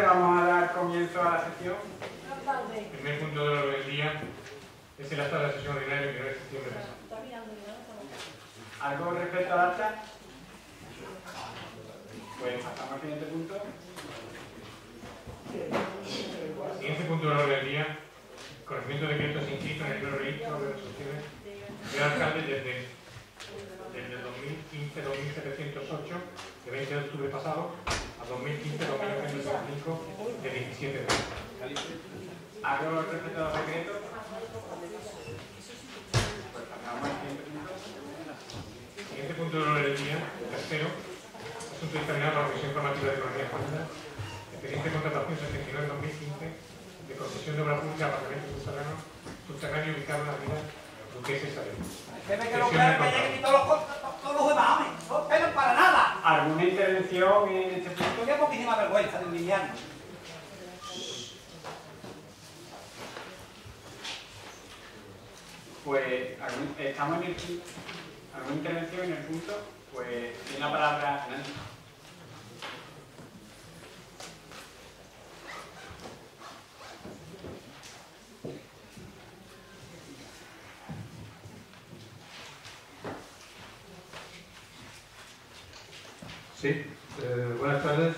vamos a dar comienzo a la sesión. El primer punto del orden del día es el acta de la sesión ordinaria del 1 de septiembre pasado. ¿Algo respecto al acta? Pues pasamos al siguiente punto. El siguiente punto del orden del día, conocimiento de decretos inscritos en el primer registro de resoluciones del alcalde desde el 2015-2708, de 20 de octubre pasado, a 2015-2905, de 17 de octubre. ¿Algo respecto a los decretos? Pues pasamos al siguiente punto. El siguiente punto del orden del día, el tercero, asunto dictaminado por la Comisión Informativa de Economía y Hacienda, expediente de contratación 79-2015, de concesión de obra pública a apartamento subterráneo ubicado en la avenida Duquesa Isabel. Jefe, que lo claro que hay que quitar todos los demás, hombre. No pegan para nada. ¿Alguna intervención en este punto? Qué poquísima vergüenza de un villano. Pues estamos en el punto. ¿Alguna intervención en el punto? Pues tiene la palabra Nancy. Sí, buenas tardes.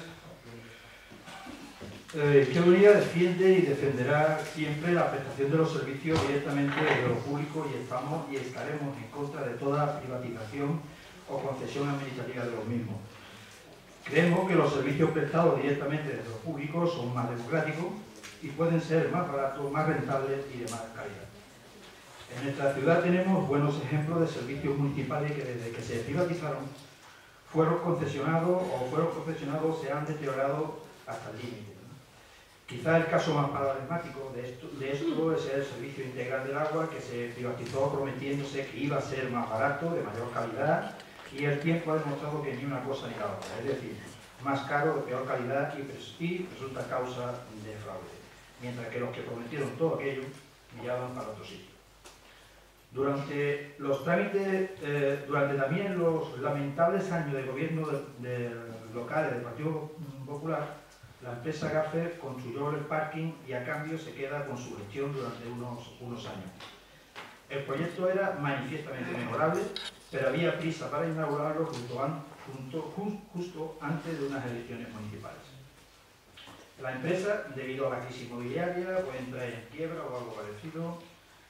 Izquierda Unida defiende y defenderá siempre la prestación de los servicios directamente de lo público y estamos y estaremos en contra de toda privatización o concesión administrativa de los mismos. Creemos que los servicios prestados directamente desde lo público son más democráticos y pueden ser más baratos, más rentables y de más calidad. En nuestra ciudad tenemos buenos ejemplos de servicios municipales que desde que se privatizaron fueron concesionados se han deteriorado hasta el límite. Quizá el caso más paradigmático de esto es el servicio integral del agua, que se privatizó prometiéndose que iba a ser más barato, de mayor calidad, y el tiempo ha demostrado que ni una cosa ni la otra, es decir, más caro, de peor calidad y resulta causa de fraude, mientras que los que prometieron todo aquello miraban para otro sitio. Durante los trámites, durante también los lamentables años de gobierno locales del Partido Popular, la empresa Gaffer construyó el parking y a cambio se queda con su gestión durante unos años. El proyecto era manifiestamente mejorable, pero había prisa para inaugurarlo justo antes de unas elecciones municipales. La empresa, debido a la crisis inmobiliaria, puede entrar en quiebra o algo parecido,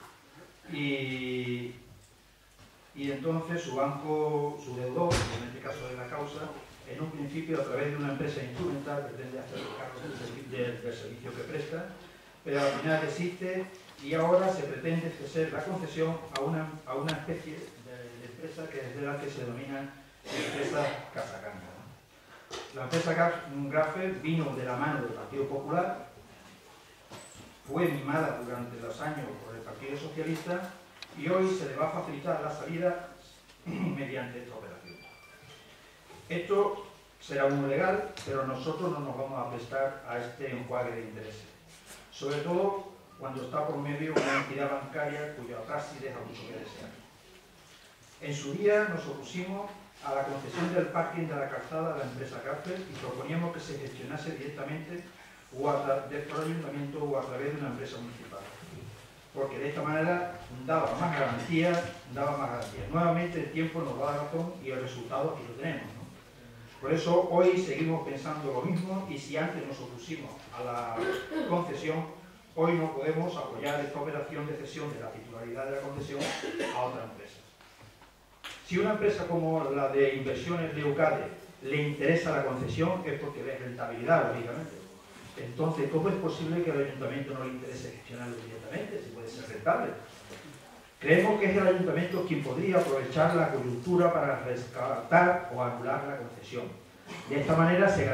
y entonces su banco, su deudor, en este caso de la causa, en un principio a través de una empresa instrumental pretende hacer cargo del servicio que presta, pero al final desiste y ahora se pretende ejercer la concesión a una especie de empresa que es de la que se denomina empresa Casacanga. La empresa Gaffer vino de la mano del Partido Popular, fue mimada durante los años por el Partido Socialista y hoy se le va a facilitar la salida mediante esta operación. Esto será muy legal, pero nosotros no nos vamos a prestar a este enjuague de intereses, sobre todo cuando está por medio una entidad bancaria cuya praxis deja mucho que desear. En su día nos opusimos a la concesión del parking de la calzada de la empresa Gaffer y proponíamos que se gestionase directamente o por el ayuntamiento o a través de una empresa municipal, porque de esta manera daba más garantías. Nuevamente el tiempo nos da la razón y el resultado aquí lo tenemos, ¿no? Por eso hoy seguimos pensando lo mismo y si antes nos opusimos a la concesión, hoy no podemos apoyar esta operación de cesión de la titularidad de la concesión a otra empresa. Si una empresa como la de inversiones de Eucade le interesa la concesión es porque ve rentabilidad, lógicamente. Entonces, ¿cómo es posible que al ayuntamiento no le interese gestionarlo directamente, si puede ser rentable? Creemos que es el ayuntamiento quien podría aprovechar la coyuntura para rescatar o anular la concesión. De esta manera se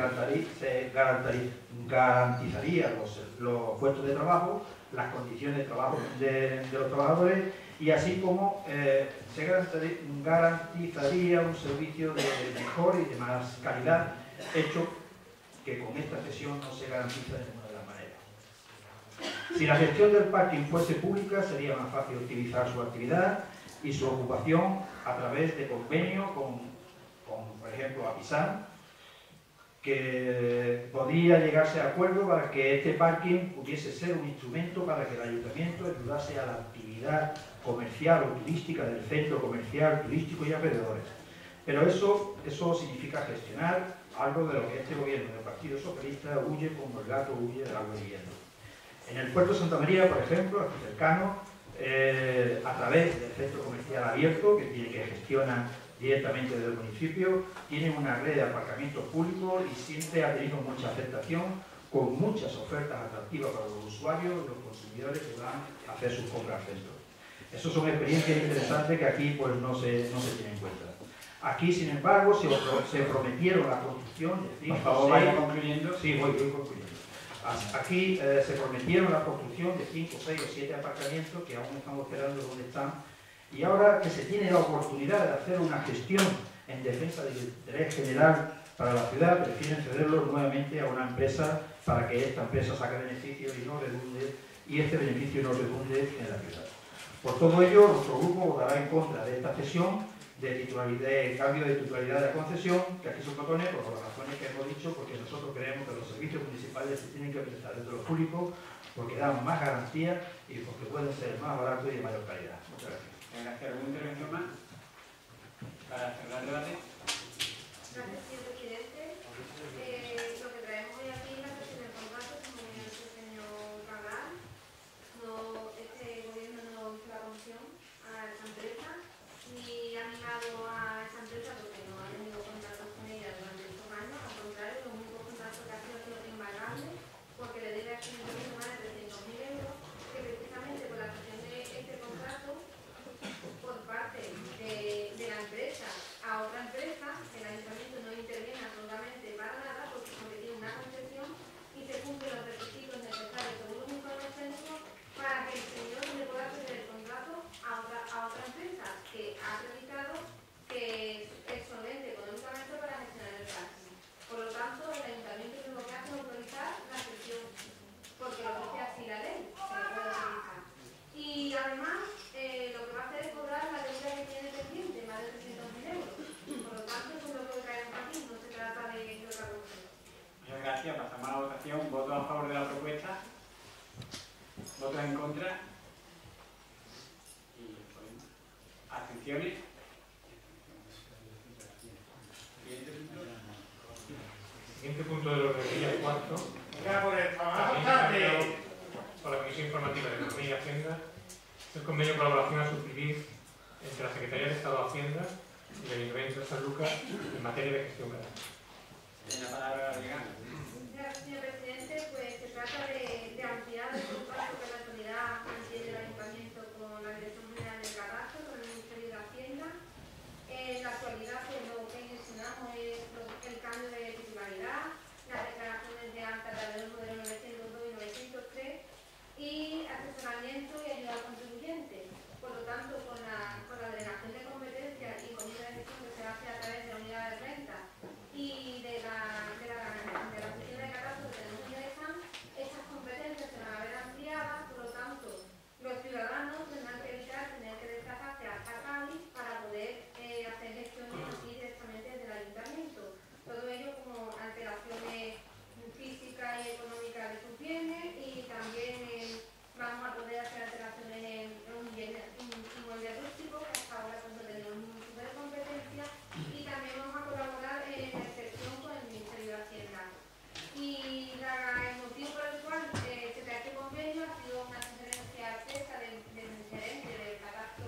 garantizaría los puestos de trabajo, las condiciones de trabajo de los trabajadores y así como se garantizaría un servicio de mejor y de más calidad, hecho que con esta cesión no se garantiza de ninguna de las maneras. Si la gestión del parking fuese pública, sería más fácil optimizar su actividad y su ocupación a través de convenio con por ejemplo, Apisan, que podía llegarse a acuerdo para que este parking pudiese ser un instrumento para que el ayuntamiento ayudase a la actividad comercial o turística del centro comercial, turístico y alrededores. Pero eso significa gestionar algo de lo que este gobierno del Partido Socialista huye como el gato huye del agua hirviendo. En el puerto de Santa María, por ejemplo, aquí cercano, a través del centro comercial abierto, que gestiona directamente desde el municipio, tiene una red de aparcamientos públicos y siempre ha tenido mucha aceptación, con muchas ofertas atractivas para los usuarios y los consumidores que van a hacer sus compras al centro. Esas son experiencias interesantes que aquí pues, no se tienen en cuenta. Aquí, sin embargo, se prometieron la construcción de 5 Por favor, vaya concluyendo. Sí, voy concluyendo. Aquí se prometieron la construcción de 5, 6 o 7 aparcamientos que aún estamos esperando dónde están. Y ahora que se tiene la oportunidad de hacer una gestión en defensa del interés general para la ciudad, prefieren cederlo nuevamente a una empresa para que esta empresa saque beneficios y este beneficio no redunde en la ciudad. Por todo ello, nuestro grupo votará en contra de esta cesión de cambio de titularidad de la concesión, que aquí se propone por las razones que hemos dicho, porque nosotros creemos que los servicios municipales se tienen que prestar desde lo público porque dan más garantía y porque pueden ser más baratos y de mayor calidad. Muchas gracias. Gracias. ¿Alguna intervención más? Para cerrar el debate. Gracias, señor presidente. Lo que traemos hoy aquí es la sesión del contrato, como ya dicho el señor Cabral. Este gobierno no hizo la comisión a esa empresa, ni ha animado a esa empresa porque no ha tenido contratos con ella durante estos años. Al contrario, los únicos contratos que ha sido impagables porque le debe a este gobierno más de 300.000 euros, que precisamente por la gestión de este contrato por parte de la empresa a otra empresa, el ayuntamiento no interviene absolutamente para nada porque tiene una concesión y se cumplen los requisitos necesarios según los informes técnicos para que el señor le pueda ceder el contrato a otra empresa que ha acreditado que es solvente económicamente para gestionar el parking. Por lo tanto, el ayuntamiento lo que hace es autorizar la cesión, porque lo dice así la ley, se lo puede autorizar. Y además, lo que va a hacer es cobrar la deuda que tiene pendiente, más de 300.000 euros. Por lo tanto, eso es lo que traemos aquí, no se trata de otra cosa. Muchas gracias. Pasamos a la votación. ¿Votos a favor de la propuesta? ¿Votos en contra? Y ¿abstenciones? Siguiente punto del orden del día, cuarto. Por la Comisión Informativa de Economía y Hacienda, el convenio de colaboración a suscribir entre la Secretaría de Estado de Hacienda y el Ayuntamiento de San Lucas en materia de gestión cadastral. Tiene la palabra Llegana. Gracias, señor presidente. Pues se trata de ampliar el contacto que la autoridad mantiene el ayuntamiento con la Dirección General del Catastro, con el Ministerio de Hacienda. En la actualidad, pues, lo que mencionamos es el cambio de titularidad, las declaraciones de alta a través del modelo 902 y 903 y asesoramiento y ayuda al contribuyente. Por lo tanto, con la delegación de competencia y comida de gestión que se hace a través de la unidad de renta y de la oficina de catastro que tenemos en el examen, estas competencias se van a ver ampliadas. Por lo tanto, los ciudadanos tendrán que evitar tener que desplazarse hasta Cádiz para poder hacer gestiones aquí directamente desde el ayuntamiento. Todo ello como alteraciones físicas y económicas de sus bienes, y también vamos a poder hacer alteraciones en un inmueble rústico que hasta ahora pues, no tenemos ningún tipo de competencia, y también vamos a colaborar en la excepción con el Ministerio de Hacienda. Y el motivo por el cual se trae este convenio ha sido una sugerencia expresa del gerente del catastro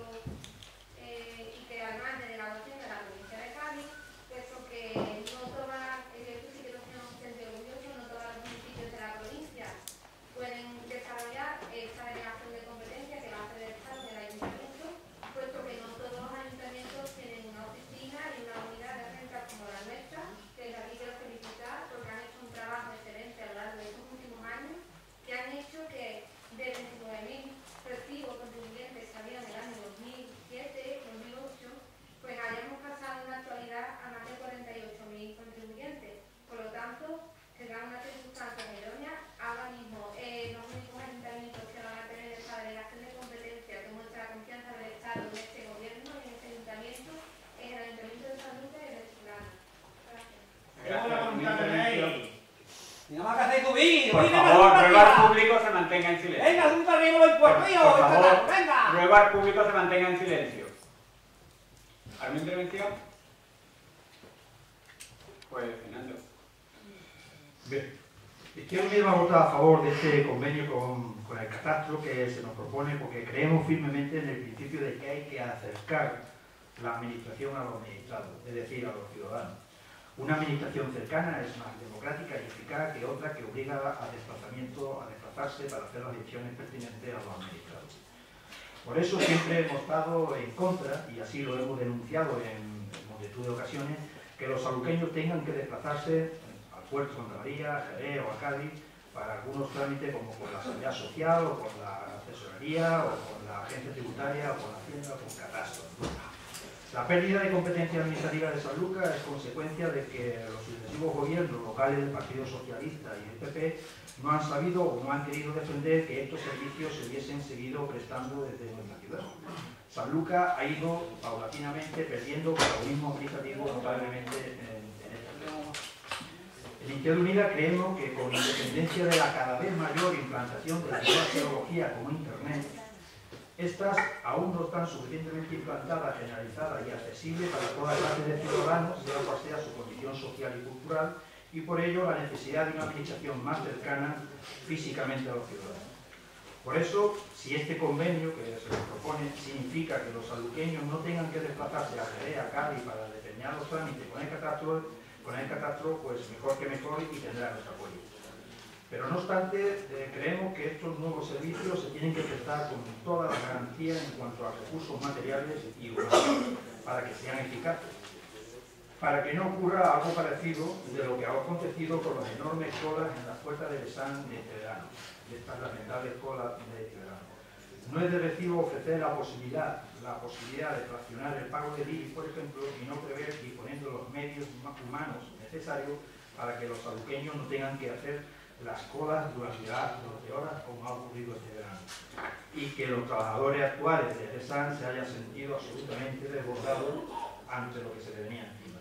y que además de la Hacienda de la provincia de Cádiz, puesto que no todas, esto sí que lo tenemos que sentir orgullosos, no todos los municipios de la provincia pueden desarrollar esta delegación de competencia que va a hacer el Estado del ayuntamiento, puesto que no todos los ayuntamientos tienen una oficina y una unidad de renta como la nuestra, que desde aquí quiero felicitar porque han hecho un trabajo excelente a lo largo de estos últimos años, que han hecho que de 29.000 festivos contribuyentes que había en el año 2007-2008, pues hayamos pasado en la actualidad a más de 48.000 contribuyentes. Por lo tanto, será una circunstancia idónea. Ahora mismo, los únicos ayuntamientos que van a tener esta delegación de competencia que muestra la confianza del Estado en este gobierno y en este ayuntamiento es el Ayuntamiento de San Lucas y el de Chulana. Gracias. Gracias. por favor, ruego al público se mantenga en silencio. Venga, sube arriba los impuestos, hijo, Por favor, venga. ruego al público se mantenga en silencio. ¿Alguna intervención? Pues, Fernando. Bien. Izquierda Unida va a votar a favor de este convenio con el catastro que se nos propone porque creemos firmemente en el principio de que hay que acercar la administración a los administrados, es decir, a los ciudadanos. Una administración cercana es más democrática y eficaz que otra que obliga a desplazarse para hacer las decisiones pertinentes a los administrados. Por eso siempre hemos estado en contra, y así lo hemos denunciado en multitud de ocasiones, que los saluqueños tengan que desplazarse al puerto de Santa María, a Jerez o a Cádiz para algunos trámites como por la seguridad social o por la tesorería o por la agencia tributaria o por la hacienda o por catastro. La pérdida de competencia administrativa de Sanlúcar es consecuencia de que los sucesivos gobiernos locales del Partido Socialista y del PP no han sabido o no han querido defender que estos servicios se hubiesen seguido prestando desde nuestra ciudad. Sanlúcar ha ido paulatinamente perdiendo protagonismo administrativo notablemente en esta ciudad. En Izquierda Unida creemos que con independencia de la cada vez mayor implantación de la nueva tecnología como Internet, estas aún no están suficientemente implantadas, generalizadas y accesibles para toda clase de ciudadanos, sea cual sea su condición social y cultural, y por ello la necesidad de una administración más cercana físicamente a los ciudadanos. Por eso, si este convenio que se nos propone significa que los sanluqueños no tengan que desplazarse a Jerez, a Cádiz para determinados trámites con el catastro, pues mejor que mejor y tendrá nuestro apoyo. Pero no obstante, creemos que estos nuevos servicios se tienen que prestar con toda la garantía en cuanto a recursos materiales y humanos para que sean eficaces, para que no ocurra algo parecido de lo que ha acontecido con las enormes colas en las puertas de Besán de este verano, de estas lamentables colas de este verano. No es de recibo ofrecer la posibilidad de fraccionar el pago del IBI, por ejemplo, y no prever disponiendo los medios humanos necesarios para que los saluqueños no tengan que hacer las colas durante 12 horas, como ha ocurrido este verano, y que los trabajadores actuales de GESAN se hayan sentido absolutamente desbordados ante lo que se le venía encima.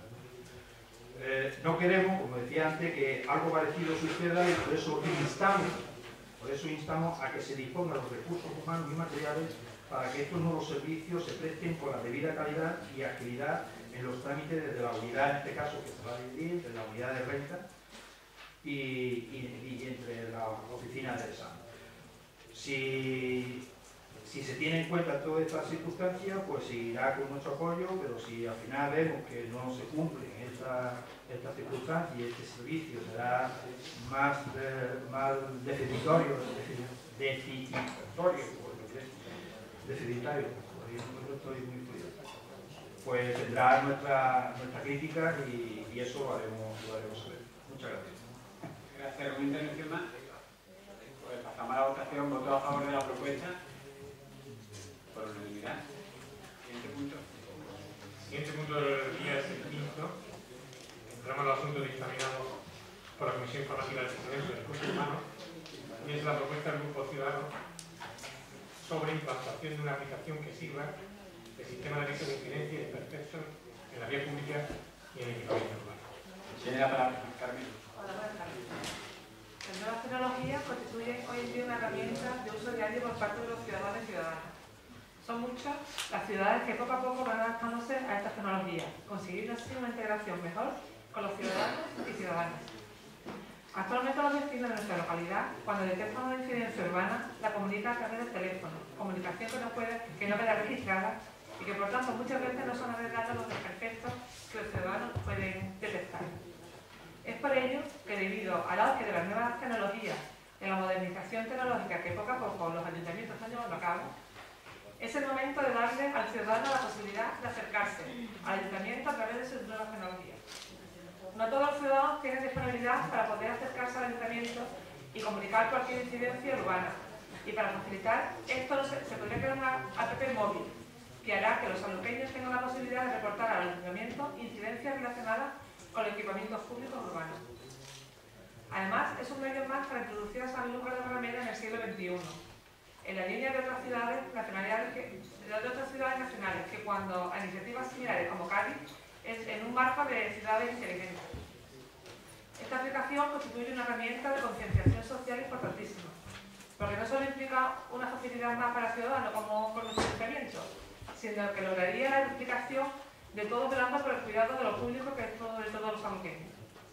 No queremos, como decía antes, que algo parecido suceda y por eso instamos a que se dispongan los recursos humanos y materiales para que estos nuevos servicios se presten con la debida calidad y agilidad en los trámites desde la unidad, en este caso, que se va a dividir entre la unidad de renta y entre la oficina de examen. Si se tiene en cuenta todas estas circunstancias, pues se irá con nuestro apoyo, pero si al final vemos que no se cumplen estas circunstancias y este servicio será más deficitario, pues tendrá nuestra crítica y eso lo haremos saber. Muchas gracias. Gracias. ¿Alguna intervención más? Pues pasamos a la votación. ¿Voto a favor de la propuesta? Por unanimidad. Siguiente punto. Siguiente punto del día es el quinto. Entramos al asunto dictaminado por la Comisión Informativa del Congreso de Recursos Humanos y es la propuesta del Grupo Ciudadano sobre implantación de una aplicación que sirva de sistema de aviso de incidencia y de percepción en la vía pública y en el equipamiento urbano. Tiene la palabra, Carmen. Las nuevas tecnologías constituyen hoy en día una herramienta de uso diario por parte de los ciudadanos y ciudadanas. Son muchas las ciudades que poco a poco van adaptándose a estas tecnologías, consiguiendo así una integración mejor con los ciudadanos y ciudadanas. Actualmente los vecinos de nuestra localidad, cuando detectan una incidencia urbana, la comunican a través del teléfono, comunicación que no queda registrada y que por tanto muchas veces no son agregados los desperfectos que los ciudadanos pueden detectar. Es por ello que debido al auge de las nuevas tecnologías, de la modernización tecnológica que poco a poco los ayuntamientos están llevando a cabo, es el momento de darle al ciudadano la posibilidad de acercarse al ayuntamiento a través de sus nuevas tecnologías. No todos los ciudadanos tienen disponibilidad para poder acercarse al ayuntamiento y comunicar cualquier incidencia urbana. Y para facilitar esto se podría crear una app móvil que hará que los sanluqueños tengan la posibilidad de reportar al ayuntamiento incidencias relacionadas con los equipamientos públicos urbanos. Además, es un medio más para introducir a Sanlúcar de Barrameda en el siglo XXI, en la línea de otras ciudades nacionales que cuando a iniciativas similares como Cádiz es en un marco de ciudades inteligentes. Esta aplicación constituye una herramienta de concienciación social importantísima, porque no solo implica una facilidad más para el ciudadano como con nuestro ayuntamiento, sino que lograría la implicación de todos velando por el cuidado de lo público, que es todo de todos los samuqueños.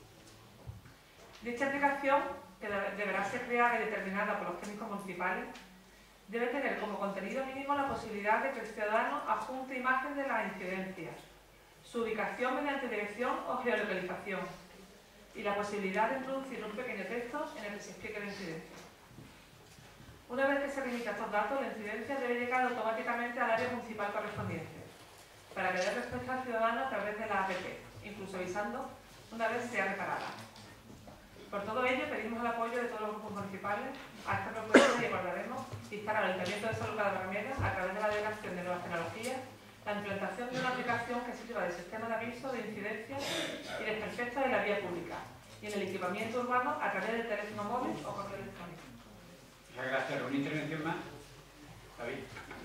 Dicha aplicación, que deberá ser creada y determinada por los técnicos municipales, debe tener como contenido mínimo la posibilidad de que el ciudadano adjunte imagen de la incidencia, su ubicación mediante dirección o geolocalización y la posibilidad de introducir un pequeño texto en el que se explique la incidencia. Una vez que se remita estos datos, la incidencia debe llegar automáticamente al área municipal correspondiente para que dé respuesta al ciudadano a través de la APP, incluso avisando una vez sea reparada. Por todo ello, pedimos el apoyo de todos los grupos municipales a esta propuesta y acordaremos instar al Ayuntamiento de Sanlúcar de Barrameda, a través de la Delegación de Nuevas Tecnologías, la implantación de una aplicación que sirva de sistema de aviso de incidencia y desperfecto de la vía pública y en el equipamiento urbano a través del teléfono móvil o correo electrónico. Muchas gracias. ¿Alguna intervención más? David.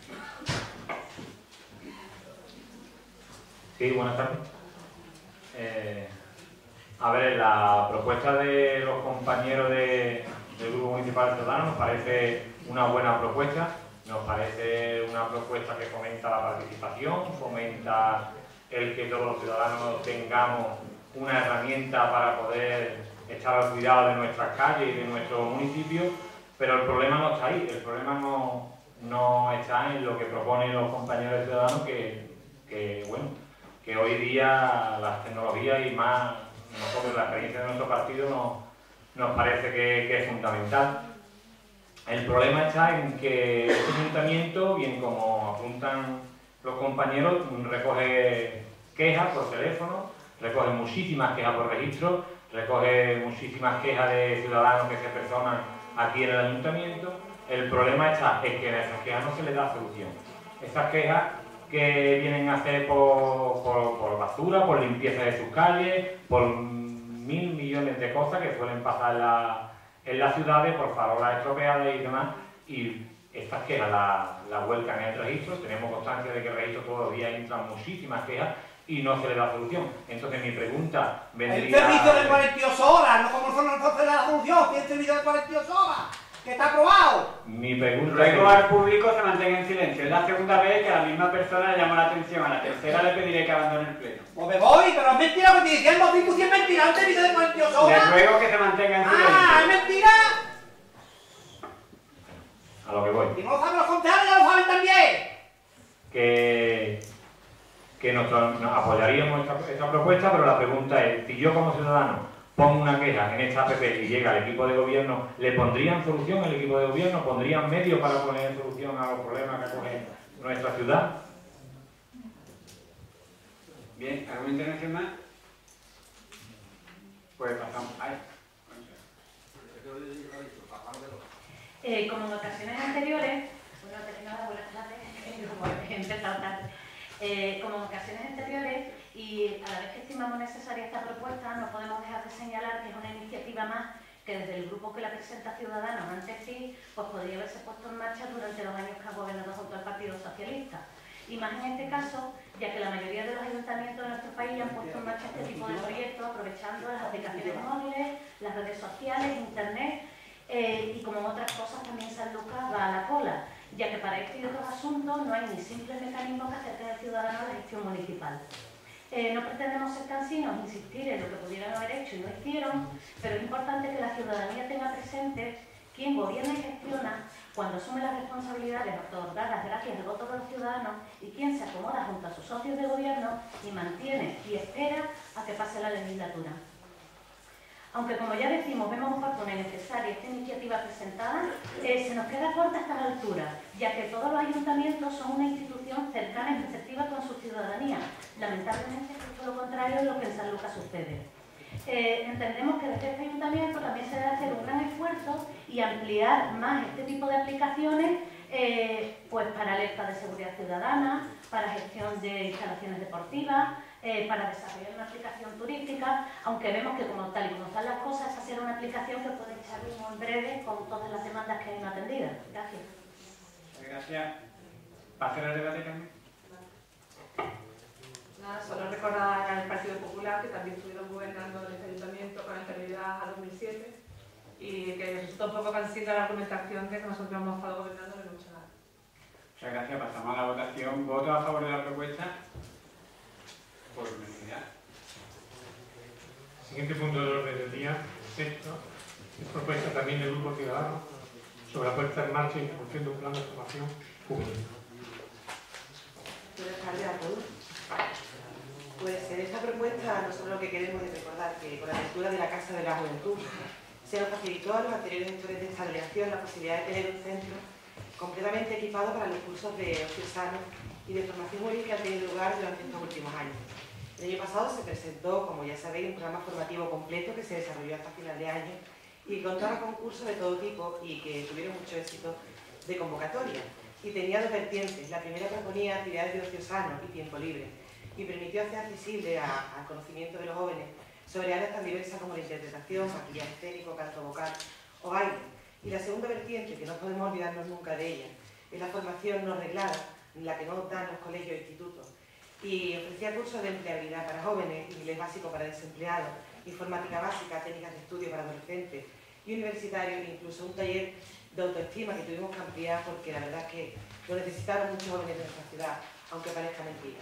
Sí, buenas tardes. A ver, la propuesta de los compañeros del Grupo Municipal de Ciudadanos nos parece una buena propuesta. Nos parece una propuesta que fomenta la participación, fomenta el que todos los ciudadanos tengamos una herramienta para poder estar al cuidado de nuestras calles y de nuestro municipio, pero el problema no está ahí, el problema no está en lo que proponen los compañeros ciudadanos, que hoy día las tecnologías y más nosotros, la experiencia de nuestro partido, nos parece que es fundamental. El problema está en que este ayuntamiento, bien como apuntan los compañeros, recoge quejas por teléfono, recoge muchísimas quejas por registro, recoge muchísimas quejas de ciudadanos que se personan aquí en el ayuntamiento. El problema está en que a esas quejas no se les da solución. Esas quejas que vienen a hacer por basura, por limpieza de sus calles, por 1000 millones de cosas que suelen pasar en las ciudades, por farolas estropeadas y demás, y estas quejas las vuelcan en el registro. Tenemos constancia de que el registro todos los días entran muchísimas quejas y no se le da solución. Entonces mi pregunta vendría... El servicio de 48 horas, no como son nosotros la solución, tiene servicio de 48 horas, que está aprobado. Mi pregunta Ruego al público se mantenga en silencio. Es la segunda vez que a la misma persona le llamo la atención. A la tercera le pediré que abandone el pleno. Pues me voy, pero es mentira lo que estoy diciendo, Pico, si es mentira, un servicio de 48 horas. Le ruego que se mantenga en silencio. ¡Ah, es mentira! a lo que voy. Y no lo saben los concejales, ya lo saben también. Que nos apoyaríamos esta propuesta, pero la pregunta es, si yo como ciudadano pongo una queja en esta APP y llega al equipo de gobierno, ¿le pondrían solución el equipo de gobierno? ¿Pondrían medios para poner solución a los problemas que acoge nuestra ciudad? Bien, ¿alguna intervención más? Pues pasamos. Como en ocasiones anteriores, bueno, buenas tardes, he empezado tarde. Como en ocasiones anteriores, y a la vez que estimamos necesaria esta propuesta, no podemos dejar de señalar que es una iniciativa más que desde el grupo que la presenta Ciudadanos antes sí, pues podría haberse puesto en marcha durante los años que ha gobernado junto al Partido Socialista. Y más en este caso, ya que la mayoría de los ayuntamientos de nuestro país han puesto en marcha este tipo de proyectos aprovechando las aplicaciones móviles, las redes sociales, internet, y como en otras cosas también Sanlúcar va a la cola, ya que para este y otros asuntos no hay ni simples mecanismos que acerquen al ciudadano a la gestión municipal. No pretendemos ser cansinos, insistir en lo que pudieran haber hecho y no hicieron, pero es importante que la ciudadanía tenga presente quién gobierna y gestiona cuando asume las responsabilidades otorgadas gracias al voto de los ciudadanos y quién se acomoda junto a sus socios de gobierno y mantiene y espera a que pase la legislatura. Aunque, como ya decimos, vemos oportuna y necesaria esta iniciativa presentada, se nos queda corta hasta la altura, ya que todos los ayuntamientos son una institución cercana y receptiva con su ciudadanía. Lamentablemente, justo lo contrario de lo que en Sanlúcar sucede. Entendemos que desde este ayuntamiento también se debe hacer un gran esfuerzo y ampliar más este tipo de aplicaciones pues para alerta de seguridad ciudadana, para gestión de instalaciones deportivas, para desarrollar una aplicación turística, aunque vemos que tal y como están las cosas, es hacer una aplicación que puede echar ritmo en breve con todas las demandas que hay no atendidas. Gracias. Gracias. ¿Va a cerrar el debate, Carmen? Nada, solo recordar al Partido Popular que también estuvieron gobernando en este ayuntamiento con anterioridad. y que resulta un poco cansina la argumentación de que nosotros hemos estado gobernando de mucho nada. Muchas gracias. Pasamos a la votación. ¿Voto a favor de la propuesta? Por unanimidad. Siguiente punto del orden del día, sexto, es propuesta también del Grupo Ciudadanos sobre la puesta en marcha y ejecución de un plan de formación juvenil. Buenas tardes a todos. Pues en esta propuesta nosotros lo que queremos es recordar que con la apertura de la Casa de la Juventud se nos facilitó a los anteriores gestores de esta delegación la posibilidad de tener un centro completamente equipado para los cursos de ocio sano y de formación juvenil que han tenido lugar durante estos últimos años. El año pasado se presentó, como ya sabéis, un programa formativo completo que se desarrolló hasta final de año y que contaba con cursos de todo tipo y que tuvieron mucho éxito de convocatoria. Y tenía dos vertientes. La primera proponía actividades de ocio sano y tiempo libre y permitió hacer accesible al conocimiento de los jóvenes sobre áreas tan diversas como la interpretación, maquillaje escénico, canto vocal o baile. Y la segunda vertiente, que no podemos olvidarnos nunca de ella, es la formación no reglada, la que no dan los colegios e institutos. Y ofrecía cursos de empleabilidad para jóvenes, inglés básico para desempleados, informática básica, técnicas de estudio para adolescentes y universitarios, e incluso un taller de autoestima que tuvimos que ampliar porque la verdad es que lo necesitaron muchos jóvenes de nuestra ciudad, aunque parezca mentira.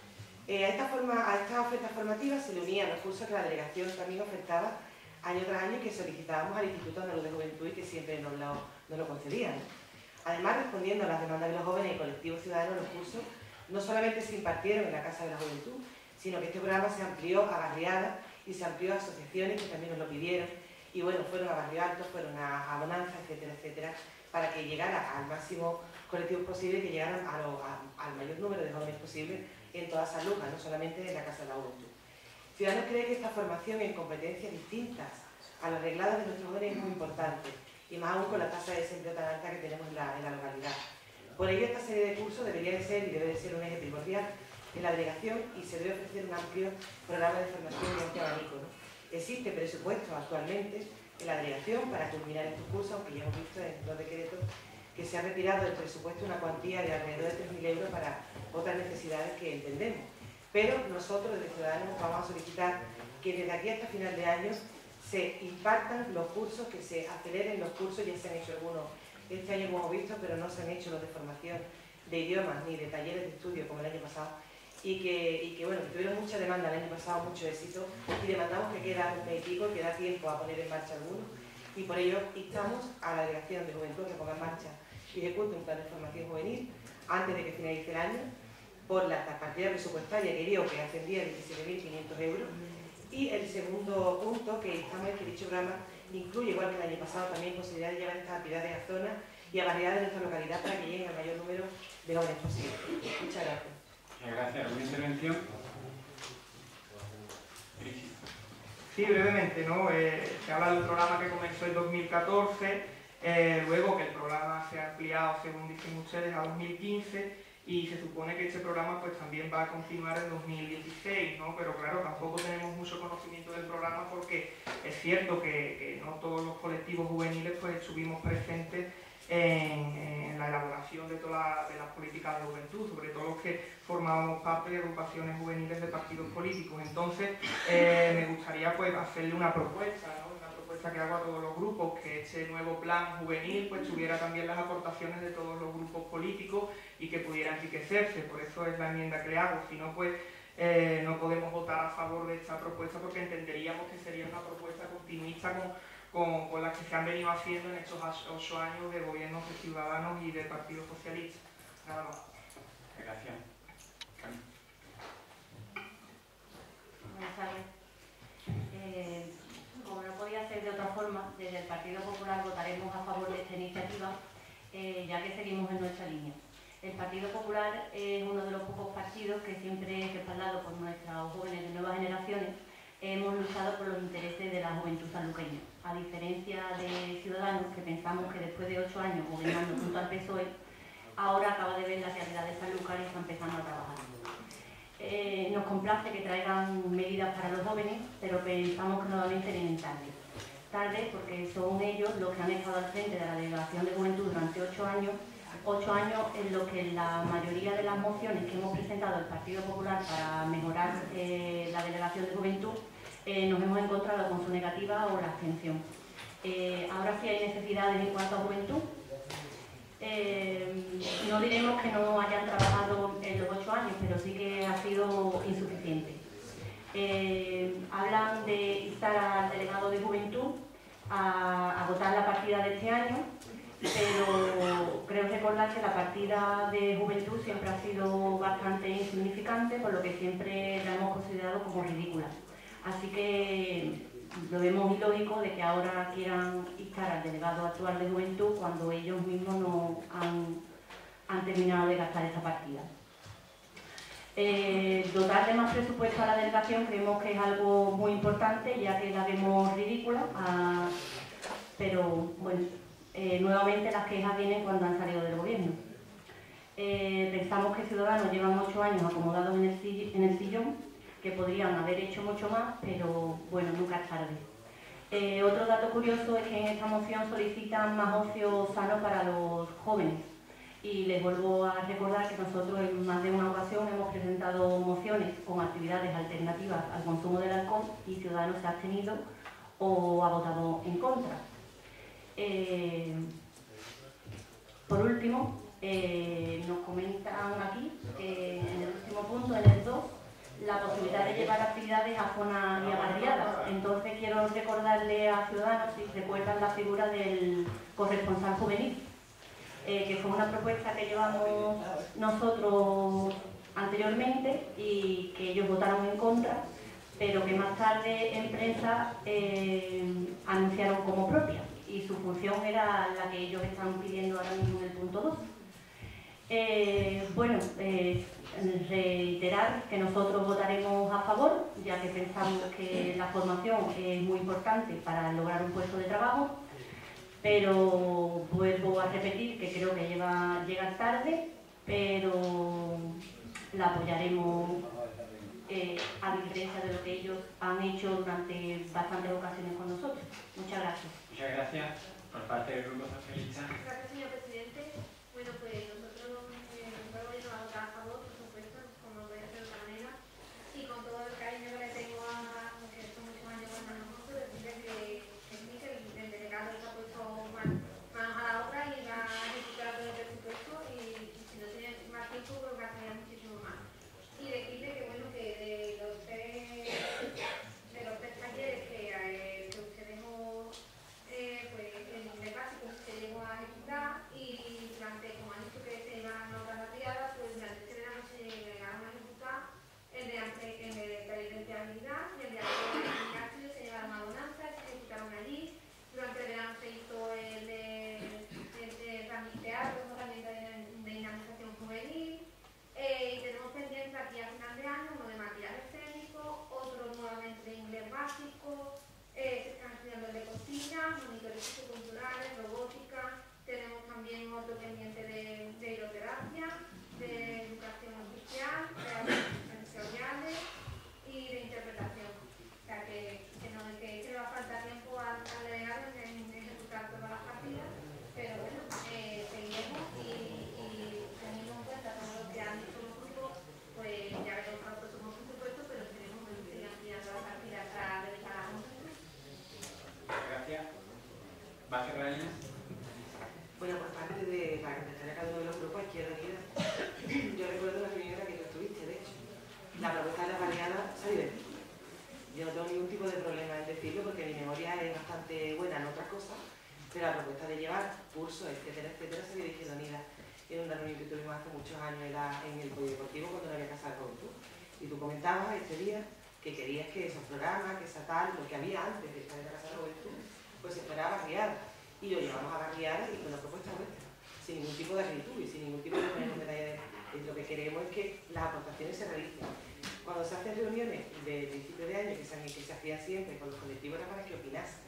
A esta oferta formativa se le unían los cursos que la delegación también ofertaba año tras año y que solicitábamos al Instituto Andaluz de Juventud y que siempre nos lo concedían. Además, respondiendo a las demandas de los jóvenes y colectivos ciudadanos, los cursos no solamente se impartieron en la Casa de la Juventud, sino que este programa se amplió a barriadas y se amplió a asociaciones que también nos lo pidieron. Y bueno, fueron a Barrio Alto, fueron a Bonanza, etcétera, etcétera, para que llegara al máximo colectivo posible y que llegaran al mayor número de jóvenes posible en todas esas lujas, no solamente en la Casa de la Juventud. Ciudadanos cree que esta formación en competencias distintas a las regladas de nuestros jóvenes es muy importante, y más aún con la tasa de desempleo tan alta que tenemos en la localidad. Por ello, esta serie de cursos debería de ser y debe de ser un eje primordial en la delegación y se debe ofrecer un amplio programa de formación y amplio abanico, ¿no? Existe presupuesto actualmente en la delegación para culminar estos cursos, aunque ya hemos visto en los decretos que se ha retirado del presupuesto una cuantía de alrededor de 3.000 euros para otras necesidades que entendemos. Pero nosotros, desde Ciudadanos, vamos a solicitar que desde aquí hasta final de año se impartan los cursos, que se aceleren los cursos. Ya se han hecho algunos este año, como hemos visto, pero no se han hecho los de formación de idiomas ni de talleres de estudio como el año pasado. Y que bueno, que tuvieron mucha demanda el año pasado, mucho éxito, y demandamos que queda un mes y pico, que da tiempo a poner en marcha algunos, y por ello instamos a la Delegación de Juventud que ponga en marcha y ejecute un plan de formación juvenil antes de que finalice el año, por la partida presupuestaria que dio, que ascendía a 17.500 euros, y el segundo punto que instamos es que dicho programa incluye, igual que el año pasado, también posibilidad de llevar estas actividades a zonas y a variedades de nuestra localidad para que lleguen al mayor número de jóvenes posible. Muchas gracias. Muchas gracias. ¿Alguna intervención? Sí, brevemente, ¿no? Se habla de un programa que comenzó en 2014, luego que el programa se ha ampliado, según dicen ustedes, a 2015, y se supone que este programa pues también va a continuar en 2016, ¿no? Pero claro, tampoco tenemos mucho conocimiento del programa porque es cierto que no todos los colectivos juveniles pues estuvimos presentes en la elaboración de todas las políticas de juventud, sobre todo los que formábamos parte de agrupaciones juveniles de partidos políticos. Entonces, me gustaría pues hacerle una propuesta, ¿no? Una propuesta que hago a todos los grupos, que este nuevo plan juvenil pues tuviera también las aportaciones de todos los grupos políticos y que pudiera enriquecerse. Por eso es la enmienda que le hago. Si no, pues no podemos votar a favor de esta propuesta porque entenderíamos que sería una propuesta continuista con las que se han venido haciendo en estos 8 años de gobiernos de Ciudadanos y del Partido Socialista. Nada más. Gracias. Buenas tardes. Como no podía ser de otra forma, desde el Partido Popular votaremos a favor de esta iniciativa, ya que seguimos en nuestra línea. El Partido Popular es uno de los pocos partidos que siempre, respaldado por nuestros jóvenes de nuevas generaciones, hemos luchado por los intereses de la juventud sanluqueña. A diferencia de Ciudadanos, que pensamos que después de 8 años gobernando junto al PSOE, ahora acaba de ver la realidad de Sanlúcar y está empezando a trabajar. Nos complace que traigan medidas para los jóvenes, pero pensamos que nuevamente vienen tarde. Tarde porque son ellos los que han estado al frente de la Delegación de Juventud durante 8 años, 8 años en los que la mayoría de las mociones que hemos presentado el Partido Popular para mejorar la Delegación de Juventud nos hemos encontrado con su negativa o la abstención. Ahora sí hay necesidades en cuanto a juventud. No diremos que no hayan trabajado en los 8 años, pero sí que ha sido insuficiente. Hablan de instar al delegado de juventud a agotar la partida de este año, pero creo recordar que la partida de juventud siempre ha sido bastante insignificante, por lo que siempre la hemos considerado como ridícula. Así que lo vemos ilógico de que ahora quieran instar al delegado actual de juventud cuando ellos mismos no han terminado de gastar esta partida. Dotar de más presupuesto a la delegación creemos que es algo muy importante, ya que la vemos ridícula, pero bueno, nuevamente las quejas vienen cuando han salido del gobierno. Pensamos que Ciudadanos llevan 8 años acomodados en el sillón, que podrían haber hecho mucho más, pero bueno, nunca es tarde. Otro dato curioso es que en esta moción solicitan más ocio sano para los jóvenes. Y les vuelvo a recordar que nosotros en más de una ocasión hemos presentado mociones con actividades alternativas al consumo del alcohol y Ciudadanos se ha abstenido o ha votado en contra. Por último, nos comentan aquí, en el último punto, en el 2, la posibilidad de llevar actividades a zonas y a barriadas. Entonces quiero recordarle a Ciudadanos si recuerdan la figura del corresponsal juvenil, que fue una propuesta que llevamos nosotros anteriormente y que ellos votaron en contra, pero que más tarde en prensa anunciaron como propia, y su función era la que ellos están pidiendo ahora mismo en el punto 2. Bueno, reiterar que nosotros votaremos a favor, ya que pensamos que la formación es muy importante para lograr un puesto de trabajo, pero vuelvo a repetir que creo que llega tarde, pero la apoyaremos a diferencia de lo que ellos han hecho durante bastantes ocasiones con nosotros. Muchas gracias. Muchas gracias. Por parte del Grupo Socialista. Gracias, señor presidente. Bueno, pues nosotros vamos a votar a favor, por supuesto, como voy a hacer de otra manera, y con todo el cariño que le tengo a que son muchos años con nosotros, decirle que el delegado se ha puesto manos a la obra y va a ejecutar todo el presupuesto, y si no tiene más tiempo, creo que haría muchísimo más. Y decirle que bueno, que de los tres talleres que obtenemos pues el nivel básico se llegó a ejecutar, y durante, como han dicho que se iban a otras barriadas, pues durante este verano se llegaron a ejecutar el de empleabilidad y el de Castillo se llevaron a Bonanza, se ejecutaron allí. Durante el verano se hizo el de teatro como herramienta de dinamización juvenil, y tenemos pendiente aquí a final de año uno de maquillaje escénico, otro nuevamente de inglés básico, se están estudiando el de cocina, monitores socioculturales, robótica, tenemos también otro pendiente de hidroterapia, de educación oficial, de artes sensoriales y de interpretación. O sea que le va a faltar tiempo al delegado en ejecutar todas las partidas, pero bueno, seguiremos y teniendo en cuenta todo lo que han dicho los grupos, pues ya veremos para el próximo presupuesto, pero tenemos que seguir ampliando las partidas para dedicar a nosotros. Gracias. ¿Va a cerrar Inés? Bueno, por parte de, para contestar a cada uno de los grupos, Izquierda Unida, yo recuerdo la primera que tú estuviste, de hecho. La propuesta de la variada salió de ti. Yo no tengo ningún tipo de problema en decirlo porque mi memoria es bastante buena en otras cosas, pero la propuesta de llevar cursos, etcétera, etcétera, salió de Izquierda Unida. Era una reunión que tuvimos hace muchos años en el polideportivo cuando no había Casa de Juventud. Y tú comentabas este día que querías que esos programas, que esa tal, lo que había antes de estar en la Casa de Juventud, pues se fuera a barriar. Y lo llevamos a barriar y con la propuesta nuestra, sin ningún tipo de actitud y sin ningún tipo de poner medalla de lo que queremos es que las aportaciones se realicen. Cuando se hacen reuniones de principio de año que se hacían siempre con los colectivos era para que opinasen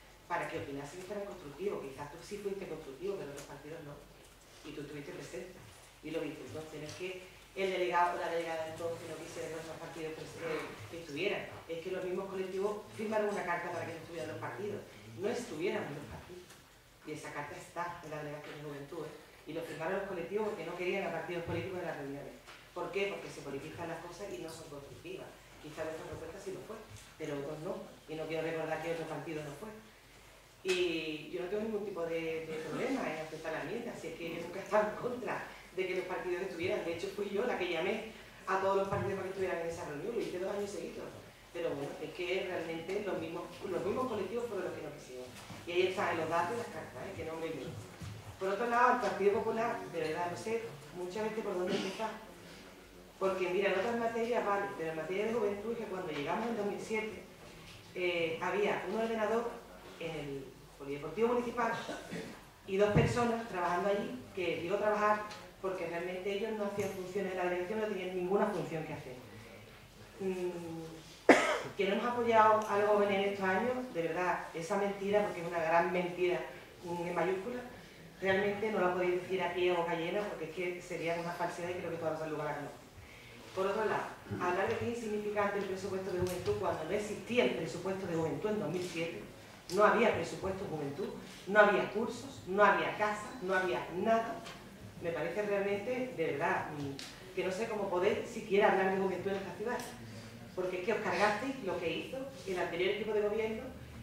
y fueran constructivos. Quizás tú sí fuiste constructivo, pero los partidos no. Y tú estuviste presente y lo viste. Entonces no es que el delegado o la delegada entonces no quisiera que los partidos estuvieran. Es que los mismos colectivos firmaron una carta para que no estuvieran los partidos. No estuvieran los partidos. Y esa carta está en la delegación de juventud, y lo firmaron los colectivos porque no querían a partidos políticos en las reuniones. ¿Por qué? Porque se politizan las cosas y no son constructivas. Quizá nuestra propuesta sí lo fue, pero otros no. Y no quiero recordar que otro partido no fue. Y yo no tengo ningún tipo de problema en aceptar la enmienda, si es que yo nunca he estado en contra de que los partidos estuvieran. De hecho, fui yo la que llamé a todos los partidos para que estuvieran en esa reunión, lo hice 2 años seguidos. Pero bueno, es que realmente los mismos colectivos fueron los que no quisieron. Y ahí están los datos y las cartas, que no me olvido. Por otro lado, el Partido Popular, de verdad, no sé muchas veces por dónde empezar. Porque mira, en otras materias vale, pero en materia de juventud es que cuando llegamos en 2007 había un ordenador en el Polideportivo Municipal y 2 personas trabajando allí, que digo trabajar porque realmente ellos no hacían funciones de la delegación, no tenían ninguna función que hacer. Que no hemos apoyado a los jóvenes en estos años, de verdad, esa mentira, porque es una gran mentira en mayúsculas, realmente no la podéis decir aquí a boca llena, porque es que sería una falsedad y creo que todas las lugares la conocen. Por otro lado, hablar de que es insignificante el presupuesto de juventud cuando no existía el presupuesto de juventud en 2007, no había presupuesto de juventud, no había cursos, no había casas, no había nada, me parece realmente, de verdad, que no sé cómo poder siquiera hablar de juventud en esta ciudad. Porque es que os cargasteis lo que hizo el anterior equipo de gobierno,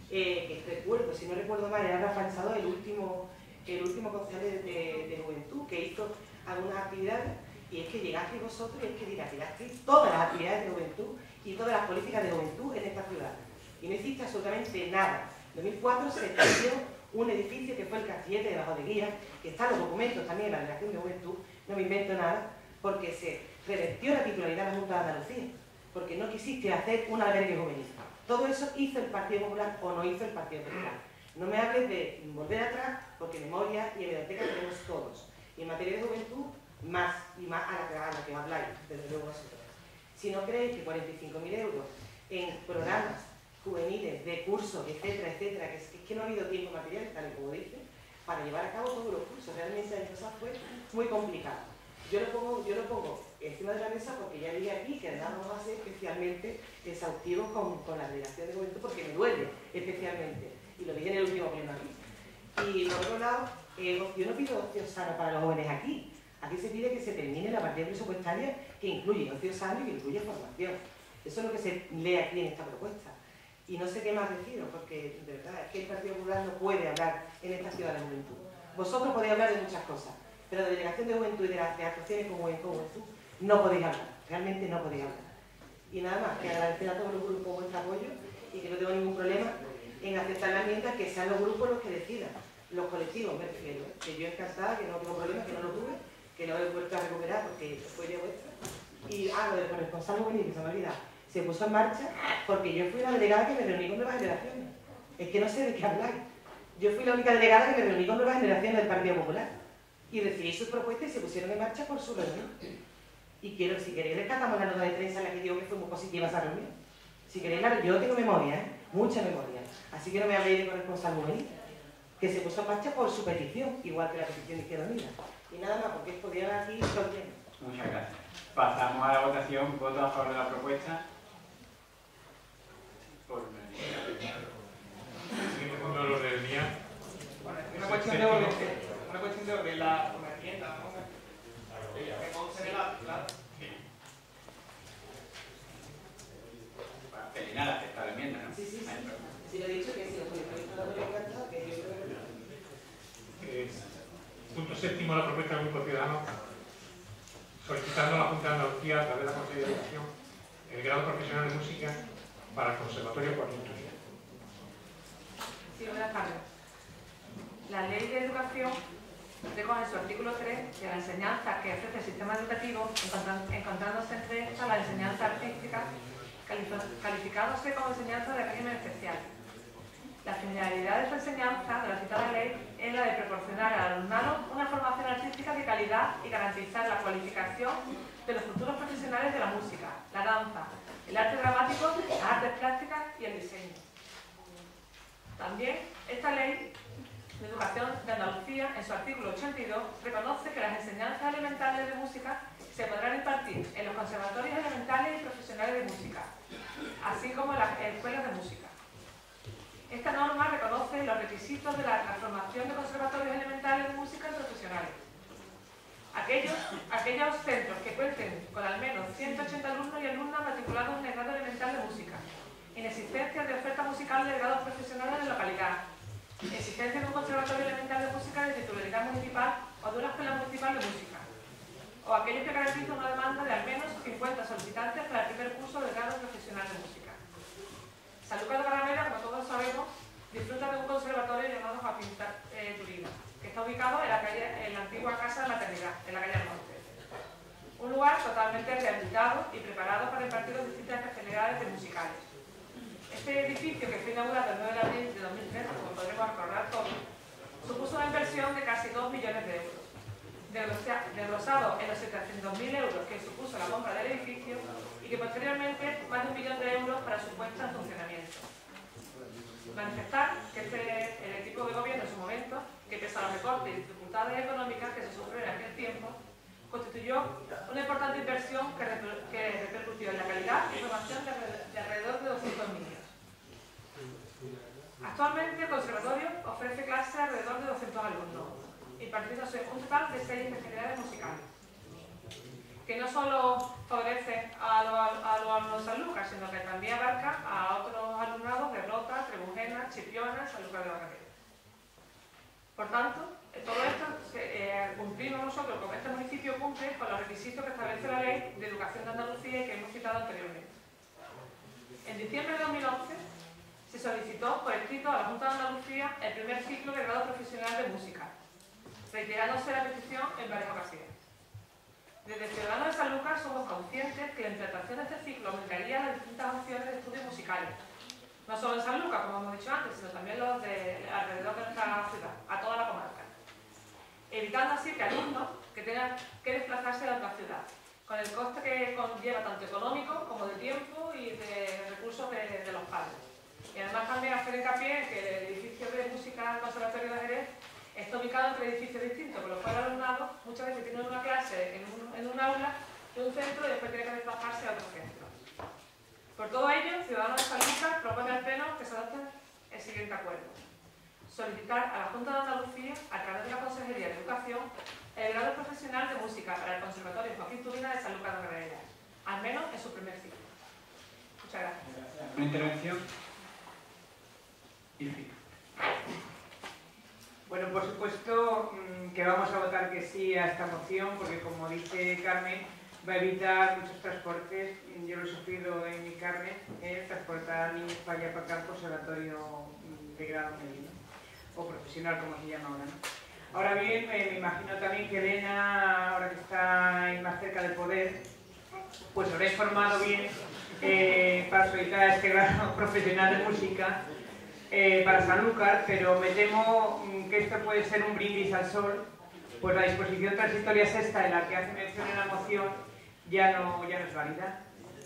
que recuerdo, si no recuerdo mal, era Rafael Sadó, el último concejal de juventud, que hizo algunas actividades, y es que llegasteis vosotros y es que dilapidasteis todas las actividades de juventud y todas las políticas de juventud en esta ciudad. Y no hiciste absolutamente nada. En 2004 se perdió un edificio que fue el Castillete de la Bodeguía, que están los documentos también en la Delegación de Juventud, no me invento nada, porque se revertió la titularidad de la Junta de Andalucía, porque no quisiste hacer un albergue juvenil. Todo eso hizo el Partido Popular o no hizo el Partido Popular. No me hables de volver atrás, porque memoria y hemeroteca tenemos todos. Y en materia de juventud, más y más a la que habláis, desde luego vosotros. Si no creéis que 45.000 euros en programas juveniles, de cursos, etcétera, etcétera, que es que no ha habido tiempo material, tal y como dice, para llevar a cabo todos los cursos. Realmente el cosa fue muy complicado. Yo lo pongo encima de la mesa porque ya dije aquí que nada vamos a ser especialmente exhaustivos con la delegación de juventud porque me duele especialmente. Y lo dije en el último pleno aquí. Y por otro lado, yo no pido ocio sano para los jóvenes aquí. Aquí se pide que se termine la partida presupuestaria que incluye ocio sano y que incluye formación. Eso es lo que se lee aquí en esta propuesta. Y no sé qué más deciros, porque de verdad es que el Partido Popular no puede hablar en esta ciudad de la juventud. Vosotros podéis hablar de muchas cosas, pero de delegación de juventud y de las actuaciones con juventud no podéis hablar, realmente no podéis hablar. Y nada más, que agradecer a todos los grupos vuestro apoyo y que no tengo ningún problema en aceptar la enmienda, que sean los grupos los que decidan, los colectivos me refiero, que yo encantada, que no tengo problema, que no lo tuve, que lo he vuelto a recuperar porque fue de vuestra. Y lo del corresponsal juvenil, que se me ha olvidado, se puso en marcha porque yo fui la delegada que me reuní con Nuevas Generaciones. Es que no sé de qué habláis. Yo fui la única delegada que me reuní con Nuevas Generaciones del Partido Popular. Y recibí sus propuestas y se pusieron en marcha por su reunión. Y quiero, si queréis, rescatamos la nota de prensa en la que digo que fue muy positiva esa reunión. Si queréis, yo tengo memoria, mucha memoria. Así que no me habléis de corresponsal juvenil, que se puso en marcha por su petición, igual que la petición de Izquierda Unida. Y nada más, porque podrían aquí todo el tiempo. Muchas gracias. Pasamos a la votación. ¿Voto a favor de la propuesta? Por unanimidad. El siguiente punto del orden del día. Bueno, es una cuestión de orden, la enmienda, ¿no? Que concede la... Felina, acepta la enmienda, ¿no? Sí, sí, sí. Si lo he dicho que sí, los colectivos no me han encantado, que yo creo que no. Punto séptimo, la propuesta del Grupo Ciudadano, solicitando a la Junta de Andalucía, a través de la Consejería de Educación, el grado profesional de música para el Conservatorio Joaquín Turina. Sí, buenas tardes. La Ley de Educación recoge en su artículo 3 que la enseñanza que ofrece el sistema educativo, encontrándose entre estas la enseñanza artística, calificándose como enseñanza de régimen especial. La finalidad de esta enseñanza de la citada ley es la de proporcionar al alumnado una formación artística de calidad y garantizar la cualificación de los futuros profesionales de la música, la danza, el arte dramático, las artes plásticas y el diseño. También esta ley de educación de Andalucía, en su artículo 82, reconoce que las enseñanzas elementales de música se podrán impartir en los conservatorios elementales y profesionales de música, así como en las escuelas de música. Esta norma reconoce los requisitos de la transformación de conservatorios elementales de música en profesionales. Aquellos centros que cuenten con al menos 180 alumnos y alumnas matriculados en el grado elemental de música, inexistencia de oferta musical de grados profesionales en la localidad, existencia de un conservatorio elemental de música de titularidad municipal o de una escuela municipal de música, o aquellos que garantizan una demanda de al menos 50 solicitantes para el primer curso de grado profesional de música. Sanlúcar de Barrameda, como todos sabemos, disfruta de un conservatorio llamado Joaquín Turina, que está ubicado en la antigua Casa de Maternidad, en la calle Norte. Un lugar totalmente rehabilitado y preparado para impartir las distintas especialidades musicales. Este edificio, que fue inaugurado el 9 de abril de 2013, como podremos recordar todos, supuso una inversión de casi 2 millones de euros, desglosado en los 700.000 euros que supuso la compra del edificio y que posteriormente más de 1 millón de euros para su puesta en funcionamiento. Manifestar que el equipo de gobierno en su momento, que pese a los recortes y dificultades económicas que se sufrieron en aquel tiempo, constituyó una importante inversión que repercutió en la calidad y formación de alrededor de 200 niños. Actualmente el conservatorio ofrece clases a alrededor de 200 alumnos, impartiéndose un total de 6 especialidades musicales, que no solo favorece a los alumnos de Sanlúcar, sino que también abarca a otros alumnados de Rota, Trebujena, Chipiona, Sanlúcar de Barrameda. Por tanto, todo esto cumplimos nosotros, como este municipio cumple con los requisitos que establece la Ley de Educación de Andalucía y que hemos citado anteriormente. En diciembre de 2011 se solicitó por escrito a la Junta de Andalucía el primer ciclo de grado profesional de música, reiterándose la petición en varias ocasiones. Desde Ciudadanos de Sanlúcar somos conscientes que la implantación de este ciclo aumentaría las distintas opciones de estudios musicales, no solo en Sanlúcar, como hemos dicho antes, sino también los de alrededor de nuestra ciudad, a toda la comarca, evitando así que alumnos que tengan que desplazarse a otra ciudad, con el coste que conlleva tanto económico como de tiempo y de recursos de los padres. Y además también hacer hincapié en que el edificio de música del Conservatorio de Jerez está ubicado entre edificios distintos, por lo cual el alumnado muchas veces tiene una clase en un aula de un centro y después tiene que desplazarse a otro centro. Por todo ello, Ciudadanos de Sanlúcar propone al Pleno que se adopte el siguiente acuerdo. Solicitar a la Junta de Andalucía, a través de la Consejería de Educación, el grado profesional de música para el Conservatorio Joaquín Turina de Sanlúcar de Barrameda, al menos en su primer ciclo. Muchas gracias. Una intervención. Bueno, por supuesto que vamos a votar que sí a esta moción, porque como dice Carmen, va a evitar muchos transportes. Yo lo he sufrido en mi carne, transportar a niños para allá para acá al conservatorio de grado medio, o profesional, como se llama ahora, ¿no? Ahora bien, me imagino también que Elena, ahora que está ahí más cerca del poder, pues habrá informado bien para solicitar este grado profesional de música para Sanlúcar, pero me temo que esto puede ser un brindis al sol, pues la disposición transitoria sexta en la que hace mención en la moción ya no es válida.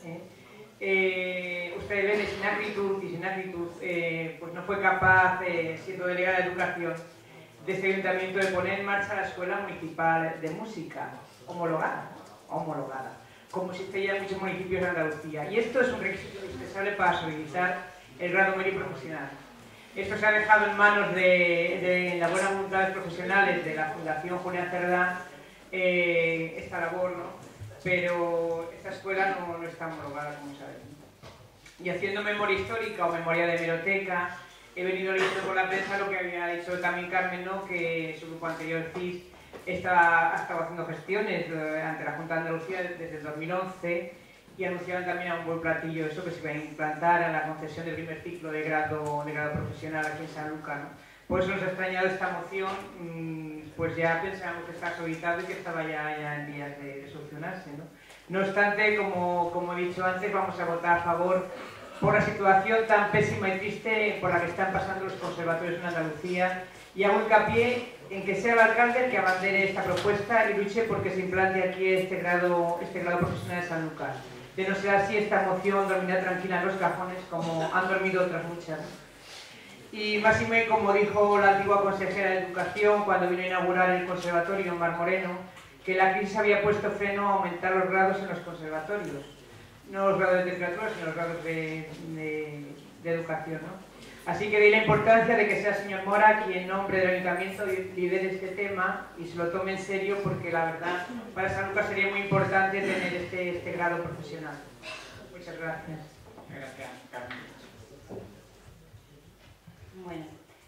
Usted ve sin acritud, pues no fue capaz, siendo delegada de Educación de este ayuntamiento, de poner en marcha la Escuela Municipal de Música, homologada, como existe ya en muchos municipios de Andalucía. Y esto es un requisito indispensable para solicitar el grado medio profesional. Esto se ha dejado en manos de la buena voluntad de profesionales de la Fundación Julián Cerdá, esta labor, ¿no? Pero esta escuela no está homologada, como saben. Y haciendo memoria histórica o memoria de hemeroteca, he venido leyendo por la prensa lo que había dicho también Carmen, ¿no? Que su grupo anterior, CIS, ha estado haciendo gestiones ante la Junta de Andalucía desde el 2011, y anunciaban también a un buen platillo eso, que se iba a implantar en la concesión del primer ciclo de grado profesional aquí en Sanlúcar, ¿no? Por eso nos ha extrañado esta moción, pues ya pensábamos que está solicitado y que estaba ya en vías de solucionarse, ¿no? No obstante, como he dicho antes, vamos a votar a favor por la situación tan pésima y triste por la que están pasando los conservatorios en Andalucía, y hago hincapié en que sea el alcalde el que abandere esta propuesta y luche porque se implante aquí este grado profesional de Sanlúcar. De no ser así, esta moción dormirá tranquila en los cajones, como han dormido otras muchas. Y máxime, como dijo la antigua consejera de Educación cuando vino a inaugurar el conservatorio en Mar Moreno, que la crisis había puesto freno a aumentar los grados en los conservatorios. No los grados de temperatura, sino los grados de educación, ¿no? Así que de la importancia de que sea el señor Mora quien en nombre del Ayuntamiento lidere este tema y se lo tome en serio, porque la verdad para Sanlúcar sería muy importante tener este grado profesional. Muchas gracias. Gracias, Carmen. Bueno,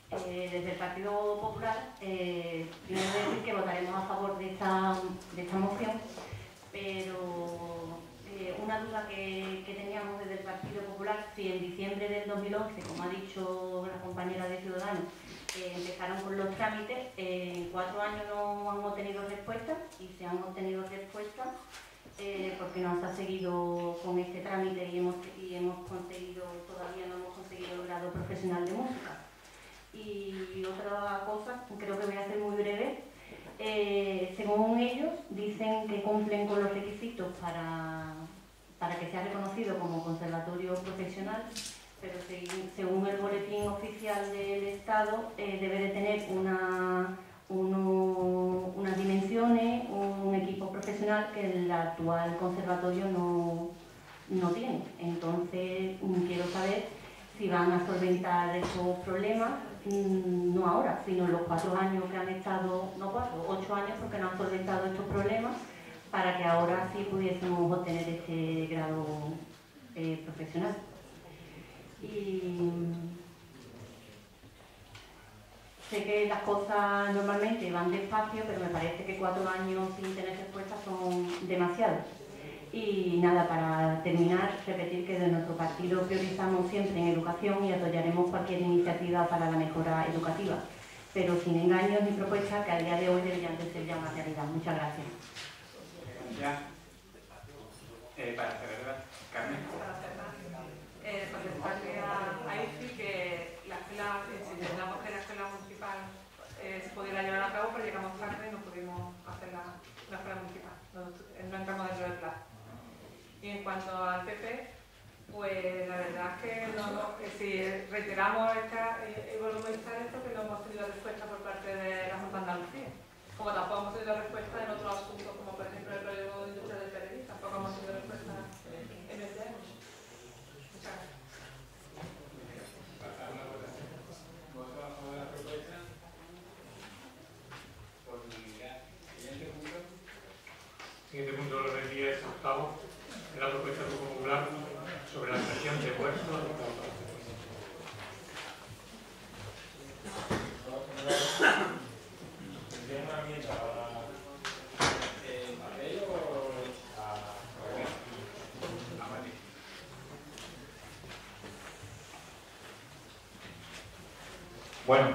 Desde el Partido Popular, primero decir que votaremos a favor de esta moción, pero una duda que teníamos desde el Partido Popular, si en diciembre del 2011, como ha dicho la compañera de Ciudadanos, empezaron con los trámites, en 4 años no han obtenido respuestas, y si han obtenido respuestas, porque no se ha seguido con este trámite y todavía no hemos conseguido el grado profesional de música. Y otra cosa, creo que voy a ser muy breve, según ellos dicen que cumplen con los requisitos para que sea reconocido como conservatorio profesional, pero según el boletín oficial del Estado debe de tener unas dimensiones, un equipo profesional que el actual conservatorio no tiene. Entonces quiero saber si van a solventar esos problemas, no ahora, sino los 4 años que han estado, no 4, 8 años porque no han solventado estos problemas, para que ahora sí pudiésemos obtener este grado profesional. Y sé que las cosas normalmente van despacio, pero me parece que 4 años sin tener respuesta son demasiados. Y nada, para terminar, repetir que desde nuestro partido priorizamos siempre en educación y apoyaremos cualquier iniciativa para la mejora educativa, pero sin engaños ni propuestas que a día de hoy deberían de ser ya una realidad. Muchas gracias. Para cerrar, Carmen. Contestarle a IFI que la escuela, si intentamos que la escuela municipal se pudiera llevar a cabo, pero llegamos tarde y no pudimos hacer la escuela municipal, no entramos dentro del plan. Y en cuanto al PP, pues la verdad es que si reiteramos y volvemos a instar esto, que no hemos tenido respuesta por parte de la Junta de Andalucía. Como tampoco hemos tenido respuesta en otros asuntos, como por ejemplo el proyecto de industria del Perejil, tampoco hemos tenido respuesta en este año. Muchas gracias. Pasamos a la votación. ¿Voto a favor de la propuesta? Por unanimidad. Siguiente punto. Siguiente punto de orden del día es octavo, de la propuesta del Grupo Popular sobre la creación de puestos de autonomía. Bueno,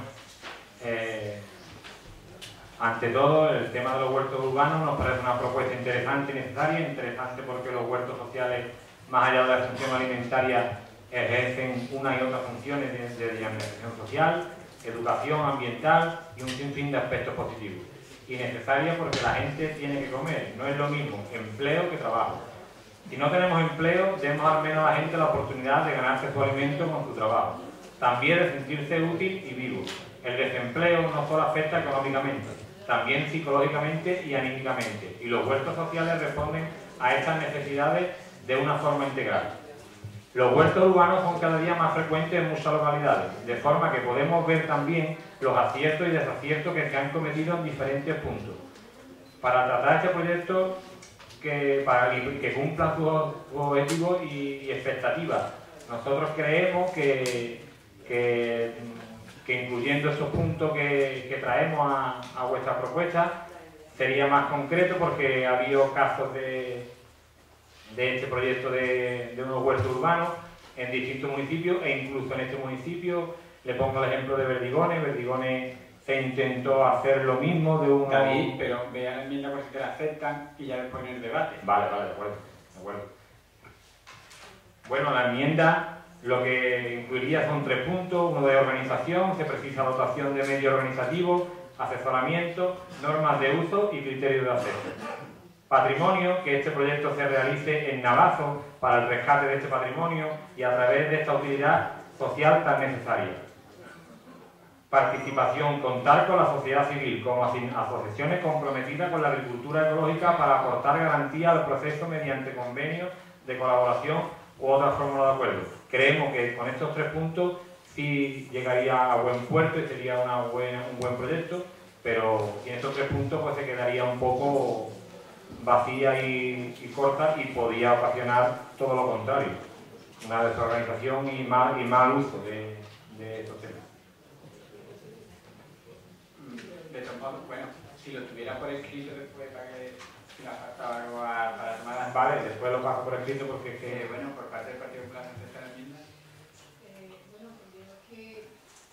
ante todo, el tema de los huertos urbanos nos parece una propuesta interesante y necesaria. Interesante porque los huertos sociales, más allá de la función alimentaria, ejercen unas y otras funciones de dinamización social, educación ambiental y un sinfín de aspectos positivos. Y necesaria porque la gente tiene que comer. No es lo mismo empleo que trabajo. Si no tenemos empleo, demos al menos a la gente la oportunidad de ganarse su alimento con su trabajo. También de sentirse útil y vivo. El desempleo no solo afecta económicamente, también psicológicamente y anímicamente. Y los huertos sociales responden a estas necesidades de una forma integral. Los huertos urbanos son cada día más frecuentes en muchas localidades, de forma que podemos ver también los aciertos y desaciertos que se han cometido en diferentes puntos. Para tratar este proyecto que cumpla sus objetivos y expectativas, nosotros creemos que incluyendo esos puntos que traemos a vuestra propuesta sería más concreto, porque ha habido casos de este proyecto de unos huertos urbanos en distintos municipios, e incluso en este municipio le pongo el ejemplo de Verdigones. Verdigones se intentó hacer lo mismo de unos... David, pero vea la enmienda por si te la aceptan y ya después en el debate. Vale, de acuerdo. Bueno, la enmienda lo que incluiría son 3 puntos: uno de organización, se precisa dotación de medio organizativo, asesoramiento, normas de uso y criterios de acceso. Patrimonio, que este proyecto se realice en Navazo para el rescate de este patrimonio y a través de esta utilidad social tan necesaria. Participación, contar con la sociedad civil como asociaciones comprometidas con la agricultura ecológica para aportar garantía al proceso mediante convenios de colaboración u otras fórmulas de acuerdo. Creemos que con estos 3 puntos sí llegaría a buen puerto y sería un buen proyecto, pero sin estos 3 puntos pues se quedaría un poco vacía y corta, y podía ocasionar todo lo contrario, una desorganización y mal uso de estos temas. De todos modos, bueno, si lo tuviera por escrito después para que si le faltaba algo para tomar las... Vale, después lo paso por escrito porque es que... bueno, por parte del Partido Popular aceptar la enmienda. Bueno, pues yo que...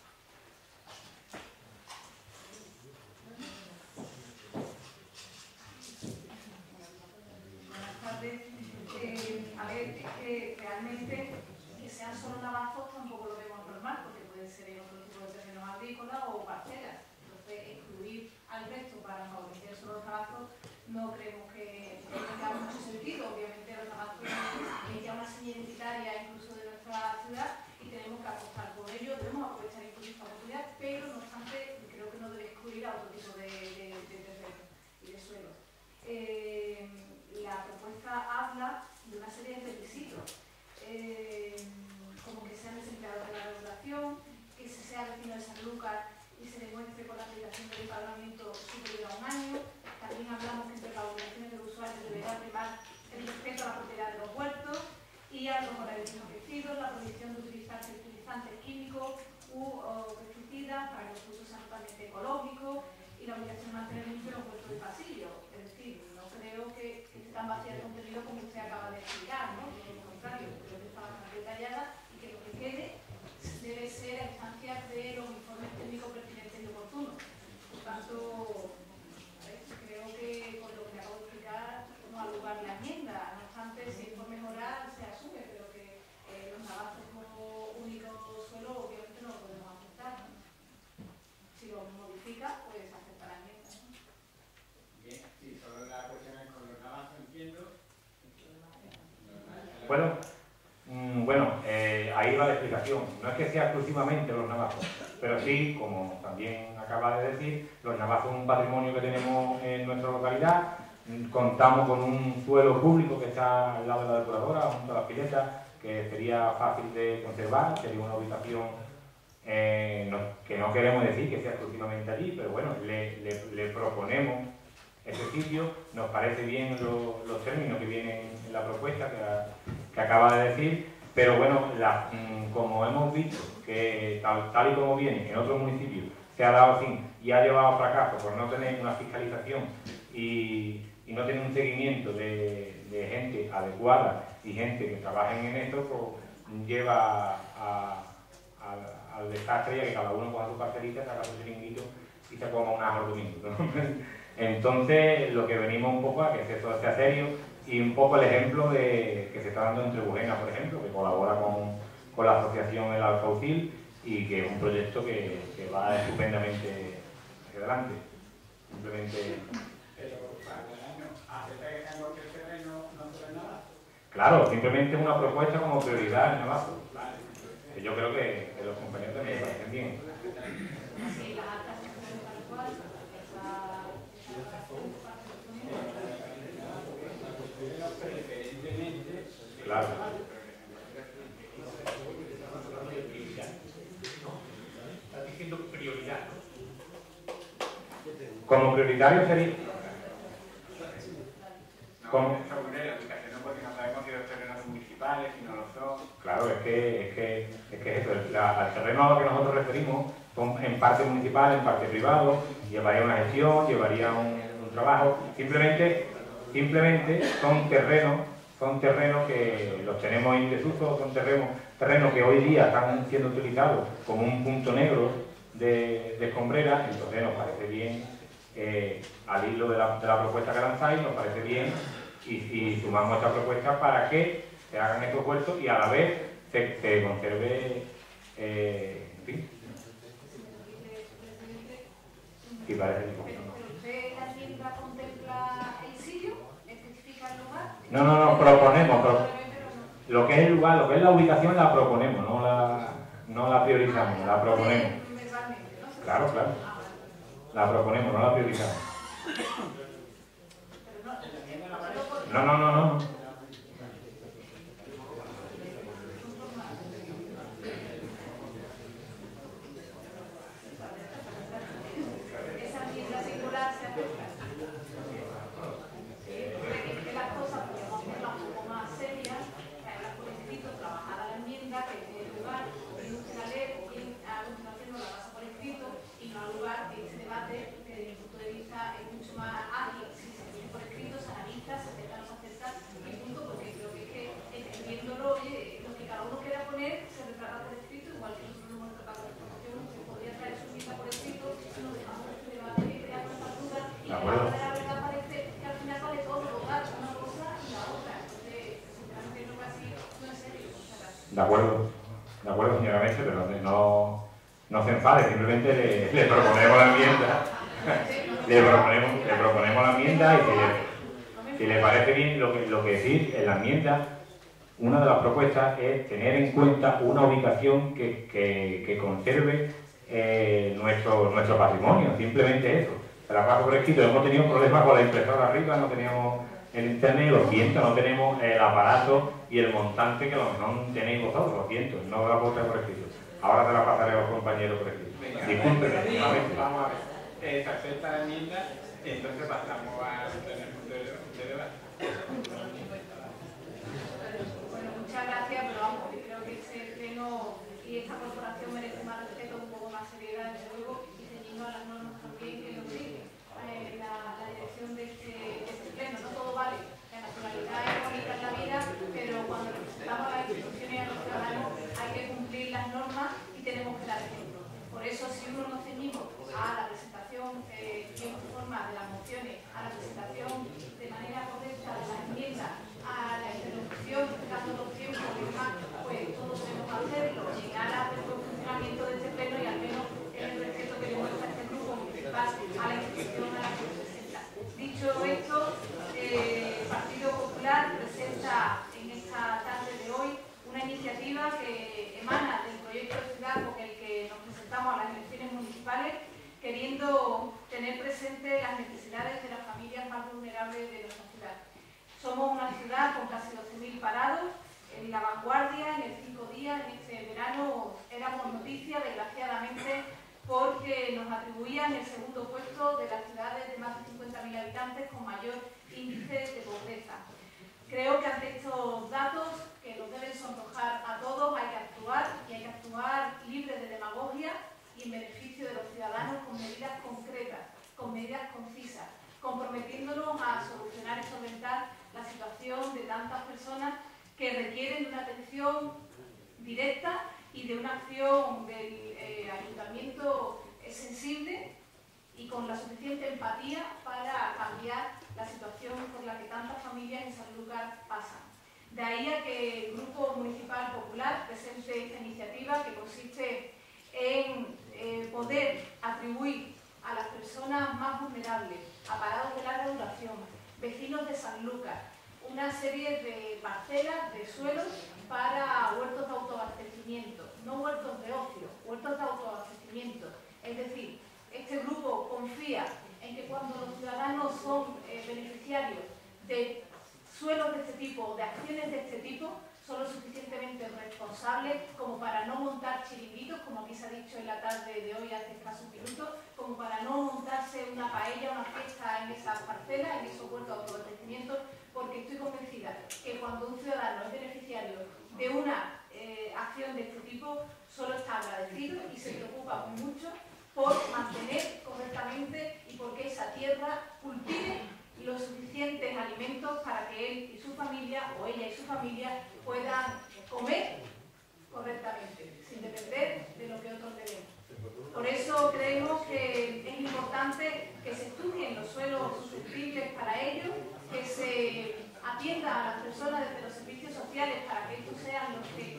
Buenas tardes. A ver, es que realmente que sean solo navajos tampoco lo vemos normal, porque pueden ser en otro tipo de terrenos agrícolas o parcelas. Entonces, excluir al resto para favorecer solo los navajos no creemos que tenga mucho sentido. Obviamente los navajos es ya una señal identitaria incluso de nuestra ciudad y tenemos que apostar por ello, debemos aprovechar incluso esta oportunidad, pero no obstante creo que no debe excluir a otro tipo de terrenos y de suelos. La propuesta habla de una serie de requisitos, como que sean desempleados de la regulación, que se sea vecino de Sanlúcar y se demuestre con la aplicación del empadronamiento superior a un año. También hablamos que entre las obligaciones del usuario deberá primar el respeto a la propiedad de los huertos y a los horarios establecidos, la prohibición de utilizar fertilizantes químicos o pesticidas para que los frutos sean totalmente ecológicos y la obligación de mantener limpios los huertos de pasillo. Es decir, no creo que esté tan vacía de contenido como usted acaba de explicar, ¿no? Todo lo contrario, creo que está bastante detallada y que lo que quede debe ser a instancias de los informes técnicos pertinentes y oportunos. Por tanto, creo que con lo que le acabo de explicar no ha lugar la enmienda. No obstante, si es por mejorar, se asume, pero que los navajos como único suelo obviamente no lo podemos aceptar, ¿no? Si lo modifica, pues aceptar la enmienda, ¿no? Bien, sí, solo la cuestión es con los navajos, entiendo. Bueno, ahí va la explicación. No es que sea exclusivamente los navajos, pero sí, como también acaba de decir, los navajos son un patrimonio que tenemos en nuestra localidad. Contamos con un suelo público que está al lado de la depuradora, junto a las piletas, que sería fácil de conservar, sería una ubicación que no queremos decir que sea exclusivamente allí, pero bueno, le proponemos ese sitio. Nos parece bien los términos que vienen en la propuesta que acaba de decir, pero bueno, como hemos visto que tal y como viene en otros municipios se ha dado así y ha llevado a fracaso por no tener una fiscalización y no tener un seguimiento de gente adecuada y gente que trabajen en esto, pues lleva al desastre y a que cada uno coja su parcelita, saca su chiringuito y se coma un ajo el domingo, ¿no? Entonces, lo que venimos un poco a que esto sea serio y un poco el ejemplo que se está dando en Trebujena, por ejemplo, que colabora con la asociación El Alcaucil y que es un proyecto que va estupendamente hacia adelante. Simplemente... Pero para el año, ¿acepta que tenga cualquier terreno no sobre nada? Claro, simplemente es una propuesta como prioridad en Navajo. Vale. Que yo creo que los compañeros también me parecen bien. Sí, las actas que se ponen tal cual, Preferentemente, Claro. Estás diciendo prioridad, ¿no? Como prioritario sería... ¿Cómo? La ubicación no porque no sabemos si los terrenos son municipales, si no lo son. Claro, es que eso, al terreno a lo que nosotros referimos son en parte municipal, en parte privado, llevaría una gestión, llevaría un trabajo. Simplemente son terrenos que los tenemos en desuso, son terrenos que hoy día están siendo utilizados como un punto negro de escombrera. Entonces nos parece bien, al hilo de la propuesta que lanzáis, nos parece bien y sumamos esta propuesta para que se hagan estos huertos y a la vez se conserve, en fin. Sí, parece un poquito, ¿no? ¿Pero usted la enmienda contempla el sitio? ¿Especifica el lugar? No, proponemos. Lo que es el lugar, lo que es la ubicación la proponemos, no la priorizamos, la proponemos. Claro. La proponemos, no la priorizamos. No. Esa enmienda singular se acepta. Que las cosas podemos hacerlas un poco más serias, que hablar por escrito, trabajada la enmienda, que esté en lugar, que usted la lee, a continuación nos la pasa por escrito y no al lugar que este debate que De acuerdo, señora Mestre, pero no se enfade, simplemente le proponemos la enmienda. le proponemos la enmienda y si le parece bien lo que decís en la enmienda, una de las propuestas es tener en cuenta una ubicación que conserve nuestro patrimonio, simplemente eso. Se la paso por escrito, hemos tenido problemas con la impresora arriba, no teníamos el internet, lo siento, no tenemos el aparato y el montante que a lo mejor tenéis vosotros, lo siento, no la puedo traer por escrito. Ahora te la pasaré a los compañeros por escrito. Discúlpeme. Vamos a ver, se acepta la enmienda, entonces pasamos al punto de debate. Bueno, muchas gracias, pero vamos, yo creo que este pleno y esta corporación merece más respeto, un poco más seriedad, desde luego, y ceñirnos a las normas también que nos dicen la dirección de este pleno. No todo vale, la naturalidad es bonita en la vida, pero cuando representamos a las instituciones y a los ciudadanos hay que cumplir las normas y tenemos que dar ejemplo. Por eso, si uno nos ceñimos a la presentación en forma de las mociones, a la presentación de manera correcta de las enmiendas, a la interlocución, dando los tiempos y demás, pues todos debemos hacerlo, llegar al buen funcionamiento de este pleno y al menos el respeto que le muestra este grupo municipal a la institución a la que representa. Dicho esto, el Partido Popular presenta en esta tarde de hoy una iniciativa que emana del proyecto de ciudad con el que nos presentamos a las elecciones municipales, queriendo tener presente las necesidades de las familias más vulnerables de nuestra ciudad. Somos una ciudad con casi 12.000 parados, en la vanguardia, en el 5 días, en este verano éramos noticia, desgraciadamente, porque nos atribuían el segundo puesto de las ciudades de más de 50.000 habitantes con mayor índice de pobreza. Creo que ante estos datos, que nos deben sonrojar a todos, hay que actuar y hay que actuar libres de demagogia y en beneficio de los ciudadanos con medidas concretas, con medidas concisas, comprometiéndonos a solucionar y solventar la situación de tantas personas que requieren de una atención directa y de una acción del ayuntamiento sensible y con la suficiente empatía para cambiar la situación por la que tantas familias en Sanlúcar pasan. De ahí a que el Grupo Municipal Popular presente esta iniciativa que consiste en poder atribuir a las personas más vulnerables, a parados de larga duración, vecinos de Sanlúcar, una serie de parcelas de suelos para huertos de autoabastecimiento, no huertos de ocio, huertos de autoabastecimiento. Es decir, este grupo confía en que cuando los ciudadanos son beneficiarios de suelos de este tipo, de acciones de este tipo, son lo suficientemente responsables como para no montar chiringuitos, como aquí se ha dicho en la tarde de hoy hace escasos minutos, como para no montarse una paella, una fiesta en esas parcelas, en esos huertos de autoabastecimiento, porque estoy convencida que cuando un ciudadano es beneficiario de una acción de este tipo, solo está agradecido y se preocupa mucho por mantener correctamente y porque esa tierra cultive los suficientes alimentos para que él y su familia, o ella y su familia, puedan comer correctamente, sin depender de lo que otros le den. Por eso creemos que es importante que se estudien los suelos susceptibles para ello, que se atienda a las personas desde los servicios sociales para que estos sean los que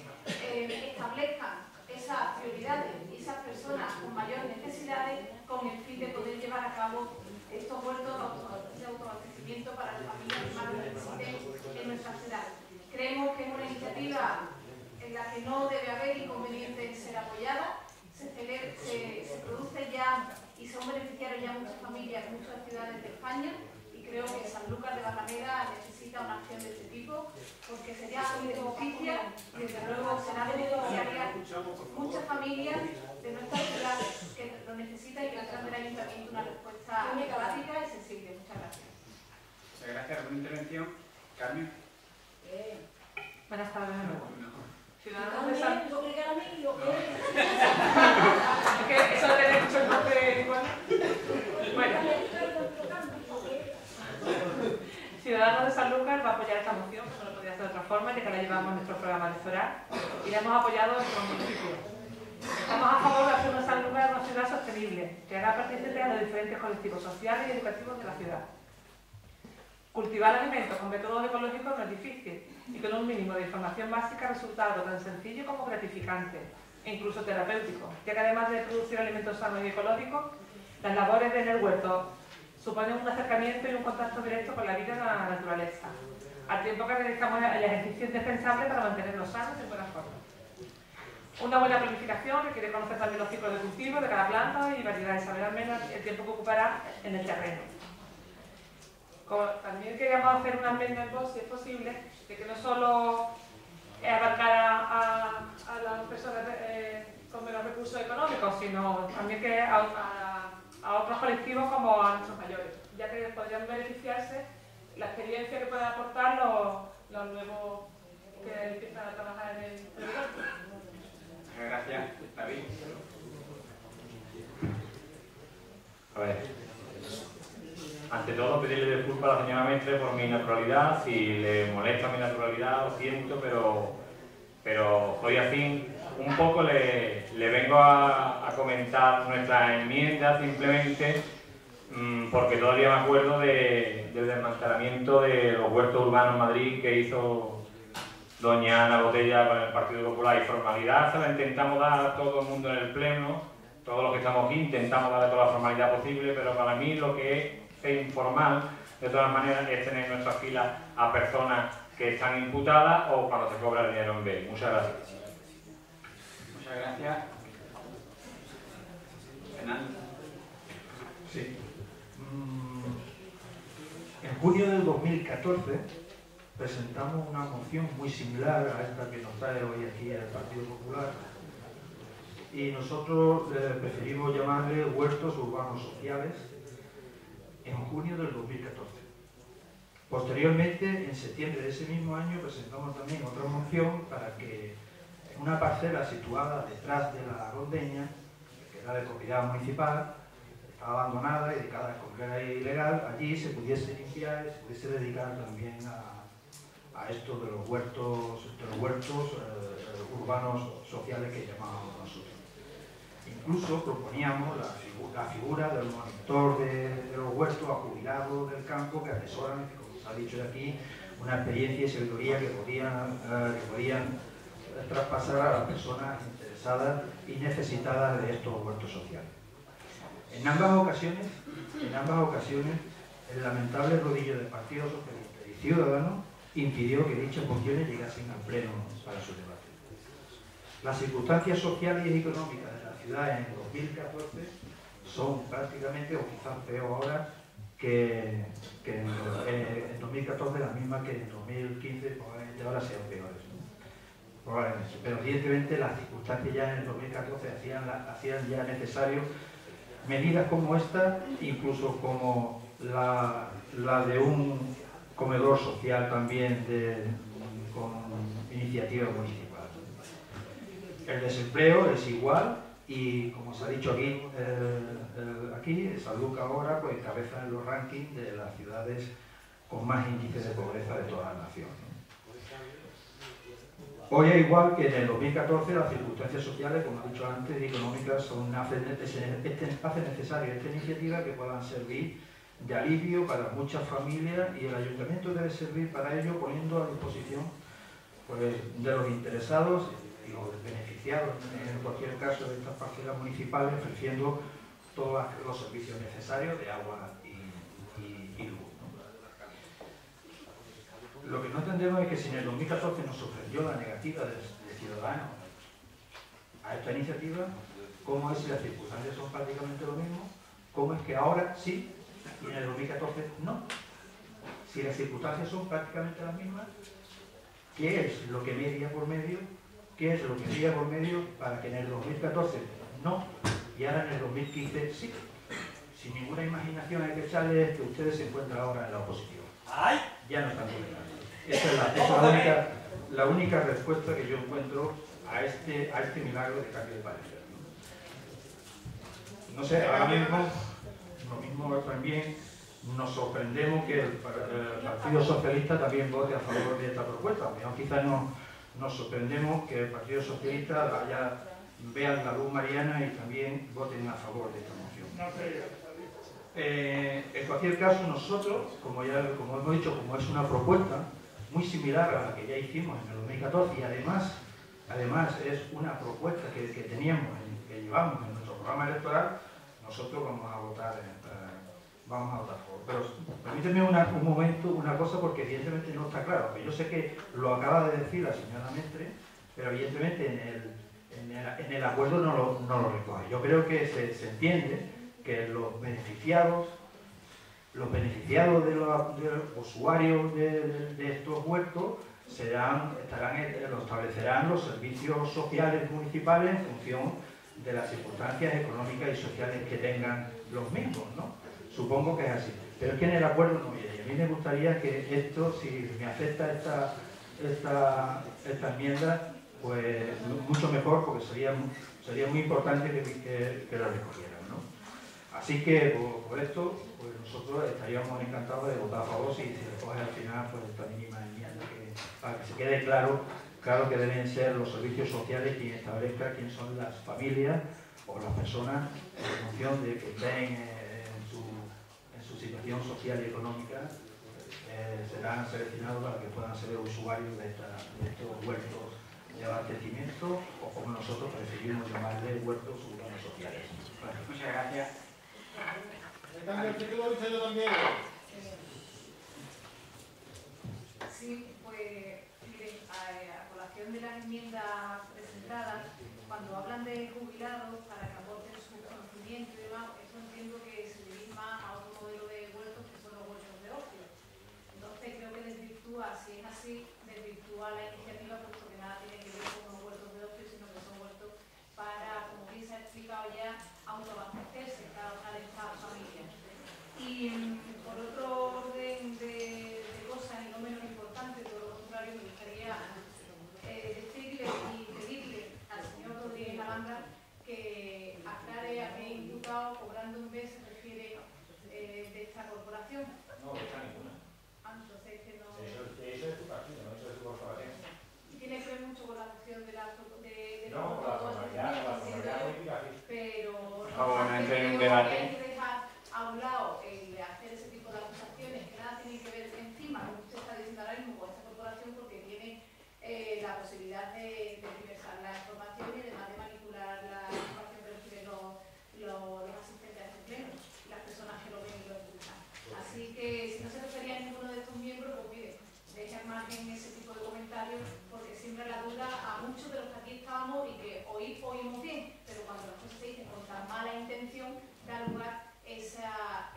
establezcan esas prioridades y esas personas con mayores necesidades con el fin de poder llevar a cabo estos huertos de autoabastecimiento para las familias que más lo necesiten en nuestra ciudad. Creemos que es una iniciativa en la que no debe haber inconveniente en ser apoyada. Se produce ya y son beneficiarios ya muchas familias en muchas ciudades de España y creo que Sanlúcar de Barrameda necesita una acción de este tipo porque sería muy de justicia y desde luego será beneficiaria muchas familias de nuestra ciudad que lo necesitan y que tendrán del ayuntamiento una respuesta empática y sensible. Muchas gracias. Muchas gracias. ¿Alguna intervención? Carmen. Buenas tardes. Ciudadanos de Sanlúcar. Es que eso le he dicho el nombre igual. Bueno. Ciudadanos de Sanlúcar va a apoyar esta moción, que no lo podía hacer de otra forma, ya que la llevamos en nuestro programa electoral y la hemos apoyado en nuestro municipio. Estamos a favor de hacer de Sanlúcar una ciudad sostenible, que haga partícipe a los diferentes colectivos sociales y educativos de la ciudad. Cultivar alimentos con métodos ecológicos no es difícil y con un mínimo de información básica resulta algo tan sencillo como gratificante e incluso terapéutico, ya que además de producir alimentos sanos y ecológicos, las labores en el huerto suponen un acercamiento y un contacto directo con la vida y la naturaleza, al tiempo que realizamos el ejercicio indispensable para mantenernos sanos y en buena forma. Una buena planificación requiere conocer también los ciclos de cultivo de cada planta y variedades, saber al menos el tiempo que ocupará en el terreno. También queríamos hacer una enmienda en voz, si es posible, de que no solo abarcar a las personas con menos recursos económicos, sino también que a otros colectivos como a nuestros mayores, ya que podrían beneficiarse la experiencia que pueden aportar los nuevos que empiezan a trabajar en el huerto. Muchas gracias, David. A ver, ante todo pedirle disculpas a la señora Mestre por mi naturalidad. Si le molesta mi naturalidad, lo siento, pero hoy así un poco le vengo a comentar nuestra enmienda simplemente porque todavía me acuerdo del desmantelamiento de los huertos urbanos en Madrid que hizo doña Ana Botella con el Partido Popular, y formalidad se la intentamos dar a todo el mundo en el pleno, todos los que estamos aquí intentamos darle toda la formalidad posible, pero para mí lo que es informal, de todas maneras, es tener en nuestra fila a personas que están imputadas o cuando se cobra el dinero en B. Muchas gracias. Muchas gracias. Fernando. Sí. En junio del 2014 presentamos una moción muy similar a esta que nos trae hoy aquí el Partido Popular, y nosotros preferimos llamarle huertos urbanos sociales, en junio del 2014. Posteriormente, en septiembre de ese mismo año, presentamos también otra moción para que en una parcela situada detrás de la Rondeña, que era de propiedad municipal, estaba abandonada y dedicada a comer ilegal, allí se pudiese limpiar y se pudiese dedicar también a esto de los huertos urbanos sociales que llamábamos nosotros. Incluso proponíamos la figura del monitor de los huertos a jubilados del campo que atesoran, como se ha dicho de aquí, una experiencia y sabiduría que podían traspasar a las personas interesadas y necesitadas de estos huertos sociales. En ambas ocasiones, el lamentable rodillo del Partido Socialista y Ciudadanos impidió que dichas mociones llegasen al Pleno para su debate. Las circunstancias sociales y económicas de la ciudad en 2014 son prácticamente, o quizás peor ahora, que en 2014, las mismas que en 2015, probablemente ahora sean peores, ¿no? Probablemente. Pero evidentemente las circunstancias ya en el 2014 hacían ya necesario medidas como esta, incluso como la de un comedor social también con iniciativa municipal. El desempleo es igual y, como se ha dicho aquí, Sanlúcar ahora pues encabeza en los rankings de las ciudades con más índices de pobreza de toda la nación. Hoy, es igual que en el 2014, las circunstancias sociales, como he dicho antes, y económicas hacen necesaria esta iniciativa que puedan servir de alivio para muchas familias, y el ayuntamiento debe servir para ello poniendo a disposición pues, de los interesados y los beneficiados, en cualquier caso, de estas parcelas municipales, ofreciendo todos los servicios necesarios de agua y luz. Lo que no entendemos es que si en el 2014 nos sorprendió la negativa de Ciudadanos a esta iniciativa, ¿cómo es si las circunstancias son prácticamente lo mismo? ¿Cómo es que ahora sí y en el 2014 no? Si las circunstancias son prácticamente las mismas, ¿qué es lo que media por medio? ¿Qué es lo que media por medio para que en el 2014 no y ahora en el 2015 sí? Sin ninguna imaginación hay que echarle que ustedes se encuentran ahora en la oposición. ¡Ay! Ya no están gobernando. Esa es la única respuesta que yo encuentro a este milagro de cambio de parecer. No sé, ahora mismo, lo mismo también nos sorprendemos que el Partido Socialista también vote a favor de esta propuesta. O quizás nos sorprendemos que el Partido Socialista vean la luz mariana y también voten a favor de esta moción. En cualquier caso, nosotros, como hemos dicho, como es una propuesta muy similar a la que ya hicimos en el 2014 y además es una propuesta que teníamos, que llevamos en nuestro programa electoral, nosotros vamos a votar a favor. Pero permíteme un momento, una cosa, porque evidentemente no está claro. Yo sé que lo acaba de decir la señora Mestre, pero evidentemente en el acuerdo no lo recoge. Yo creo que se entiende que los beneficiados de los usuarios de estos huertos lo establecerán los servicios sociales municipales en función de las circunstancias económicas y sociales que tengan los mismos, ¿no? Supongo que es así. Pero es que en el acuerdo no viene. Y a mí me gustaría que esto, si me acepta esta enmienda, pues mucho mejor, porque sería muy importante que lo recogieran, ¿no? Así que por esto, pues nosotros estaríamos encantados de votar a favor si recoge al final pues esta mínima enmienda, para que se quede claro que deben ser los servicios sociales quienes establezcan quiénes son las familias o las personas en función de que estén en su situación social y económica, serán seleccionados para que puedan ser usuarios de estos huertos de abastecimiento, o como nosotros preferimos llamarle huertos urbanos sociales. Muchas gracias. Sí, pues miren, a colación de las enmiendas presentadas, cuando hablan de jubilados para que aporten su conocimiento y demás, eso entiendo que se dirige más a otro modelo de huertos que son los huertos de ocio. Entonces creo que desvirtúa, si es así, desvirtúa la iniciativa, puesto que nada tiene que ver con los huertos de ocio, sino que son huertos para, como bien se ha explicado ya, autoabastecerse cada una de estas familias. Y por otro orden de cosas, y no menos importante, por lo contrario, me gustaría decirle y pedirle al señor Rodríguez Alhambra que aclare a qué imputado cobrando un mes se refiere de esta corporación. No, está ninguna. Entonces que no... Eso es tu partido, no eso es tu corporación. Tiene que ver mucho con la cuestión de la... No, con la formalidad política, sí. Pero... no entre en un debate. Hay que dejar a un lado el de hacer ese tipo de acusaciones que nada tienen que ver encima, como usted está diciendo ahora mismo, con esta corporación, porque tiene la posibilidad de diversar la información y además de manipular la información que reciben los asistentes a este pleno y las personas que lo ven y lo escuchan. Así que si no se refería a ninguno de estos miembros, pues mire, deje al margen ese tipo de comentarios, porque siempre la duda a muchos de los que aquí estábamos y que oímos bien, pero cuando las cosas se dicen con tan mala intención, da lugar esa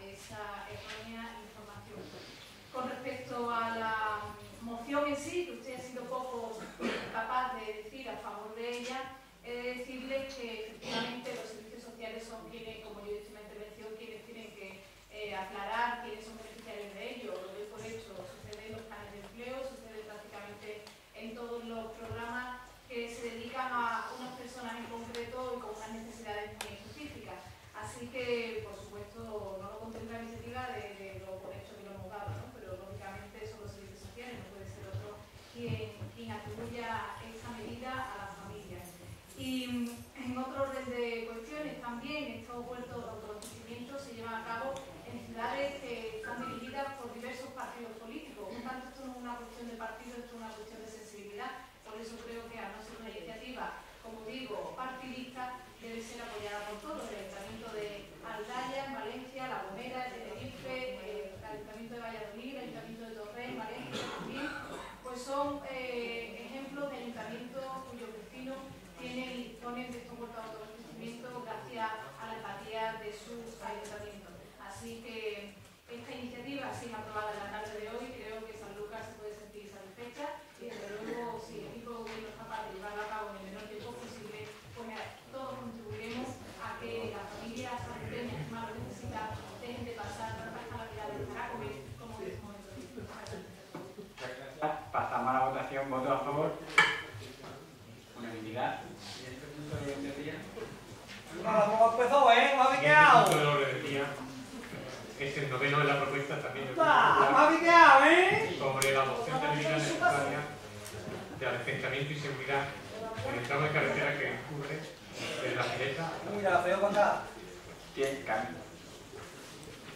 errónea información. Con respecto a la moción en sí, que usted ha sido poco capaz de decir a favor de ella, he de decirle que efectivamente los servicios sociales son quienes, como yo he dicho en la intervención, quienes tienen que aclarar quiénes son beneficiarios de ello. Lo doy por hecho, sucede en los planes de empleo, sucede prácticamente en todos los programas que se dedican a unas personas en concreto y con unas necesidades muy específicas. Así que, por supuesto, no lo contempla la iniciativa de lo por hecho que lo hemos dado, ¿no? Pero lógicamente son los servicios sociales, no puede ser otro quien atribuya esta medida a las familias. Y en otro orden de cuestiones, también estos huertos de autoabastecimiento se llevan a cabo en ciudades que están dirigidas por diversos partidos políticos. Por tanto, esto no es una cuestión de partido, esto es una cuestión de sensibilidad. Por eso creo que, a no ser una iniciativa, como digo, partidista, debe ser apoyada por todos. El Ayuntamiento de Aldaya, en Valencia, La Gomera, Tenerife, el Ayuntamiento de Valladolid, el Ayuntamiento de Torrent, Valencia también, pues son ejemplos de ayuntamientos cuyos vecinos disponen de estos huertos de autoabastecimiento gracias a la empatía de sus ayuntamientos. Así que esta iniciativa, si es aprobada en la tarde de hoy, creo que San Lucas se puede sentir satisfecha y desde luego, si el equipo de gobierno es capaz de llevarla a cabo en el menor tiempo posible, pues todos contribuiremos a que las familias santeñas que más lo necesitan dejen de pasar tantas calamidades para comer como en este momento. Pasamos a la votación. ¿Voto a favor? Unanimidad. ¿Y este punto de orden del día? ¿Cómo empezó, eh? ¿Me ha El picado? punto de orden del día es el noveno de la propuesta también del ¡Me ha picado, eh! sobre la adopción de medidas necesarias de asentamiento y seguridad en el tramo de carretera que cubre desde la Pileta. Mira, feo para acá. Bien, cambio.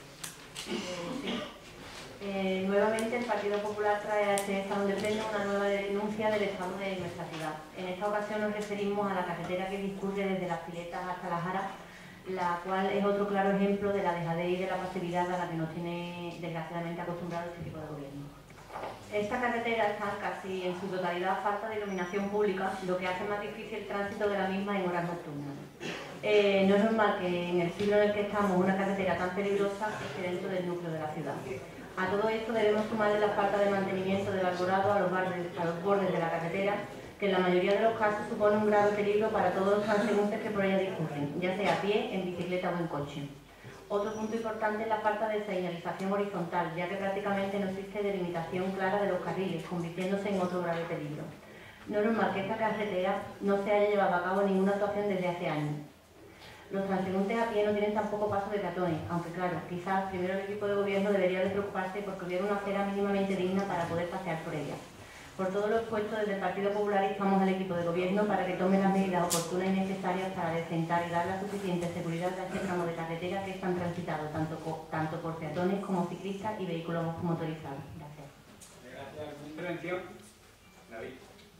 Nuevamente el Partido Popular trae a este Salón de Pleno una nueva denuncia del estado de nuestra ciudad. En esta ocasión nos referimos a la carretera que discurre desde Las Piletas hasta La Jara, la cual es otro claro ejemplo de la dejadez y de la pasividad a la que nos tiene desgraciadamente acostumbrado este tipo de gobierno. Esta carretera está casi en su totalidad falta de iluminación pública, lo que hace más difícil el tránsito de la misma en horas nocturnas. No es normal que en el siglo en el que estamos una carretera tan peligrosa esté dentro del núcleo de la ciudad. A todo esto debemos sumarle la falta de mantenimiento del alborado a los bordes de la carretera, que en la mayoría de los casos supone un grave peligro para todos los transeúntes que por ella discurren, ya sea a pie, en bicicleta o en coche. Otro punto importante es la falta de señalización horizontal, ya que prácticamente no existe delimitación clara de los carriles, convirtiéndose en otro grave peligro. No es normal que esta carretera no se haya llevado a cabo ninguna actuación desde hace años. Los transeúntes a pie no tienen tampoco paso de peatones, aunque claro, quizás primero el equipo de gobierno debería de preocuparse porque hubiera una acera mínimamente digna para poder pasear por ella. Por todo lo expuesto, desde el Partido Popular instamos al equipo de gobierno para que tome las medidas oportunas y necesarias para decentar y dar la suficiente seguridad a este tramo de carretera que es tan transitado tanto por peatones como ciclistas y vehículos motorizados. Gracias. Gracias. Intervención. David.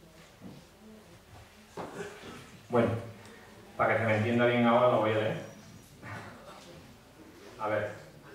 Bueno, para que se me entienda bien ahora lo voy a leer. A ver.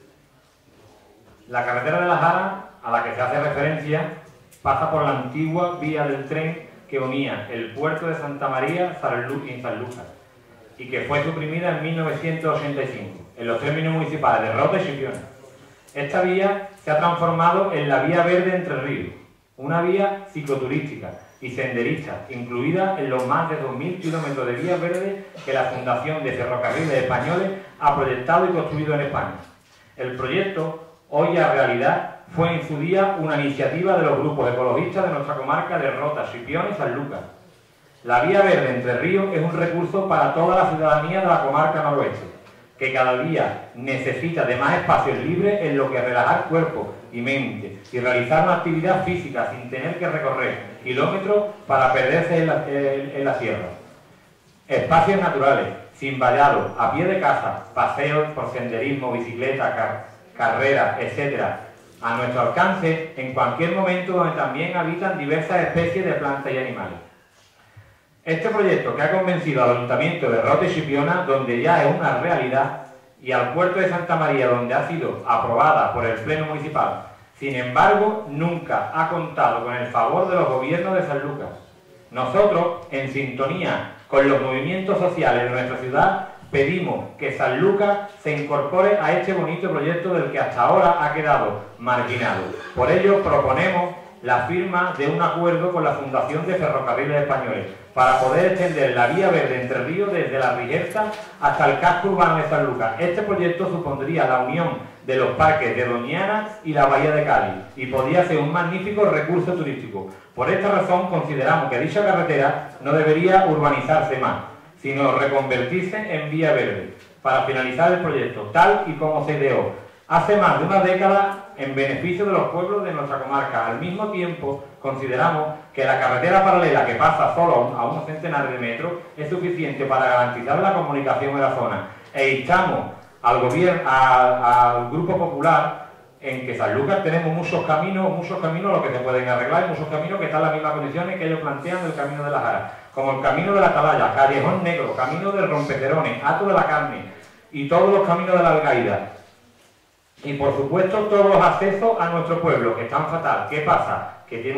La carretera de La Jara, a la que se hace referencia, pasa por la antigua vía del tren que unía el puerto de Santa María y Sanlúcar, y que fue suprimida en 1985, en los términos municipales de Rota y Chipiona. Esta vía se ha transformado en la Vía Verde Entre Ríos, una vía cicloturística y senderista, incluida en los más de 2.000 kilómetros de vías verdes que la Fundación de Ferrocarriles Españoles ha proyectado y construido en España. El proyecto, hoy a realidad, fue en su día una iniciativa de los grupos ecologistas de nuestra comarca de Rota, Chipiona y Sanlúcar. La Vía Verde Entre Ríos es un recurso para toda la ciudadanía de la comarca noroeste, que cada día necesita de más espacios libres en lo que relajar cuerpo y mente y realizar una actividad física sin tener que recorrer kilómetros para perderse en la sierra. Espacios naturales, sin vallado, a pie de casa, paseos por senderismo, bicicleta, carreras, etc., a nuestro alcance en cualquier momento, donde también habitan diversas especies de plantas y animales. Este proyecto, que ha convencido al Ayuntamiento de Rota y Chipiona, donde ya es una realidad, y al puerto de Santa María, donde ha sido aprobada por el Pleno Municipal, sin embargo, nunca ha contado con el favor de los gobiernos de Sanlúcar. Nosotros, en sintonía con los movimientos sociales de nuestra ciudad, pedimos que Sanlúcar se incorpore a este bonito proyecto del que hasta ahora ha quedado marginado. Por ello, proponemos la firma de un acuerdo con la Fundación de Ferrocarriles Españoles para poder extender la Vía Verde Entre Ríos desde La Rigerza hasta el casco urbano de Sanlúcar. Este proyecto supondría la unión de los parques de Doñana y la Bahía de Cádiz y podría ser un magnífico recurso turístico. Por esta razón consideramos que dicha carretera no debería urbanizarse más, sino reconvertirse en vía verde, para finalizar el proyecto, tal y como se ideó hace más de una década en beneficio de los pueblos de nuestra comarca. Al mismo tiempo, consideramos que la carretera paralela que pasa solo a unos centenares de metros es suficiente para garantizar la comunicación en la zona, e instamos al gobierno, al Grupo Popular, en que Sanlúcar tenemos muchos caminos los que se pueden arreglar y muchos caminos que están en las mismas condiciones que ellos plantean del Camino de la Jara, como el Camino de la Atalaya, Callejón Negro, Camino del Rompecerones, Hato de la Carne y todos los caminos de la Algaida. Y por supuesto todos los accesos a nuestro pueblo, que están fatal. ¿Qué pasa? Que tiene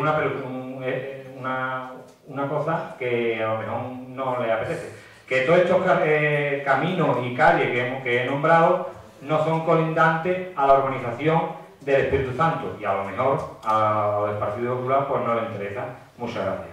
una cosa que a lo mejor no le apetece. Que todos estos caminos y calles que he nombrado no son colindantes a la urbanización del Espíritu Santo, y a lo mejor al Partido Popular pues no le interesa. Muchas gracias.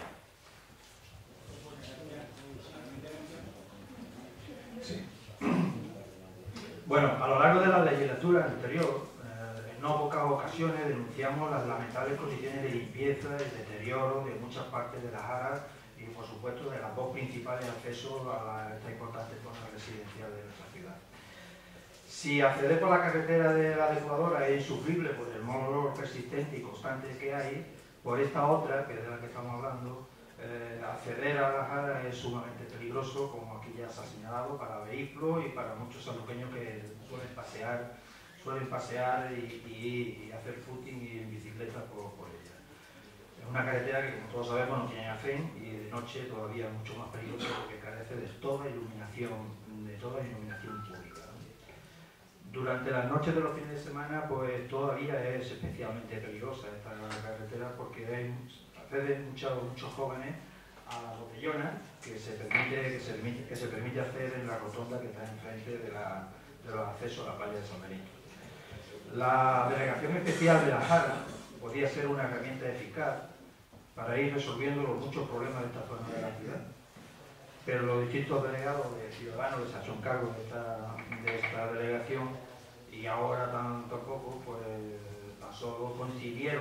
Sí. Bueno, a lo largo de la legislatura anterior, en no pocas ocasiones denunciamos las lamentables condiciones de limpieza y deterioro de muchas partes de la Jara y, por supuesto, de las dos principales accesos a esta importante zona residencial de nuestra ciudad. Si acceder por la carretera de la depuradora es insufrible por el mal olor persistente y constante que hay, por esta otra, que es de la que estamos hablando, acceder a la Jara es sumamente peligroso, como aquí ya se ha señalado, para vehículos y para muchos sanluqueños que suelen pasear suelen pasear y hacer footing y en bicicleta por ella. Es una carretera que, como todos sabemos, no tiene arcén y de noche todavía es mucho más peligrosa porque carece de toda iluminación pública, ¿no? Durante las noches de los fines de semana, pues todavía es especialmente peligrosa esta carretera porque acceden muchos jóvenes a la botellona que se permite hacer en la rotonda que está enfrente de los accesos a la playa de San Benito. La Delegación Especial de La Jara podría ser una herramienta eficaz para ir resolviendo los muchos problemas de esta zona de la ciudad, pero los distintos delegados de Ciudadanos que se hacen cargo de esta delegación y ahora tampoco, pues tan solo concibieron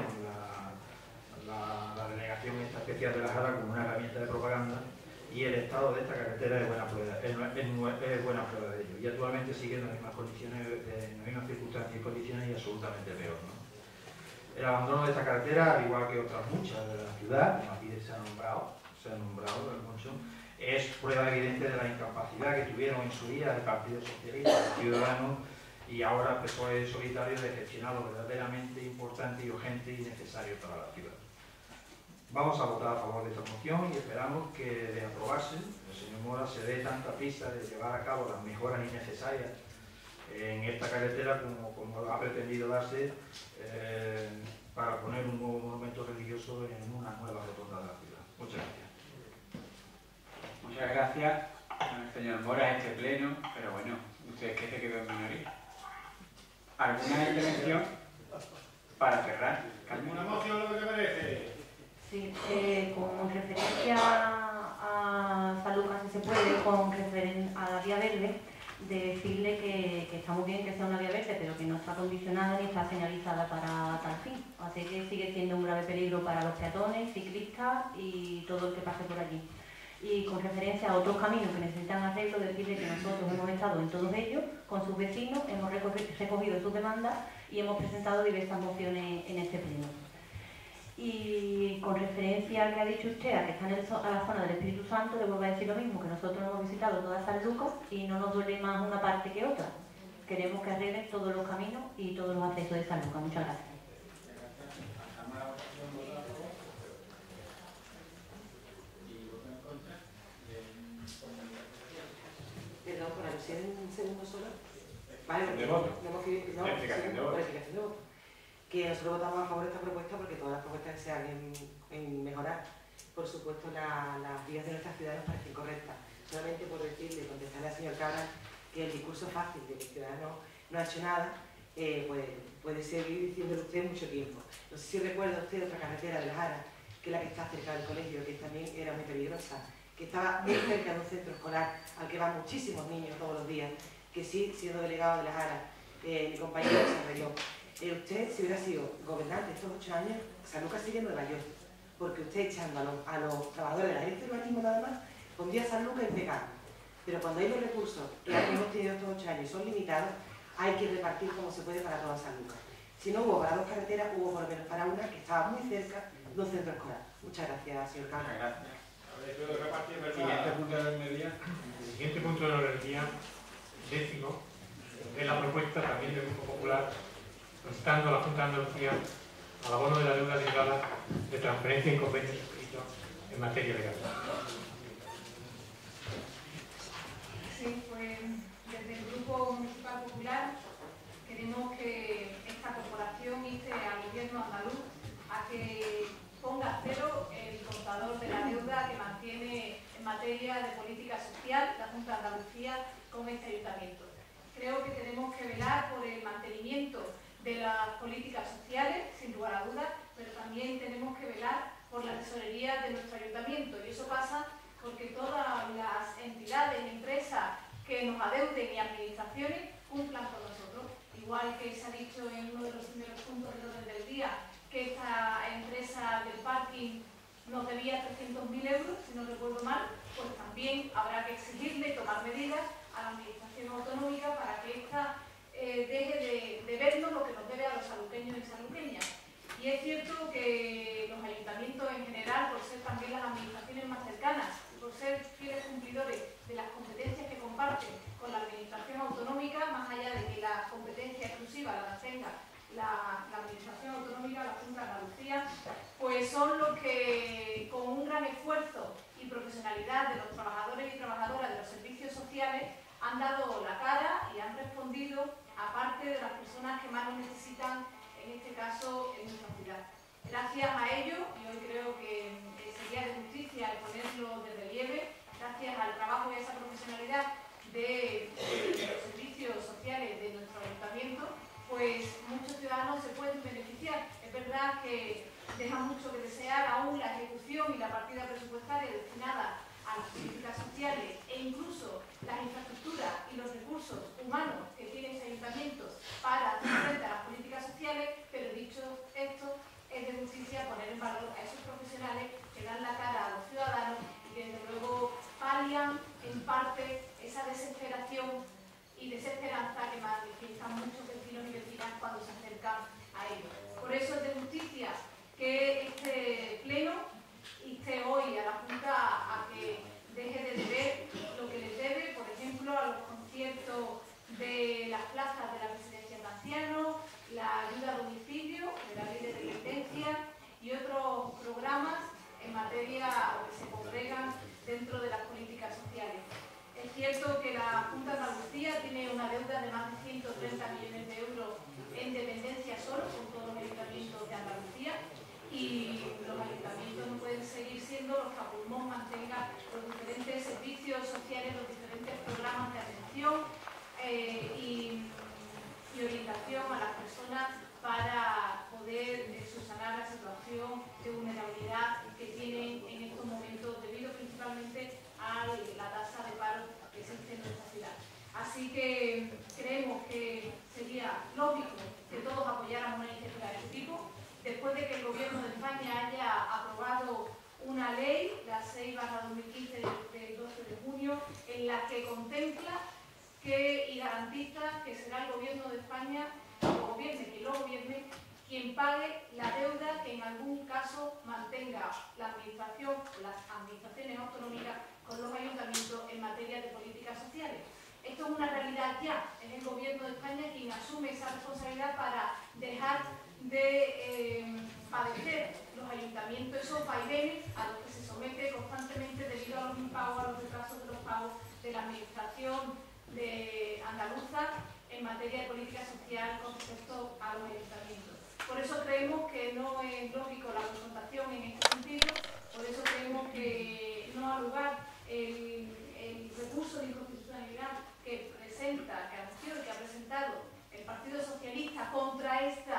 la delegación esta especial de La Jara como una herramienta de propaganda y el estado de esta carretera es buena prueba de ello y actualmente sigue en las mismas condiciones, en las mismas circunstancias y condiciones y absolutamente peor, ¿no? El abandono de esta carretera, al igual que otras muchas de la ciudad, como aquí se ha nombrado mucho, es prueba evidente de la incapacidad que tuvieron en su día el Partido Socialista, el Ciudadanos y ahora el PSOE solitario de gestionar lo verdaderamente importante y urgente y necesario para la ciudad. Vamos a votar a favor de esta moción y esperamos que de aprobarse, el señor Mora se dé tanta prisa de llevar a cabo las mejoras innecesarias en esta carretera como ha pretendido darse para poner un nuevo monumento religioso en una nueva rotonda de la ciudad. Muchas gracias. Muchas gracias, señor Mora, a este pleno, pero bueno, usted es que se quedó en minoría. ¿Alguna intervención para cerrar? ¿Alguna moción lo que te parece? Sí, con referencia a San Lucas, si se puede, a la vía verde, de decirle que está muy bien que sea una vía verde, pero que no está condicionada ni está señalizada para tal fin. Así que sigue siendo un grave peligro para los peatones, ciclistas y todo el que pase por allí. Y con referencia a otros caminos que necesitan arreglo, decirle que nosotros hemos estado en todos ellos con sus vecinos, hemos recogido sus demandas y hemos presentado diversas mociones en este pleno. Y con referencia al que ha dicho usted, a que está a la zona del Espíritu Santo, le vuelvo a decir lo mismo, que nosotros hemos visitado toda San Lucas y no nos duele más una parte que otra. Queremos que arreglen todos los caminos y todos los accesos de San Lucas. Muchas gracias. Perdón, por alusión en un segundo solo. Vale, ¿De voto? No, explicación de voto. Que nosotros votamos a favor de esta propuesta porque todas las propuestas que se hagan en mejorar, por supuesto, las vías de nuestra ciudad nos parecen correctas. Solamente por decirle, contestarle al señor Cabral que el discurso fácil de que el ciudadano no ha hecho nada, pues puede seguir diciéndolo usted mucho tiempo. No sé si recuerda usted otra carretera de La Jara, que es la que está cerca del colegio, que también era muy peligrosa, que estaba muy cerca de un centro escolar al que van muchísimos niños todos los días, que sí, siendo delegado de La Jara, mi compañero se arregló. Usted, si hubiera sido gobernante estos 8 años, San Lucas sigue en Nueva York, porque usted echando a los trabajadores de la agencia de urbanismo nada más, pondría San Lucas impecable. Pero cuando hay los recursos que hemos tenido estos 8 años y son limitados, hay que repartir como se puede para toda San Lucas. Si no hubo para 2 carreteras, hubo por lo menos para una que estaba muy cerca de un centro escolar. Muchas gracias, señor Carlos. Gracias. Siguiente punto de orden del día. El siguiente punto de orden del día, 10º, es la propuesta también del Grupo Popular instando a la Junta de Andalucía al abono de la deuda derivada de transferencia y convenios suscritos en materia legal. Sí, pues desde el Grupo Municipal Popular queremos que esta corporación inste al Gobierno andaluz a que ponga a cero el contador de la deuda que mantiene en materia de política social la Junta de Andalucía con este ayuntamiento. Creo que tenemos que velar por el mantenimiento de las políticas sociales, sin lugar a dudas, pero también tenemos que velar por la tesorería de nuestro ayuntamiento y eso pasa porque todas las entidades, empresas que nos adeuden y administraciones cumplan con nosotros. Igual que se ha dicho en uno de los primeros puntos del orden del día que esta empresa del parking nos debía 300.000 euros, si no recuerdo mal, pues también habrá que exigirle y tomar medidas a la administración autonómica para que ésta deje de vernos lo que nos debe a los sanluqueños y sanluqueñas. Y es cierto que los ayuntamientos en general, por ser también las administraciones más cercanas y por ser fieles cumplidores de las competencias que comparten con la administración autonómica, más allá de que la competencia exclusiva la realidad de los trabajadores y trabajadoras de los servicios sociales han dado la cara y han respondido a parte de las personas que más lo necesitan, en este caso en nuestra ciudad. Gracias a ello, y hoy creo que sería de justicia el ponerlo de relieve, gracias al trabajo y a esa profesionalidad de los servicios sociales de nuestro ayuntamiento, pues muchos ciudadanos se pueden beneficiar. Es verdad que deja mucho que desear aún la ejecución y la partida presupuestaria destinada a las políticas sociales e incluso las infraestructuras y los recursos humanos que tiene ese ayuntamiento para hacer frente a las políticas sociales, pero dicho esto, es de justicia poner en valor a esos profesionales que dan la cara a los ciudadanos y que desde luego palian en parte esa desesperación y desesperanza que manifiestan muchos vecinos y vecinas cuando se acercan a ellos. Por eso es de justicia que este pleno inste hoy a la Junta a que deje de deber lo que les debe, por ejemplo, a los conciertos de las plazas de la residencia de ancianos, la ayuda a domicilio de la ley de dependencia y otros programas en materia que se congregan dentro de las políticas sociales. Es cierto que la Junta de Andalucía tiene una deuda de más de 130 millones de euros en dependencia solo con todos los ayuntamientos de Andalucía y los ayuntamientos no pueden seguir siendo los que a pulmón mantengan los diferentes servicios sociales, los diferentes programas de atención y orientación a las personas para poder subsanar la situación de vulnerabilidad que tienen en estos momentos debido principalmente a la tasa de paro que existe en nuestra ciudad. Así que creemos que sería lógico que todos apoyáramos una iniciativa de este tipo, después de que el Gobierno de España haya aprobado una ley, la 6/2015 del 12 de junio, en la que contempla y garantiza que será el Gobierno de España, lo gobierne quien lo gobierne, quien pague la deuda que en algún caso mantenga la administración o las administraciones autonómicas con los ayuntamientos en materia de políticas sociales. Esto es una realidad ya, es el Gobierno de España quien asume esa responsabilidad para dejar de padecer los ayuntamientos esos vaivenes a los que se somete constantemente debido a los impagos, a los retrasos de los pagos de la administración de andaluza en materia de política social con respecto a los ayuntamientos. Por eso creemos que no es lógico la confrontación en este sentido, por eso creemos que no ha lugar el recurso de inconstitucionalidad que anunció y que ha presentado el Partido Socialista contra estas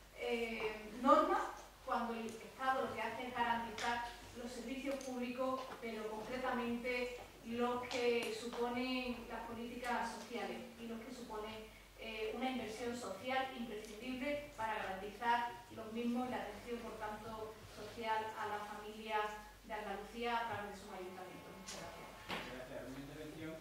normas, cuando el Estado lo que hace es garantizar los servicios públicos, pero concretamente los que suponen las políticas sociales y los que suponen una inversión social imprescindible para garantizar los mismos y la atención, por tanto, social a las familias de Andalucía a través de sus ayuntamientos. Muchas gracias. ¿Alguna intervención?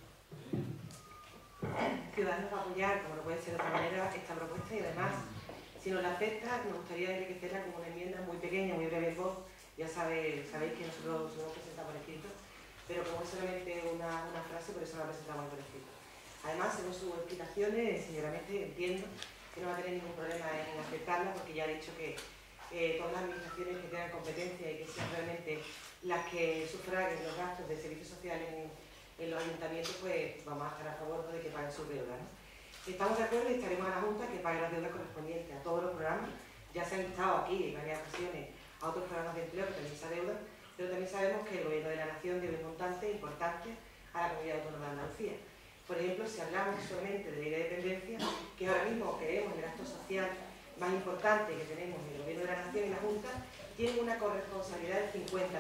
Ciudadanos va a apoyar, como no puede ser de otra manera, esta propuesta y además, si nos la acepta, nos gustaría enriquecerla con una enmienda muy pequeña, muy breve en voz. Ya sabéis que nosotros hemos presentado por escrito, pero como es solamente una frase, por eso la presentamos por escrito. Además, según sus explicaciones, señora Mestre, entiendo que no va a tener ningún problema en aceptarla, porque ya ha dicho que todas las administraciones que tengan competencia y que sean realmente las que sufraguen los gastos de servicios sociales en los ayuntamientos, pues vamos a estar a favor de que paguen sus deudas, ¿no? Estamos de acuerdo y estaremos a la Junta que pague las deudas correspondientes a todos los programas. Ya se han instado aquí en varias ocasiones a otros programas de empleo que también se adeudan, pero también sabemos que el Gobierno de la Nación debe un montante importante a la Comunidad Autónoma de Andalucía. Por ejemplo, si hablamos solamente de ley de dependencia, que ahora mismo creemos el gasto social más importante que tenemos en el Gobierno de la Nación y la Junta, tiene una corresponsabilidad del 50%.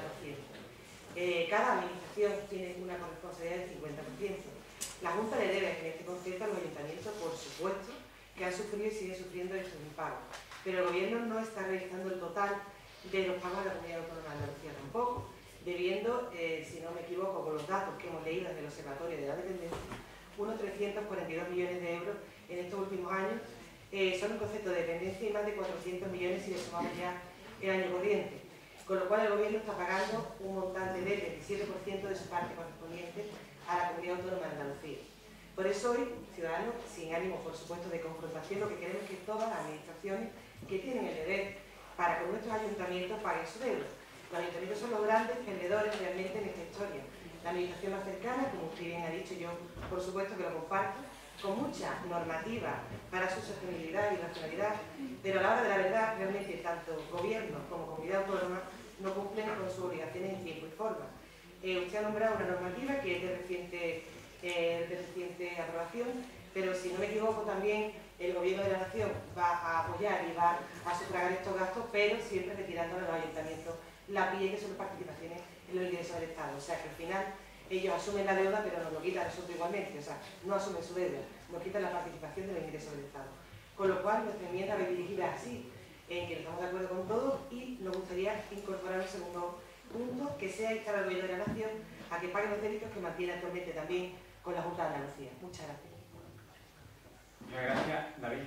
Cada administración tiene una corresponsabilidad del 50%. La Junta le debe en este concepto a los ayuntamientos, por supuesto, que han sufrido y siguen sufriendo estos impagos. Pero el Gobierno no está realizando el total de los pagos de la Comunidad Autónoma de Andalucía tampoco, debiendo, si no me equivoco, con los datos que hemos leído desde el Observatorio de la Dependencia, unos 342 millones de euros en estos últimos años son un concepto de dependencia y más de 400 millones si le sumamos ya el año corriente. Con lo cual el Gobierno está pagando un montante del 27% de su parte correspondiente a la Comunidad Autónoma de Andalucía. Por eso hoy, Ciudadanos, sin ánimo por supuesto de confrontación, lo que queremos es que todas las administraciones que tienen el deber para con nuestros ayuntamientos paguen su deuda. Los ayuntamientos son los grandes perdedores realmente en esta historia. la administración más cercana, como usted bien ha dicho, yo por supuesto que lo comparto, con mucha normativa para su sostenibilidad y racionalidad, pero a la hora de la verdad, realmente tanto gobierno como comunidad autónoma no cumplen con sus obligaciones en tiempo y forma. Usted ha nombrado una normativa que es de reciente aprobación, pero si no me equivoco también el Gobierno de la Nación va a apoyar y va a sufragar estos gastos, pero siempre retirándole a los ayuntamientos la PIE, que son participaciones en los ingresos del Estado. O sea que al final ellos asumen la deuda, pero nos lo quitan a nosotros igualmente. O sea, no asumen su deuda, nos quitan la participación de los ingresos del Estado. Con lo cual, nuestra enmienda va dirigida así, en que estamos de acuerdo con todo y nos gustaría incorporar un segundo punto, que sea instar al Gobierno de la Nación a que pague los débitos que mantiene actualmente también con la Junta de Andalucía. Muchas gracias. Muchas gracias, David.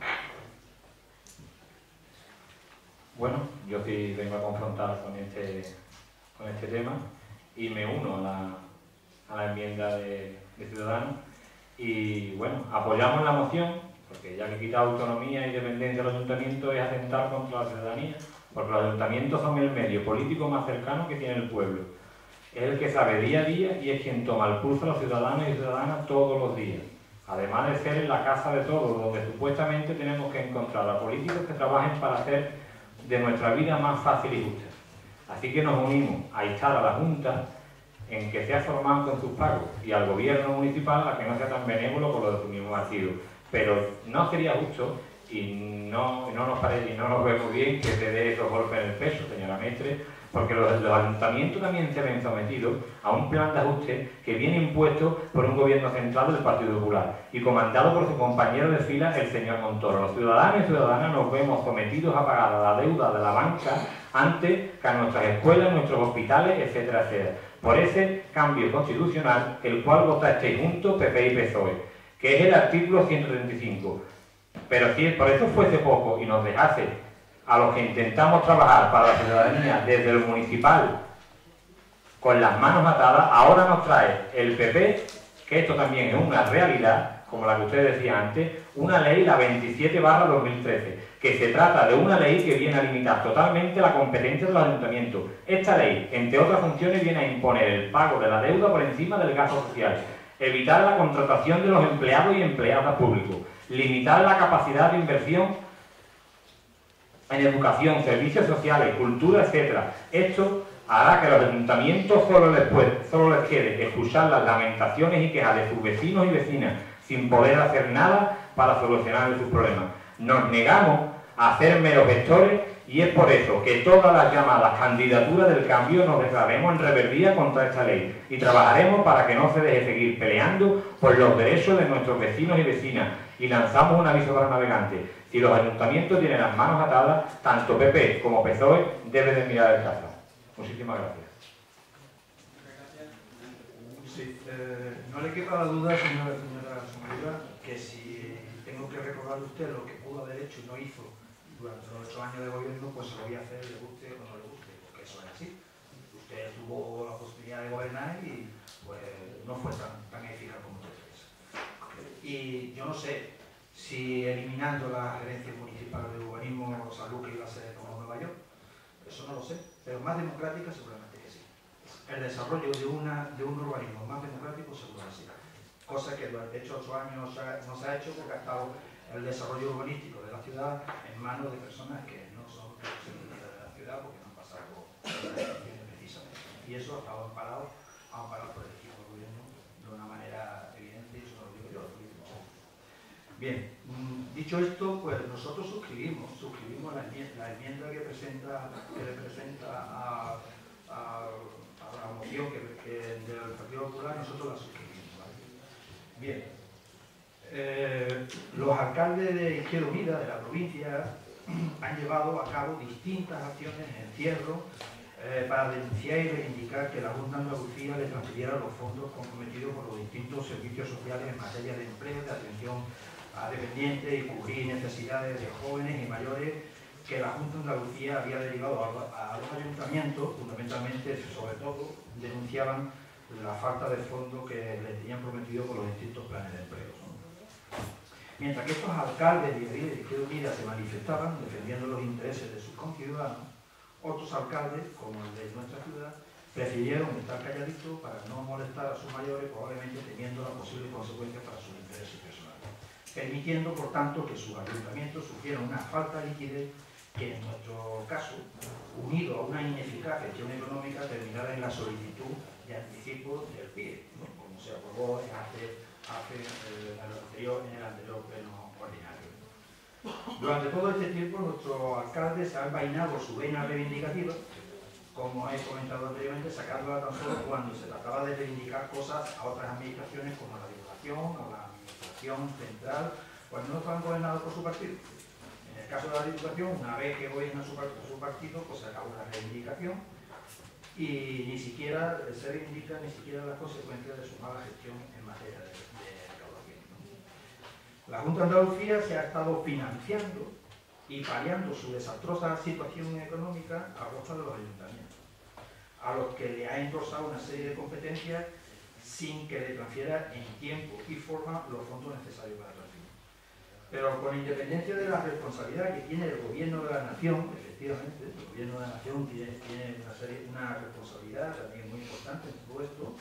Bueno, yo sí vengo a confrontar con este tema y me uno a la enmienda de Ciudadanos y bueno, apoyamos la moción porque ya que quita autonomía y dependencia del ayuntamiento es atentar contra la ciudadanía, porque los ayuntamientos son el medio político más cercano que tiene el pueblo. Es el que sabe día a día y es quien toma el pulso a los ciudadanos y ciudadanas todos los días. Además de ser la casa de todos, donde supuestamente tenemos que encontrar a políticos que trabajen para hacer de nuestra vida más fácil y justa. Así que nos unimos a instar a la Junta en que sea formal con sus pagos y al gobierno municipal a que no sea tan benévolo con lo de su mismo partido. Pero no sería justo y no nos parece y no nos vemos bien que se dé esos golpes en el pecho, señora Mestre, porque los ayuntamientos también se ven sometidos a un plan de ajuste que viene impuesto por un gobierno central del Partido Popular y comandado por su compañero de fila, el señor Montoro. Los ciudadanos y ciudadanas nos vemos sometidos a pagar a la deuda de la banca antes que a nuestras escuelas, nuestros hospitales, etcétera, etcétera. Por ese cambio constitucional, el cual votasteis juntos PP y PSOE, que es el artículo 135. Pero si por eso fuese poco y nos dejase a los que intentamos trabajar para la ciudadanía desde el municipal con las manos atadas, ahora nos trae el PP, que esto también es una realidad, como la que usted decía antes, una ley, la 27/2013, que se trata de una ley que viene a limitar totalmente la competencia de los ayuntamientos. Esta ley, entre otras funciones, viene a imponer el pago de la deuda por encima del gasto social, evitar la contratación de los empleados y empleadas públicos, limitar la capacidad de inversión en educación, servicios sociales, cultura, etc. Esto hará que a los ayuntamientos solo les quede escuchar las lamentaciones y quejas de sus vecinos y vecinas, sin poder hacer nada para solucionar sus problemas. Nos negamos a ser meros gestores y es por eso que todas las llamadas candidaturas del cambio nos declararemos en rebeldía contra esta ley y trabajaremos para que no se deje seguir peleando por los derechos de nuestros vecinos y vecinas y lanzamos un aviso para navegantes. Si los ayuntamientos tienen las manos atadas, tanto PP como PSOE deben de mirar el casa. Muchísimas gracias. Sí, no le quepa la duda, señora Somaruga, que si tengo que recordarle a usted lo que pudo haber hecho y no hizo durante los 8 años de gobierno, pues se lo voy a hacer, le guste o no le guste, porque eso es así. Usted tuvo la posibilidad de gobernar y pues no fue tan eficaz como usted piensa. Y yo no sé si eliminando la gerencia municipal de urbanismo Salud que iba a ser como Nueva York, eso no lo sé, pero más democrática seguramente que sí. El desarrollo de un urbanismo más democrático seguro que sí. Cosa que durante 8 años no se ha hecho porque ha estado el desarrollo urbanístico de la ciudad en manos de personas que no son representantes de la ciudad porque no han pasado por las elecciones precisamente. Y eso ha estado amparado por el equipo de gobierno de una manera evidente, y eso no lo digo yo, lo digo yo. Bien, dicho esto, pues nosotros suscribimos la enmienda que le presenta a la moción del Partido Popular, nosotros la suscribimos. ¿Vale? Bien, los alcaldes de Izquierda Unida de la provincia han llevado a cabo distintas acciones en encierro para denunciar y reivindicar que la Junta de Andalucía le transfiriera los fondos comprometidos por los distintos servicios sociales en materia de empleo, de atención a dependientes y cubrir necesidades de jóvenes y mayores que la Junta de Andalucía había derivado a los ayuntamientos, fundamentalmente, sobre todo, denunciaban la falta de fondos que les tenían prometido con los distintos planes de empleo, ¿no? Mientras que estos alcaldes de Izquierda Unida se manifestaban defendiendo los intereses de sus conciudadanos, otros alcaldes, como el de nuestra ciudad, prefirieron estar calladitos para no molestar a sus mayores, probablemente temiendo las posibles consecuencias para sus intereses personales, permitiendo, por tanto, que sus ayuntamientos sufrieran una falta de liquidez que, en nuestro caso, unido a una ineficaz gestión económica, terminara en la solicitud de anticipo del PIE, ¿no? Como se aprobó en el anterior pleno ordinario. Durante todo este tiempo, nuestros alcaldes han vainado su vena reivindicativa, como he comentado anteriormente, sacándola tan solo cuando se trataba de reivindicar cosas a otras administraciones como la Diputación o la Administración Central, cuando no estaban gobernados por su partido. En el caso de la Diputación, una vez que gobierna su partido, pues se acabó la reivindicación y ni siquiera se reivindican ni siquiera las consecuencias de su mala gestión en materia de recaudación. La Junta de Andalucía se ha estado financiando y paliando su desastrosa situación económica a costa de los ayuntamientos, a los que le ha endorsado una serie de competencias sin que le transfiera en tiempo y forma los fondos necesarios para transferir. Pero con independencia de la responsabilidad que tiene el Gobierno de la Nación, efectivamente, el Gobierno de la Nación tiene una responsabilidad también muy importante en todo esto,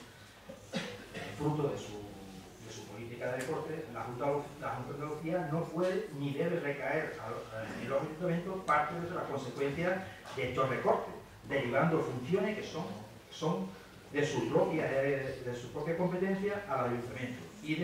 fruto de su política de deporte, la Junta de Andalucía no puede ni debe recaer en los ayuntamientos parte de las consecuencias de estos recortes, derivando funciones que son de su propia competencia al ayuntamiento y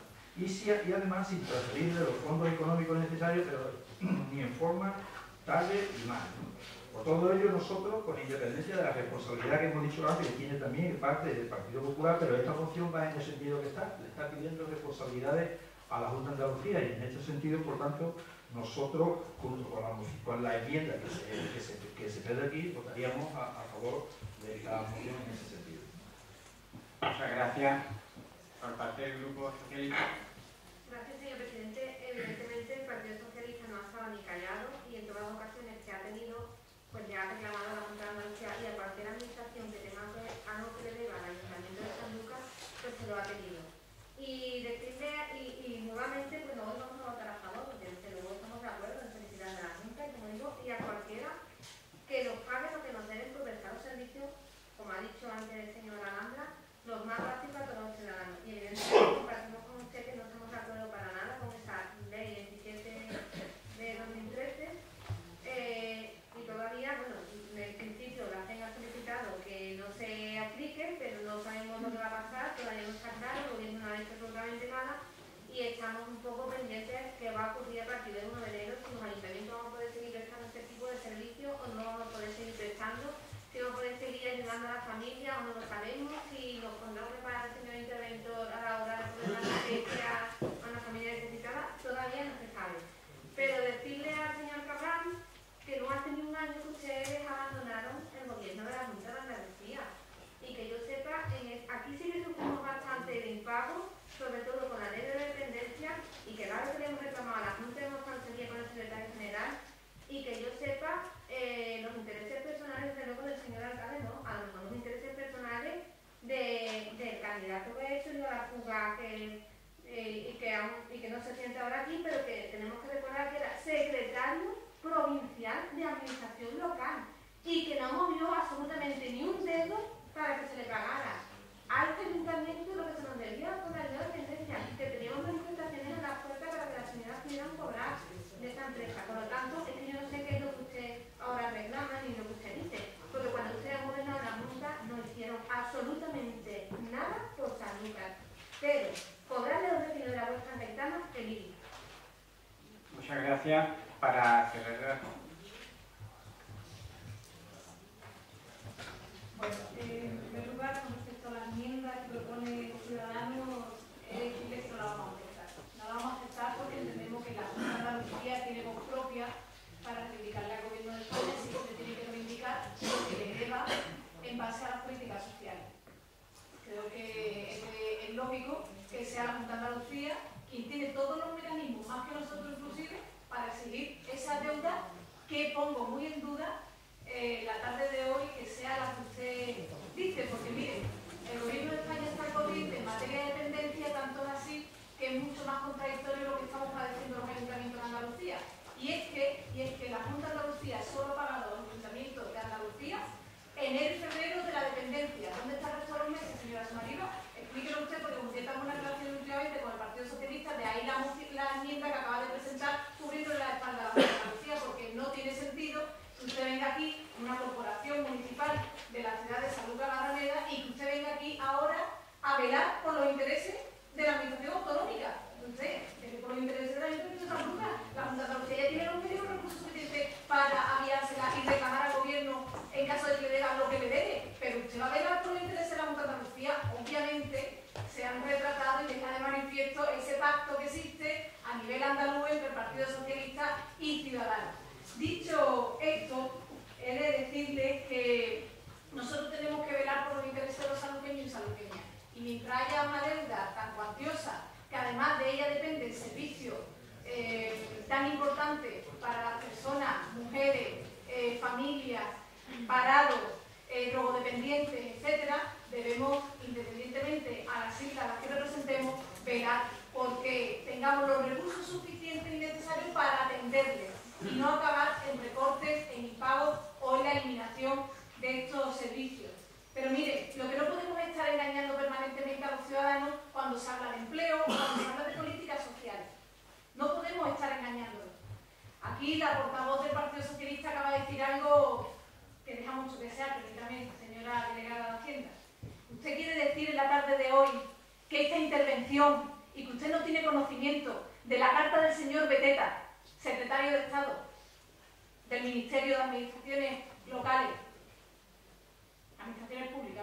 además sin transferir de los fondos económicos necesarios, pero ni en forma tarde y mal, ¿no? Por todo ello, nosotros, con independencia de la responsabilidad que hemos dicho antes, que tiene también parte del Partido Popular, pero esta moción va en el sentido que le está pidiendo responsabilidades a la Junta de Andalucía, y en este sentido, por tanto, nosotros, junto con la enmienda que se pide aquí, votaríamos a favor de la moción en ese sentido. Muchas gracias. Por parte del Grupo Socialista. Gracias, señor presidente. Evidentemente, el Partido Socialista no ha estado ni callado y en todas las ocasiones que ha tenido, pues ya ha reclamado a la Junta de Andalucía y a cualquier administración que tenga algo que le deba al Ayuntamiento de San Lucas, pues se lo ha pedido. Y decirle, y nuevamente, pues no vamos a votar a favor, porque desde luego estamos de acuerdo en felicitar a la Junta, y como digo, y a cualquiera que nos pague lo que nos deben por prestar los servicios, como ha dicho antes el señor Alhambra, los más básicos a todos los ciudadanos. Y evidentemente compartimos con usted que no estamos de acuerdo para nada con esa ley 27 de 2013. Y todavía, bueno, en el principio la CEN ha solicitado que no se aplique, pero no sabemos lo que va a pasar, todavía no está claro, el gobierno no ha dicho absolutamente nada y estamos un poco pendientes de qué va a ocurrir a partir del 1 de enero, si los ayuntamientos vamos a poder seguir prestando este tipo de servicios o no vamos a poder seguir prestando, si vamos a poder seguir ayudando a las familias o no lo sabemos, si nos pondrá a preparar el señor interventor a la hora de poner la asistencia a una familia necesitada, todavía no se sabe. Pero decirle al señor Cabral que no hace ni un año que ustedes abandonaron el gobierno de la Junta de Andalucía y que yo sepa, aquí sí que sufrimos bastante de impago, sobre todo con la ley de dependencia, y que cada vez que le hemos reclamado a la Junta hemos conseguido con el secretario general, y que yo sepa, los intereses personales, desde luego, del señor alcalde, no, a lo mejor los intereses personales del candidato que he hecho yo a la fuga y que no se siente ahora aquí, pero que tenemos que recordar que era secretario provincial de administración local y que no movió absolutamente ni un dedo para que se le pagara a este ayuntamiento lo que se nos debía con la ley de dependencia, que teníamos manifestaciones en la puerta para que las señoras pudieran cobrar de esta empresa. Por lo tanto, es que yo no sé qué es lo que usted ahora reclama ni lo que usted dice, porque cuando ustedes gobernaron la Junta no hicieron absolutamente nada por San Lucas, pero cobrarle a los vecinos de la Huerta Gaitana el IBI. Muchas gracias. Para cerrar. Bueno, en primer lugar, con respecto a la enmienda que propone Ciudadanos, decirles que no la vamos a aceptar. No la vamos a aceptar porque entendemos que la Junta de Andalucía tiene voz propia para reivindicarle al Gobierno de España, si se tiene que reivindicar lo que le deba en base a las políticas sociales. Creo que es lógico que sea la Junta de Andalucía quien tiene todos los mecanismos, más que nosotros inclusive, para exigir esa deuda que pongo muy en duda la tarde de hoy que sea la que usted dice, porque mire, el Gobierno de España está corriente en materia de dependencia, tanto es así que es mucho más contradictorio lo que estamos padeciendo los ayuntamientos de Andalucía. Y es que la Junta de Andalucía solo paga a los ayuntamientos de Andalucía enero y febrero de la dependencia a nivel andaluz entre el Partido Socialista y Ciudadanos. Dicho esto, he de decirles que nosotros tenemos que velar por los intereses de los sanluqueños y sanluqueñas. Y mientras haya una deuda tan cuantiosa, que además de ella depende el servicio tan importante para las personas, mujeres, familias, parados, drogodependientes, etcétera, debemos, independientemente a las siglas a las que representemos, velar porque tengamos los recursos suficientes y necesarios para atenderles y no acabar en recortes, en impagos o en la eliminación de estos servicios. Pero mire, lo que no podemos es estar engañando permanentemente a los ciudadanos cuando se habla de empleo o cuando se habla de políticas sociales. No podemos estar engañándolos. Aquí la portavoz del Partido Socialista acaba de decir algo que deja mucho que desear, permítame, señora delegada de Hacienda. ¿Usted quiere decir en la tarde de hoy que esta intervención y que usted no tiene conocimiento de la carta del señor Beteta, secretario de Estado del Ministerio de Administraciones Locales, Administraciones Públicas,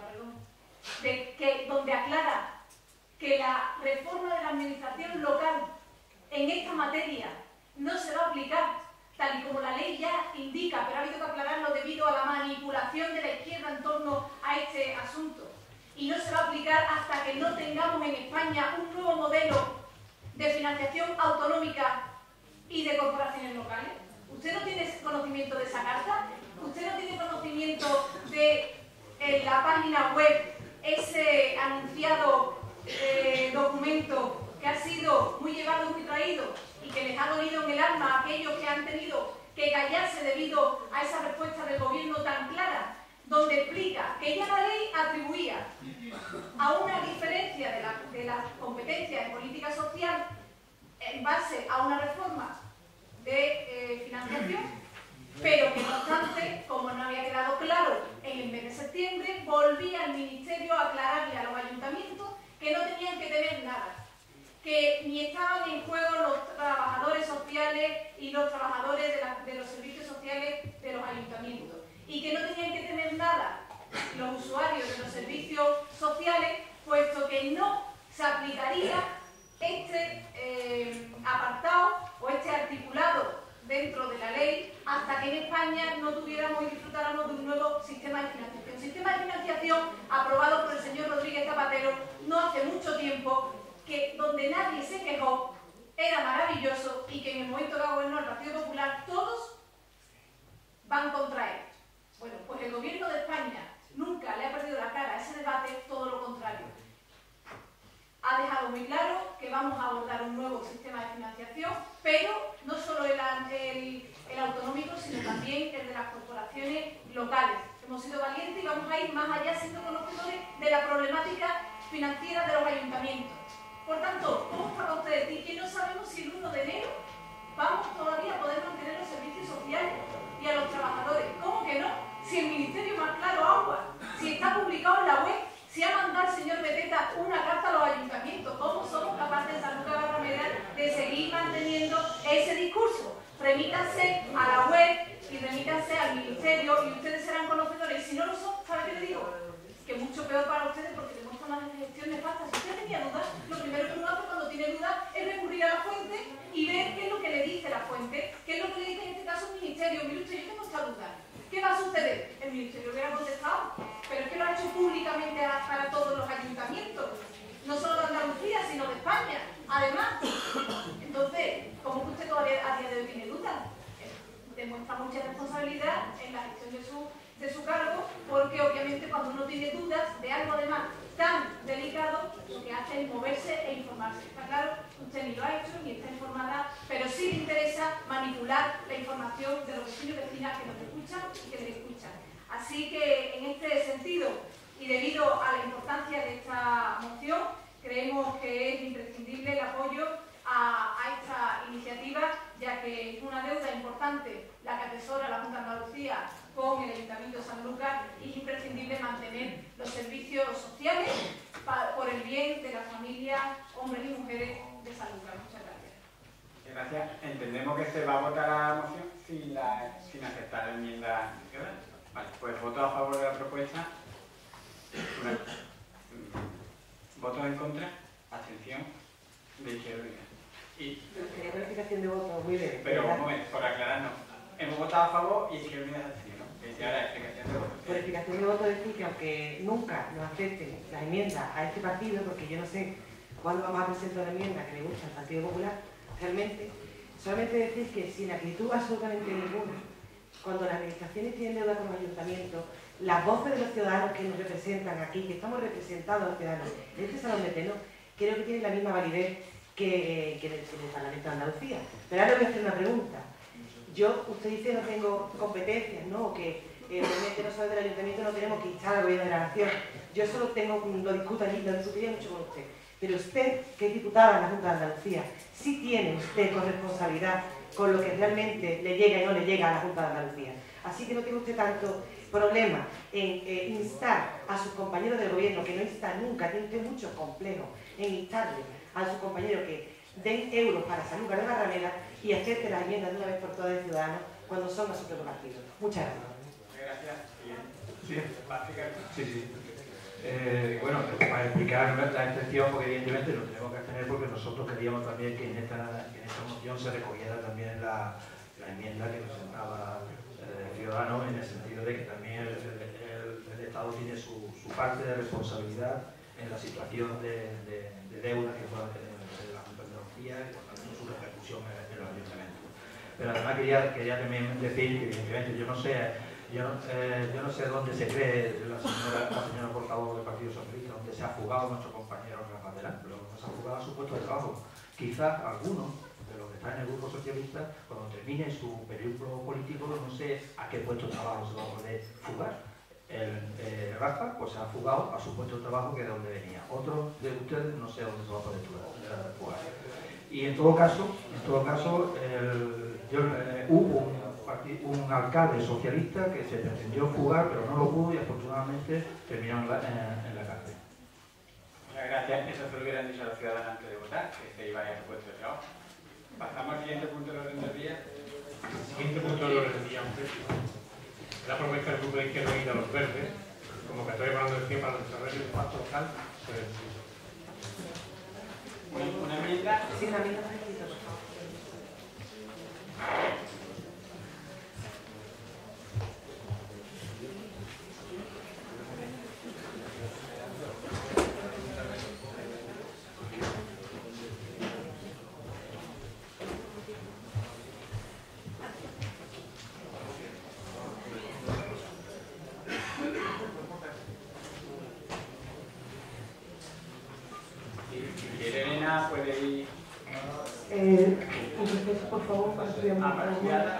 perdón, donde aclara que la reforma de la administración local en esta materia no se va a aplicar tal y como la ley ya indica, pero ha habido que aclararlo debido a la manipulación de la izquierda en torno a este asunto? Y no se va a aplicar hasta que no tengamos en España un nuevo modelo de financiación autonómica y de corporaciones locales. ¿Usted no tiene conocimiento de esa carta? ¿Usted no tiene conocimiento de en la página web ese anunciado documento que ha sido muy llevado y muy traído y que les ha dolido en el alma a aquellos que han tenido que callarse debido a esa respuesta del gobierno tan clara, donde explica que ya la ley atribuía a una diferencia de las competencias en política social en base a una reforma de financiación, pero que no obstante, como no había quedado claro en el mes de septiembre, volvía el Ministerio a aclararle a los ayuntamientos que no tenían que tener nada, que ni estaban en juego los trabajadores sociales y los trabajadores de los servicios sociales de los ayuntamientos, y que no tenían que tener nada los usuarios de los servicios sociales, puesto que no se aplicaría este apartado o este articulado dentro de la ley hasta que en España no tuviéramos y disfrutáramos de un nuevo sistema de financiación. Sistema de financiación aprobado por el señor Rodríguez Zapatero no hace mucho tiempo, que donde nadie se quejó, era maravilloso y que en el momento que gobernó el Partido Popular todos van contra él. Bueno, pues el gobierno de España nunca le ha perdido la cara a ese debate, todo lo contrario. Ha dejado muy claro que vamos a abordar un nuevo sistema de financiación, pero no solo el autonómico, sino también el de las corporaciones locales. Hemos sido valientes y vamos a ir más allá siendo conocedores de la problemática financiera de los ayuntamientos. Por tanto, ¿cómo está usted? Y que no sabemos si el 1 de enero vamos todavía a poder mantener los servicios sociales y a los trabajadores. ¿Cómo que no? Si el Ministerio más claro agua, si está publicado en la web, si ha mandado el señor Beteta una carta a los ayuntamientos, ¿cómo somos capaces en Sanlúcar Barrameda de seguir manteniendo ese discurso? Remítanse a la web y remítanse al Ministerio y ustedes serán conocedores. Y si no lo son, ¿sabe qué le digo? Que mucho peor para ustedes porque demuestran una gestión nefasta. Si usted tenía dudas, lo primero que uno hace cuando tiene dudas es recurrir a la fuente y ver qué es lo que le dice la fuente, qué es lo que le dice en este caso el Ministerio. Mire usted, yo tengo esta duda. ¿Qué va a suceder? El Ministerio hubiera contestado, pero es que lo ha hecho públicamente para todos los ayuntamientos, no solo de Andalucía, sino de España, además. Entonces, ¿cómo que usted todavía a día de hoy tiene dudas? Demuestra mucha responsabilidad en la gestión de su cargo, porque obviamente cuando uno tiene dudas de algo además tan delicado, lo que hace es moverse e informarse. Está claro, usted ni lo ha hecho, ni está informada, pero sí le interesa manipular la información de los vecinos y vecinas que nos escuchan y que les escuchan. Así que en este sentido, y debido a la importancia de esta moción, creemos que es imprescindible el apoyo a esta iniciativa, ya que es una deuda importante la que atesora la Junta de Andalucía con el Ayuntamiento de Sanlúcar y es imprescindible mantener los servicios sociales por el bien de las familias, hombres y mujeres de Sanlúcar. Muchas gracias. Gracias. Entendemos que se va a votar la moción sin aceptar la enmienda. Vale, pues voto a favor de la propuesta. ¿Votos en contra? Abstención. De izquierda. Y, Quería clarificación de voto, muy bien. pero un momento, por aclararnos, hemos votado a favor y Izquierda Unida se abstiene, ¿no? Y ahora explicación de voto. Por explicación de voto decir que aunque nunca nos acepten las enmiendas a este partido, porque yo no sé cuándo vamos a presentar la enmienda que le gusta al Partido Popular, realmente, solamente decir que sin acritud absolutamente ninguna, cuando las administraciones tienen deuda con los ayuntamientos, las voces de los ciudadanos que nos representan aquí, que estamos representados a los ciudadanos en este salón de pleno, creo que tienen la misma validez que en el Parlamento de Andalucía. Pero ahora le voy a hacer una pregunta. Usted dice no tengo competencias, ¿no? O que realmente nosotros del ayuntamiento no tenemos que instar al gobierno de la nación. Yo solo lo discutiría mucho con usted. Pero usted, que es diputada de la Junta de Andalucía, sí tiene usted corresponsabilidad con lo que realmente le llega y no le llega a la Junta de Andalucía. Así que no tiene usted tanto problema en instar a sus compañeros del gobierno, que no insta nunca, tiene usted mucho complejo en instarle a sus compañeros que den euros para Sanlúcar de Barrameda y acepten las enmiendas de una vez por todas de Ciudadanos cuando son a su propio partido. Muchas gracias. Sí. Bueno, para explicar la excepción, porque evidentemente lo tenemos que tener porque nosotros queríamos también que en esta moción se recogiera también la enmienda que presentaba Ciudadanos, en el sentido de que también el Estado tiene su parte de responsabilidad en la situación de deuda que pueda tener la Junta de Andalucía y por tanto su repercusión en los ayuntamientos. Pero además quería también decir que evidentemente yo no sé dónde se cree la señora portavoz del Partido Socialista, donde se ha fugado nuestro compañero Rafa Delán, pero no se ha fugado a su puesto de trabajo. Quizás algunos de los que están en el Grupo Socialista, cuando termine su periodo político, no sé a qué puesto de trabajo se va a poder fugar. Rafa pues se ha fugado a su puesto de trabajo, que es de donde venía. Otros de ustedes no sé a dónde se va a poder fugar. Y en todo caso hubo un alcalde socialista que se pretendió fugar, pero no lo pudo y afortunadamente terminó en la cárcel. Muchas gracias. Eso se lo hubieran dicho a los ciudadanos antes de votar, que se iba a ir a su puesto de trabajo. Pasamos al siguiente punto del orden del día. El siguiente punto del orden del día es la propuesta del Grupo de Izquierda Unida Los Verdes, convocatoria para Andalucía para el desarrollo del pacto local. Una enmienda. Sí, una enmienda, por favor. Elena puede ir por favor, apreciada.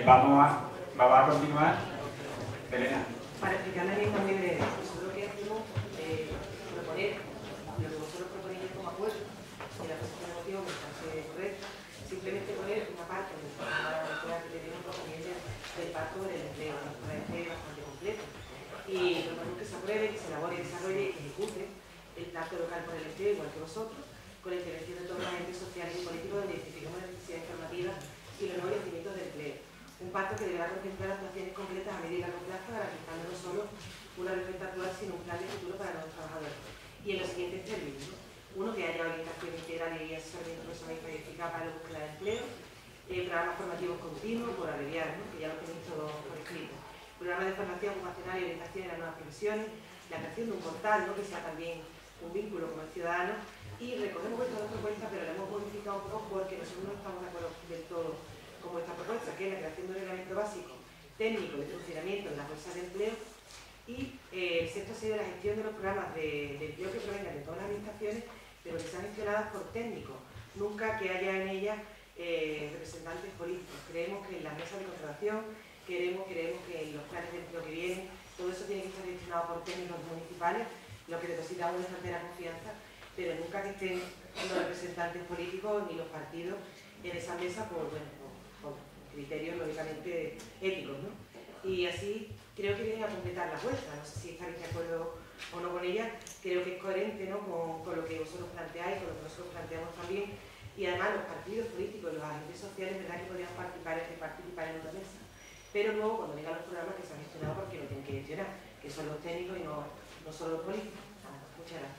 Vamos a continuar. Elena. Para explicarla bien muy breve, nosotros lo que hacemos es proponer lo que vosotros proponéis como acuerdo, y la posición de motivo me parece correcta, simplemente poner una parte del programa electoral que tenemos también del pacto del empleo, que nos parece bastante completo. Y proponemos que se apruebe, que se elabore, desarrolle y ejecute el pacto local por el empleo, igual que vosotros, con la intervención de todos los agentes sociales y políticos donde identifiquemos las necesidades formativas y los nuevos yacimientos de empleo. Un pacto que deberá contemplar actuaciones concretas a medio y largo plazo, garantizando no solo una respuesta actual, sino un plan de futuro para los trabajadores. Y en los siguientes términos, ¿no? Uno, que haya orientación integral y asesoramiento personal y eficaz para la búsqueda de empleo, programas formativos continuos, por abreviar, ¿no? Que ya lo tenéis todo por escrito. Programas de formación ocupacional y orientación en las nuevas profesiones, la creación de un portal, ¿no? Que sea también un vínculo con el ciudadano, y recogemos vuestras dos propuestas, pero la hemos modificado un poco porque nosotros no estamos de acuerdo del todo con esta propuesta, que es la creación de un reglamento básico técnico de funcionamiento en las bolsas de empleo, y el sexto ha sido la gestión de los programas de empleo que provengan de todas las administraciones, pero que sean gestionadas por técnicos, nunca que haya en ellas representantes políticos. Creemos que en las mesas de contratación, queremos que en los planes de empleo que vienen, todo eso tiene que estar gestionado por técnicos municipales, lo que depositamos es una confianza, pero nunca que estén los representantes políticos ni los partidos en esa mesa por criterios lógicamente éticos, ¿no? Y así creo que vienen a completar la vuestra, no sé si estaréis de acuerdo o no con ella, creo que es coherente, ¿no? con lo que vosotros planteáis, con lo que nosotros planteamos también, y además los partidos políticos y los agentes sociales, verdad que podrían participar en una mesa, pero luego cuando vengan los programas que se han gestionado porque lo tienen que gestionar, que son los técnicos y no solo los políticos. Muchas gracias.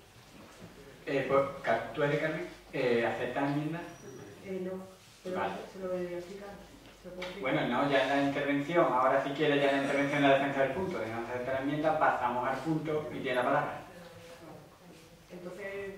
¿Tú eres, Carmen? ¿Aceptas la enmienda? No, pero vale. Se lo voy a explicar. Bueno, no, ya en la intervención, ahora si quieres ya en la intervención en la defensa del punto, de no aceptar la enmienda, pasamos al punto y tiene la palabra. Entonces,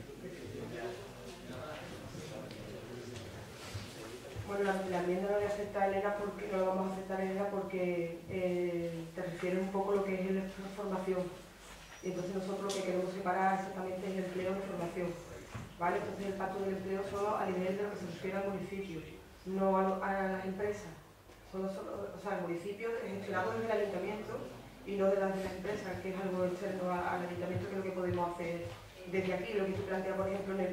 bueno, la enmienda no la acepta Elena porque no la vamos a aceptar Elena porque te refiere un poco a lo que es la formación. Y entonces nosotros lo que queremos separar exactamente es el empleo de formación, ¿vale? Entonces el pacto del empleo solo a nivel de lo que se refiere al municipio, no a las empresas. O sea, el municipio es gestionado desde el ayuntamiento y no de las empresas, que es algo externo al ayuntamiento, que es lo que podemos hacer desde aquí. Lo que tú planteas, por ejemplo, en el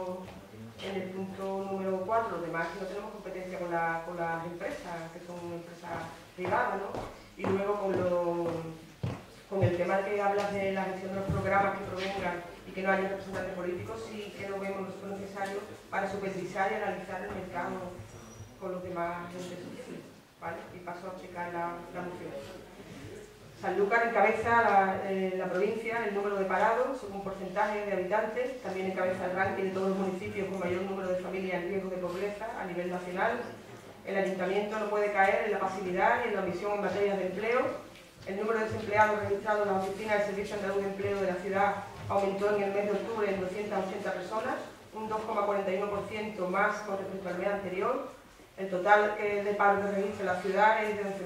punto número 4, los demás que no tenemos competencia con las empresas, que son empresas privadas, ¿no? Y luego con el tema que hablas de la gestión de los programas que provengan y que no haya representantes políticos, sí que lo vemos nosotros necesario para supervisar y analizar el mercado con los demás agentes sociales, ¿vale? Y paso a explicar la moción. Sanlúcar encabeza la provincia el número de parados según porcentaje de habitantes, también encabeza el ranking de todos los municipios con mayor número de familias en riesgo de pobreza a nivel nacional. El ayuntamiento no puede caer en la pasividad y en la omisión en materia de empleo. El número de desempleados registrados en las oficinas del Servicio Andaluz de Empleo de la ciudad aumentó en el mes de octubre en 280 personas, un 2,41% más con respecto al mes anterior. El total de paro que registra la ciudad es de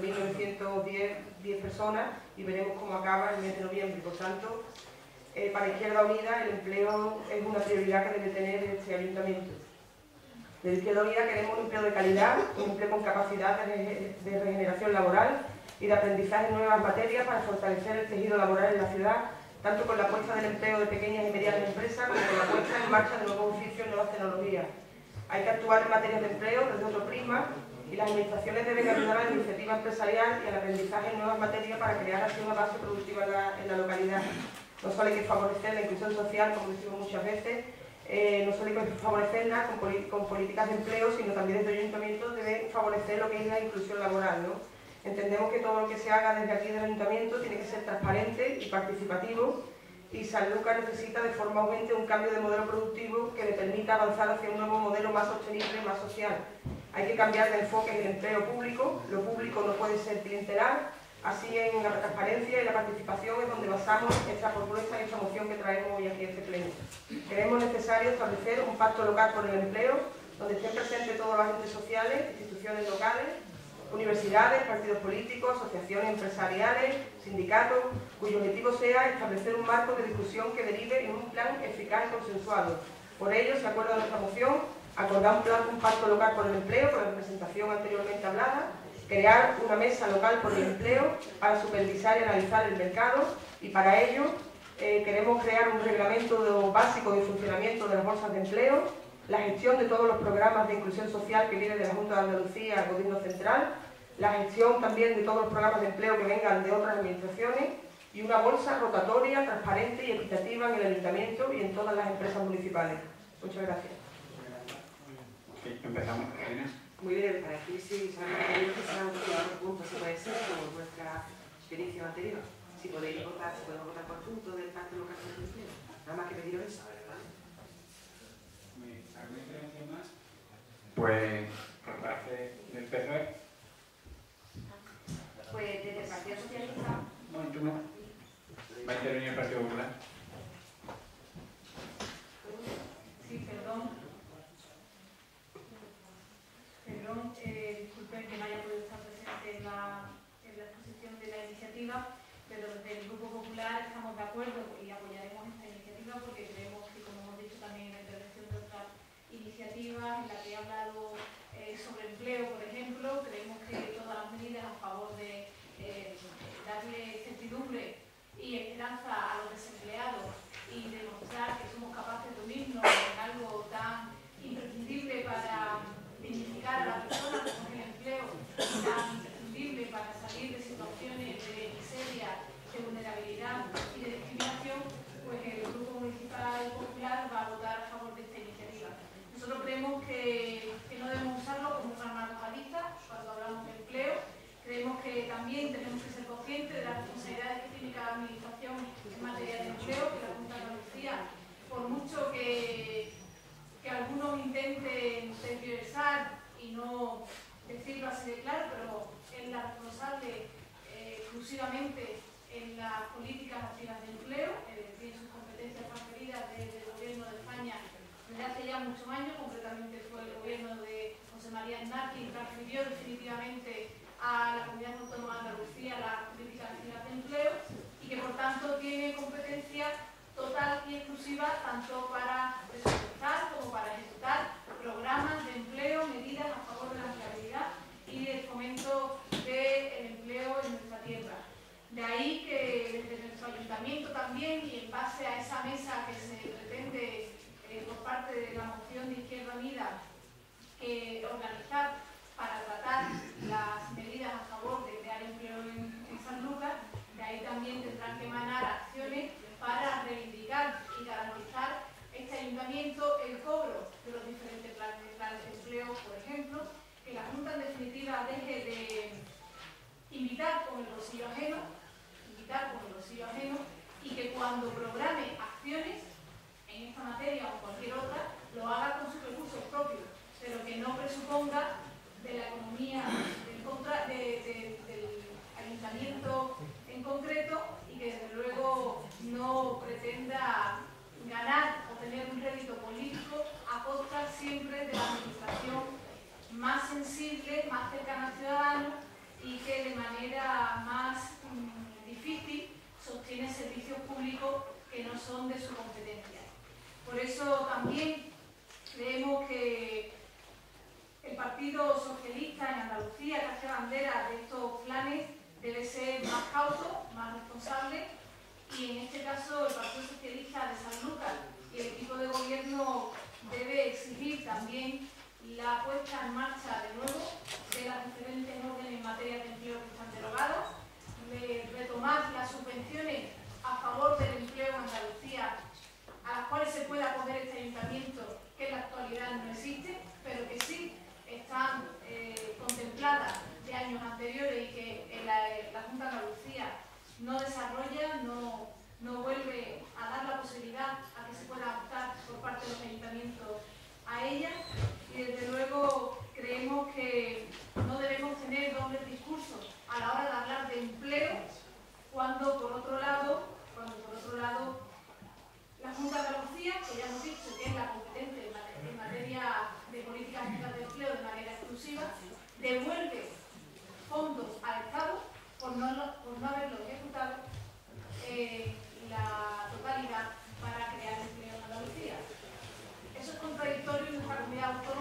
11.910 personas y veremos cómo acaba el mes de noviembre. Por tanto, para Izquierda Unida el empleo es una prioridad que debe tener este ayuntamiento. Desde Izquierda Unida queremos un empleo de calidad, un empleo con capacidad de regeneración laboral y de aprendizaje en nuevas materias para fortalecer el tejido laboral en la ciudad, tanto con la puesta del empleo de pequeñas y medianas empresas como con la puesta en marcha de nuevos oficios y nuevas tecnologías. Hay que actuar en materias de empleo desde otro prisma y las administraciones deben ayudar a la iniciativa empresarial y al aprendizaje en nuevas materias para crear así una base productiva en la localidad. No solo hay que favorecer la inclusión social, como decimos muchas veces, no solo hay que favorecerla con políticas de empleo, sino también desde el ayuntamiento debe favorecer lo que es la inclusión laboral, ¿no? Entendemos que todo lo que se haga desde aquí del ayuntamiento tiene que ser transparente y participativo, y Sanlúcar necesita de forma urgente un cambio de modelo productivo que le permita avanzar hacia un nuevo modelo más sostenible y más social. Hay que cambiar de enfoque en el empleo público, lo público no puede ser clientelar, así en la transparencia y la participación es donde basamos esta propuesta y esta moción que traemos hoy aquí a este pleno. Creemos necesario establecer un pacto local por el empleo, donde estén presentes todos los agentes sociales, instituciones locales, universidades, partidos políticos, asociaciones empresariales, sindicatos, cuyo objetivo sea establecer un marco de discusión que derive en un plan eficaz y consensuado. Por ello, se acuerda nuestra moción acordar un plan compacto local por el empleo, con la representación anteriormente hablada, crear una mesa local por el empleo para supervisar y analizar el mercado, y para ello queremos crear un reglamento básico de funcionamiento de las bolsas de empleo, la gestión de todos los programas de inclusión social que vienen de la Junta de Andalucía al Gobierno Central, la gestión también de todos los programas de empleo que vengan de otras administraciones, y una bolsa rotatoria, transparente y equitativa en el Ayuntamiento y en todas las empresas municipales. Muchas gracias. Sí, empezamos. Muy breve, para decir si solamente que será un punto, si puede ser, por vuestra experiencia anterior. Si podéis votar, si podemos votar por punto del Pacto Local de Empleo. Nada más que pediros eso. ¿Alguna intervención más? Pues, por parte del PSOE. Pues desde el Partido Socialista. No, tú no. Va a intervenir el Partido Popular. Sí, perdón. Disculpen que no haya podido estar presente en la exposición de la iniciativa, pero desde el Grupo Popular estamos de acuerdo y apoyaremos esta iniciativa porque creemos que, como hemos dicho también en la intervención de otras iniciativas en la que he hablado sobre empleo, por ejemplo, creemos que todas las medidas a favor de darle certidumbre y esperanza a los desempleados y demostrar que somos capaces de unirnos en algo tan imprescindible para dignificar a la persona como el empleo, tan imprescindible para salir de situaciones de miseria, de vulnerabilidad y de discriminación, pues el Grupo Municipal Popular va a votar a favor de esta iniciativa. Nosotros creemos que no debemos usarlo como una arma arrojadiza cuando hablamos de empleo. Creemos que también tenemos que ser conscientes de las responsabilidades que tiene cada administración en materia de empleo, que la Junta de Andalucía, por mucho que algunos intenten tergiversar y no decirlo así de claro, pero es la responsable exclusivamente en las políticas activas de empleo, tiene sus competencias transferidas desde el Gobierno de España desde hace ya muchos años, concretamente fue el Gobierno de José María Aznar quien transfirió definitivamente a la Comunidad Autónoma de Andalucía las políticas activas de empleo y que por tanto tiene competencia total y exclusiva tanto para presupuestar como para ejecutar programas de empleo, medidas a favor de la empleabilidad y del fomento del empleo en nuestra tierra. De ahí que desde nuestro ayuntamiento también, y en base a esa mesa que se pretende por parte de la moción de Izquierda Unida organizar para tratar las medidas a favor de crear empleo en Sanlúcar, de ahí también tendrán que emanar acciones para reivindicar y garantizar este ayuntamiento el cobro de los diferentes planes de empleo, por ejemplo, que la Junta en definitiva deje de invitar con el bolsillo ajeno, y que cuando programe acciones en esta materia o en cualquier otra, lo haga con sus recursos propios, pero que no presuponga de la economía del ayuntamiento en concreto y que desde luego no pretenda ganar o tener un rédito político a costa siempre de la administración más sensible, más cercana al ciudadano y que de manera más difícil sostiene servicios públicos que no son de su competencia. Por eso también creemos que el Partido Socialista en Andalucía, que hace bandera de estos planes, debe ser más cauto, más responsable, y en este caso el Partido Socialista de Sanlúcar y el equipo de gobierno debe exigir también la puesta en marcha de nuevo de las diferentes órdenes en materia de empleo que están derogadas, de retomar las subvenciones a favor del empleo en Andalucía, a las cuales se puede acoger este ayuntamiento, que en la actualidad no existe, pero que sí están contempladas de años anteriores y que la Junta de Andalucía no desarrolla, no vuelve a dar la posibilidad a que se pueda optar por parte de los ayuntamientos a ella. Y desde luego creemos que no debemos tener dobles discursos a la hora de hablar de empleo cuando por otro lado la Junta de Andalucía, que ya hemos dicho que es la competente en materia de políticas activas de empleo de manera exclusiva, devuelve fondos al Estado por no haberlo ejecutado la totalidad para crear empleo en Andalucía. Eso es contradictorio en nuestra comunidad autónoma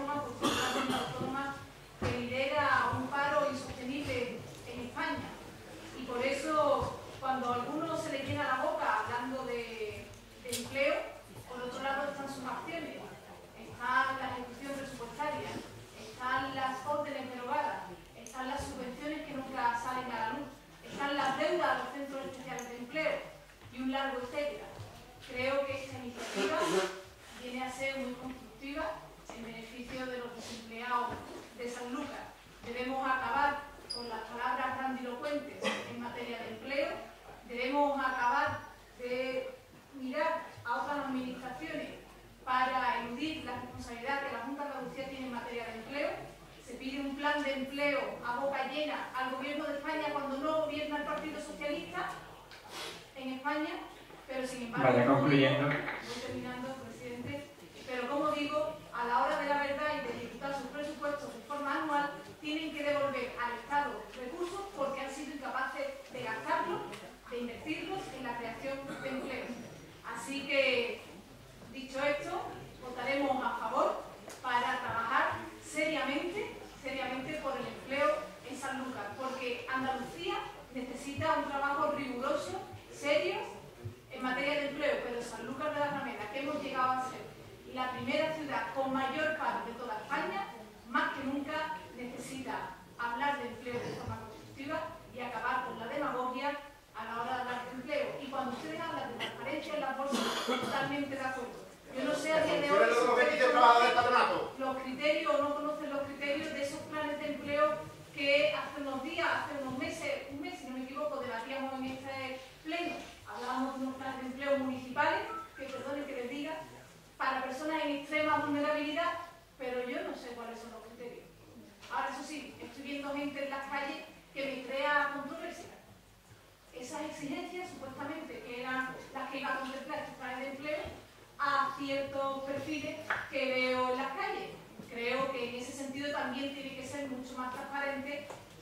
y un largo etcétera. Creo que esta iniciativa viene a ser muy constructiva en beneficio de los desempleados de Sanlúcar. Debemos acabar con las palabras grandilocuentes en materia de empleo, debemos acabar de mirar a otras administraciones para eludir la responsabilidad que la Junta de Andalucía tiene en materia de empleo. Se pide un plan de empleo a boca llena al Gobierno de España cuando no gobierna el Partido Socialista en España, pero sin embargo, vaya concluyendo. Voy terminando, presidente, pero como digo, a la hora de la verdad y de ejecutar sus presupuestos de forma anual, tienen que devolver al Estado recursos porque han sido incapaces de gastarlos, de invertirlos en la creación de empleo. Así que, dicho esto, votaremos a favor para trabajar seriamente por el empleo en Sanlúcar, porque Andalucía necesita un trabajo riguroso, serio, en materia de empleo, pero Sanlúcar de la Ramera, que hemos llegado a ser la primera ciudad con mayor paro de toda España, más que nunca necesita hablar de empleo de forma constructiva y acabar con la demagogia a la hora de hablar de empleo. Y cuando ustedes hablan de transparencia en la bolsa, totalmente de acuerdo. Yo no sé a día de hoy si ustedes conocen los criterios o no conocen los criterios de esos planes de empleo que hace unos días, hace unos meses, un mes si no me equivoco, debatíamos en este pleno. Hablábamos de unos planes de empleo municipales, que perdonen que les diga, para personas en extrema vulnerabilidad, pero yo no sé cuáles son los criterios. Ahora, eso sí, estoy viendo gente en las calles que me crea controversia. Esas exigencias, supuestamente, que eran las que iba a contemplar estos planes de empleo, a ciertos perfiles que veo en las calles. Creo que en ese sentido también tiene que ser mucho más transparente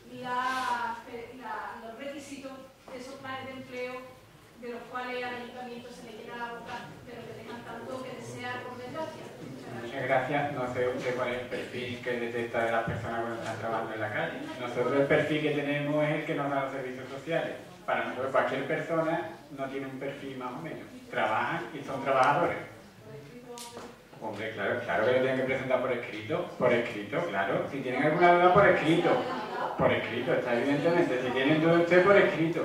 los requisitos de esos planes de empleo, de los cuales al ayuntamiento se le llena la boca, pero que dejan tanto que desear, por desgracia. Muchas gracias. No sé usted cuál es el perfil que detecta de las personas cuando están trabajando en la calle. Nosotros el perfil que tenemos es el que nos da los servicios sociales. Para nosotros cualquier persona no tiene un perfil más o menos. Trabajan y son trabajadores. Hombre, claro que lo tienen que presentar por escrito, claro. Si tienen alguna duda, por escrito, está evidentemente. Si tienen duda usted, por escrito.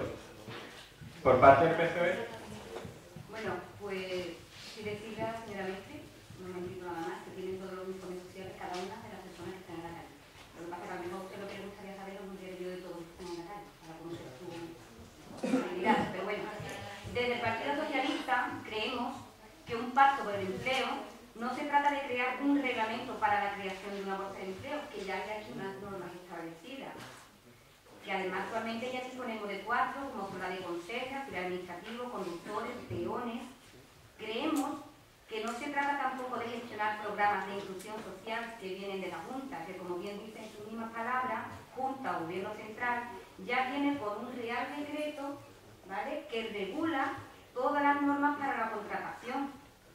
Por parte del PSOE. Bueno, pues si decirle, señora Mestre, un momentito nada más, que tienen todos los informes sociales cada una de las personas que están en la calle. Lo que pasa es que a lo mejor usted lo que le gustaría saber es un diario de todos los que están en la calle, para conocer su habilidad. Pero bueno, desde el Partido Socialista creemos que un pacto por el empleo no se trata de crear un reglamento para la creación de una bolsa de empleo, que ya hay aquí unas normas establecidas. Que además actualmente ya disponemos de 4, como son la de consejas, el administrativo, conductores, peones. Creemos que no se trata tampoco de gestionar programas de inclusión social que vienen de la Junta, que como bien dice en sus mismas palabras, Junta o Gobierno Central, ya viene por un real decreto, ¿vale?, que regula todas las normas para la contratación,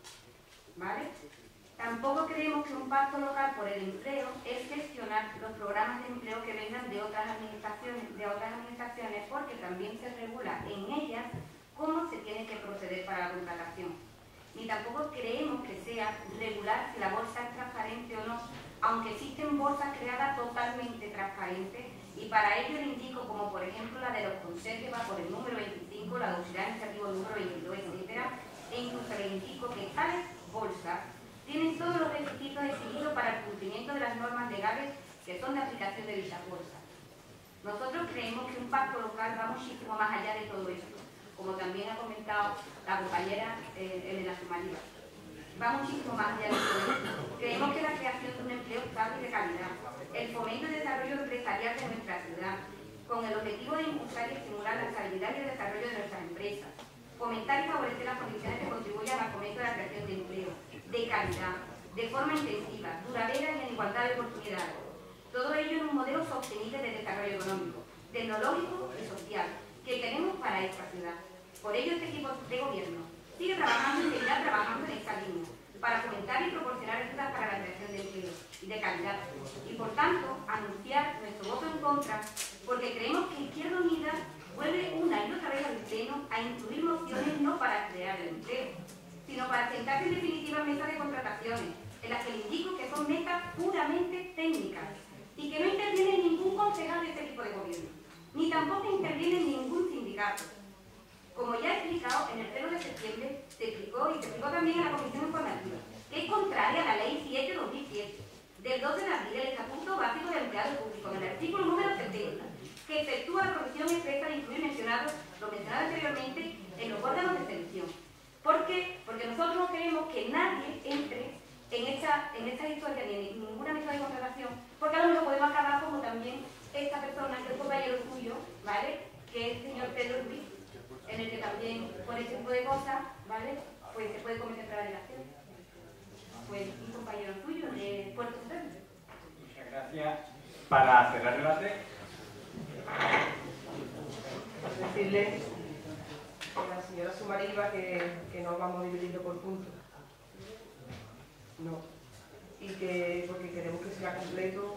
¿vale? Tampoco creemos que un pacto local por el empleo es gestionar los programas de empleo que vengan de otras administraciones, porque también se regula en ellas cómo se tiene que proceder para la contratación. Ni tampoco creemos que sea regular si la bolsa es transparente o no, aunque existen bolsas creadas totalmente transparentes, y para ello le indico, como por ejemplo la de los consejos, que va por el número 25, la de auxiliar administrativo número 22, etc. E incluso le indico que tales bolsas tienen todos los requisitos exigidos para el cumplimiento de las normas legales que son de aplicación de dichas bolsas. Nosotros creemos que un pacto local va muchísimo más allá de todo esto, como también ha comentado la compañera Elena Sumaría. Va muchísimo más allá de todo esto. Creemos que la creación de un empleo estable y de calidad, el fomento y desarrollo empresarial de nuestra ciudad, con el objetivo de impulsar y estimular la estabilidad y el desarrollo de nuestras empresas, fomentar y favorecer las condiciones que contribuyan al fomento de la creación de empleo, de calidad, de forma intensiva, duradera y en igualdad de oportunidades. Todo ello en un modelo sostenible de desarrollo económico, tecnológico y social que queremos para esta ciudad. Por ello este equipo de gobierno sigue trabajando y seguirá trabajando en esta línea, para fomentar y proporcionar ayudas para la creación de empleo y de calidad. Y por tanto, anunciar nuestro voto en contra, porque creemos que Izquierda Unida vuelve una y otra vez al Pleno a incluir mociones no para crear el empleo, sino para sentarse en definitiva mesas de contrataciones, en las que le indico que son metas puramente técnicas y que no interviene ningún concejal de este tipo de gobierno, ni tampoco interviene ningún sindicato. Como ya he explicado, en el pleno de septiembre se explicó y se explicó también en la comisión informativa, que es contraria a la ley 7/2007, del 12 de abril del Estatuto Básico del Empleado Público, en el artículo número 70, que efectúa la provisión expresa de incluir lo mencionado anteriormente en los órganos de selección. ¿Por qué? Porque nosotros no queremos que nadie entre en esta historia ni en ninguna mesa de contratación, porque a lo mejor podemos acabar como también esta persona, que es un compañero suyo, ¿vale? Que es el señor Pedro Ruiz, en el que también por ese tipo de cosas, ¿vale? Pues se puede cometer prevaricación. Pues un compañero suyo de Puerto Centro. Muchas gracias. Para cerrar el debate. Decirle a la señora Sumariva que no vamos dividiendo por puntos. No. Y que porque queremos que sea completo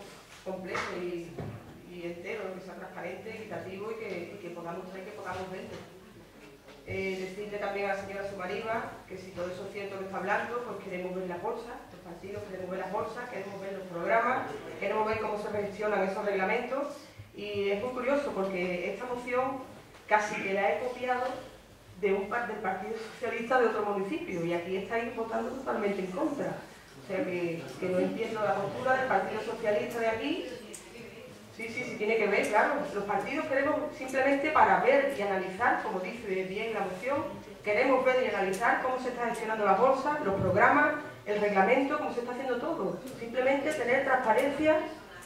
y entero, que sea transparente, equitativo y que podamos traer, que podamos verlo. Decirle también a la señora Sumariva que si todo eso es cierto que está hablando, pues queremos ver las bolsas, los partidos queremos ver las bolsas, queremos ver los programas, queremos ver cómo se gestionan esos reglamentos. Y es muy curioso porque esta moción casi que la he copiado del Partido Socialista de otro municipio y aquí estáis votando totalmente en contra. O sea que no entiendo la postura del Partido Socialista de aquí. Sí, tiene que ver, claro. Los partidos queremos simplemente para ver y analizar, como dice bien la moción, queremos ver y analizar cómo se está gestionando las bolsas, los programas, el reglamento, cómo se está haciendo todo. Simplemente tener transparencia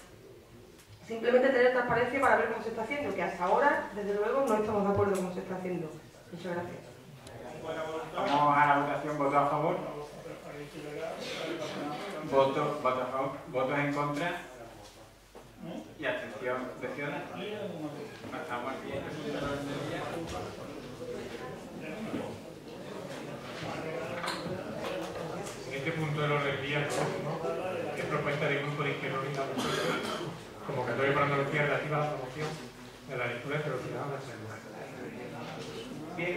para ver cómo se está haciendo, que hasta ahora, desde luego, no estamos de acuerdo con cómo se está haciendo. Muchas gracias. Vamos a la votación. ¿Voto a favor? Voto a favor. ¿Votos en contra? Y abstención de Ciudadanos. Pasamos al siguiente punto. Siguiente punto del orden del día, es propuesta del Grupo de Izquierda Unida convocatoria para Andalucía relativa a la promoción de la lectura entre los ciudadanos de Salud. Bien,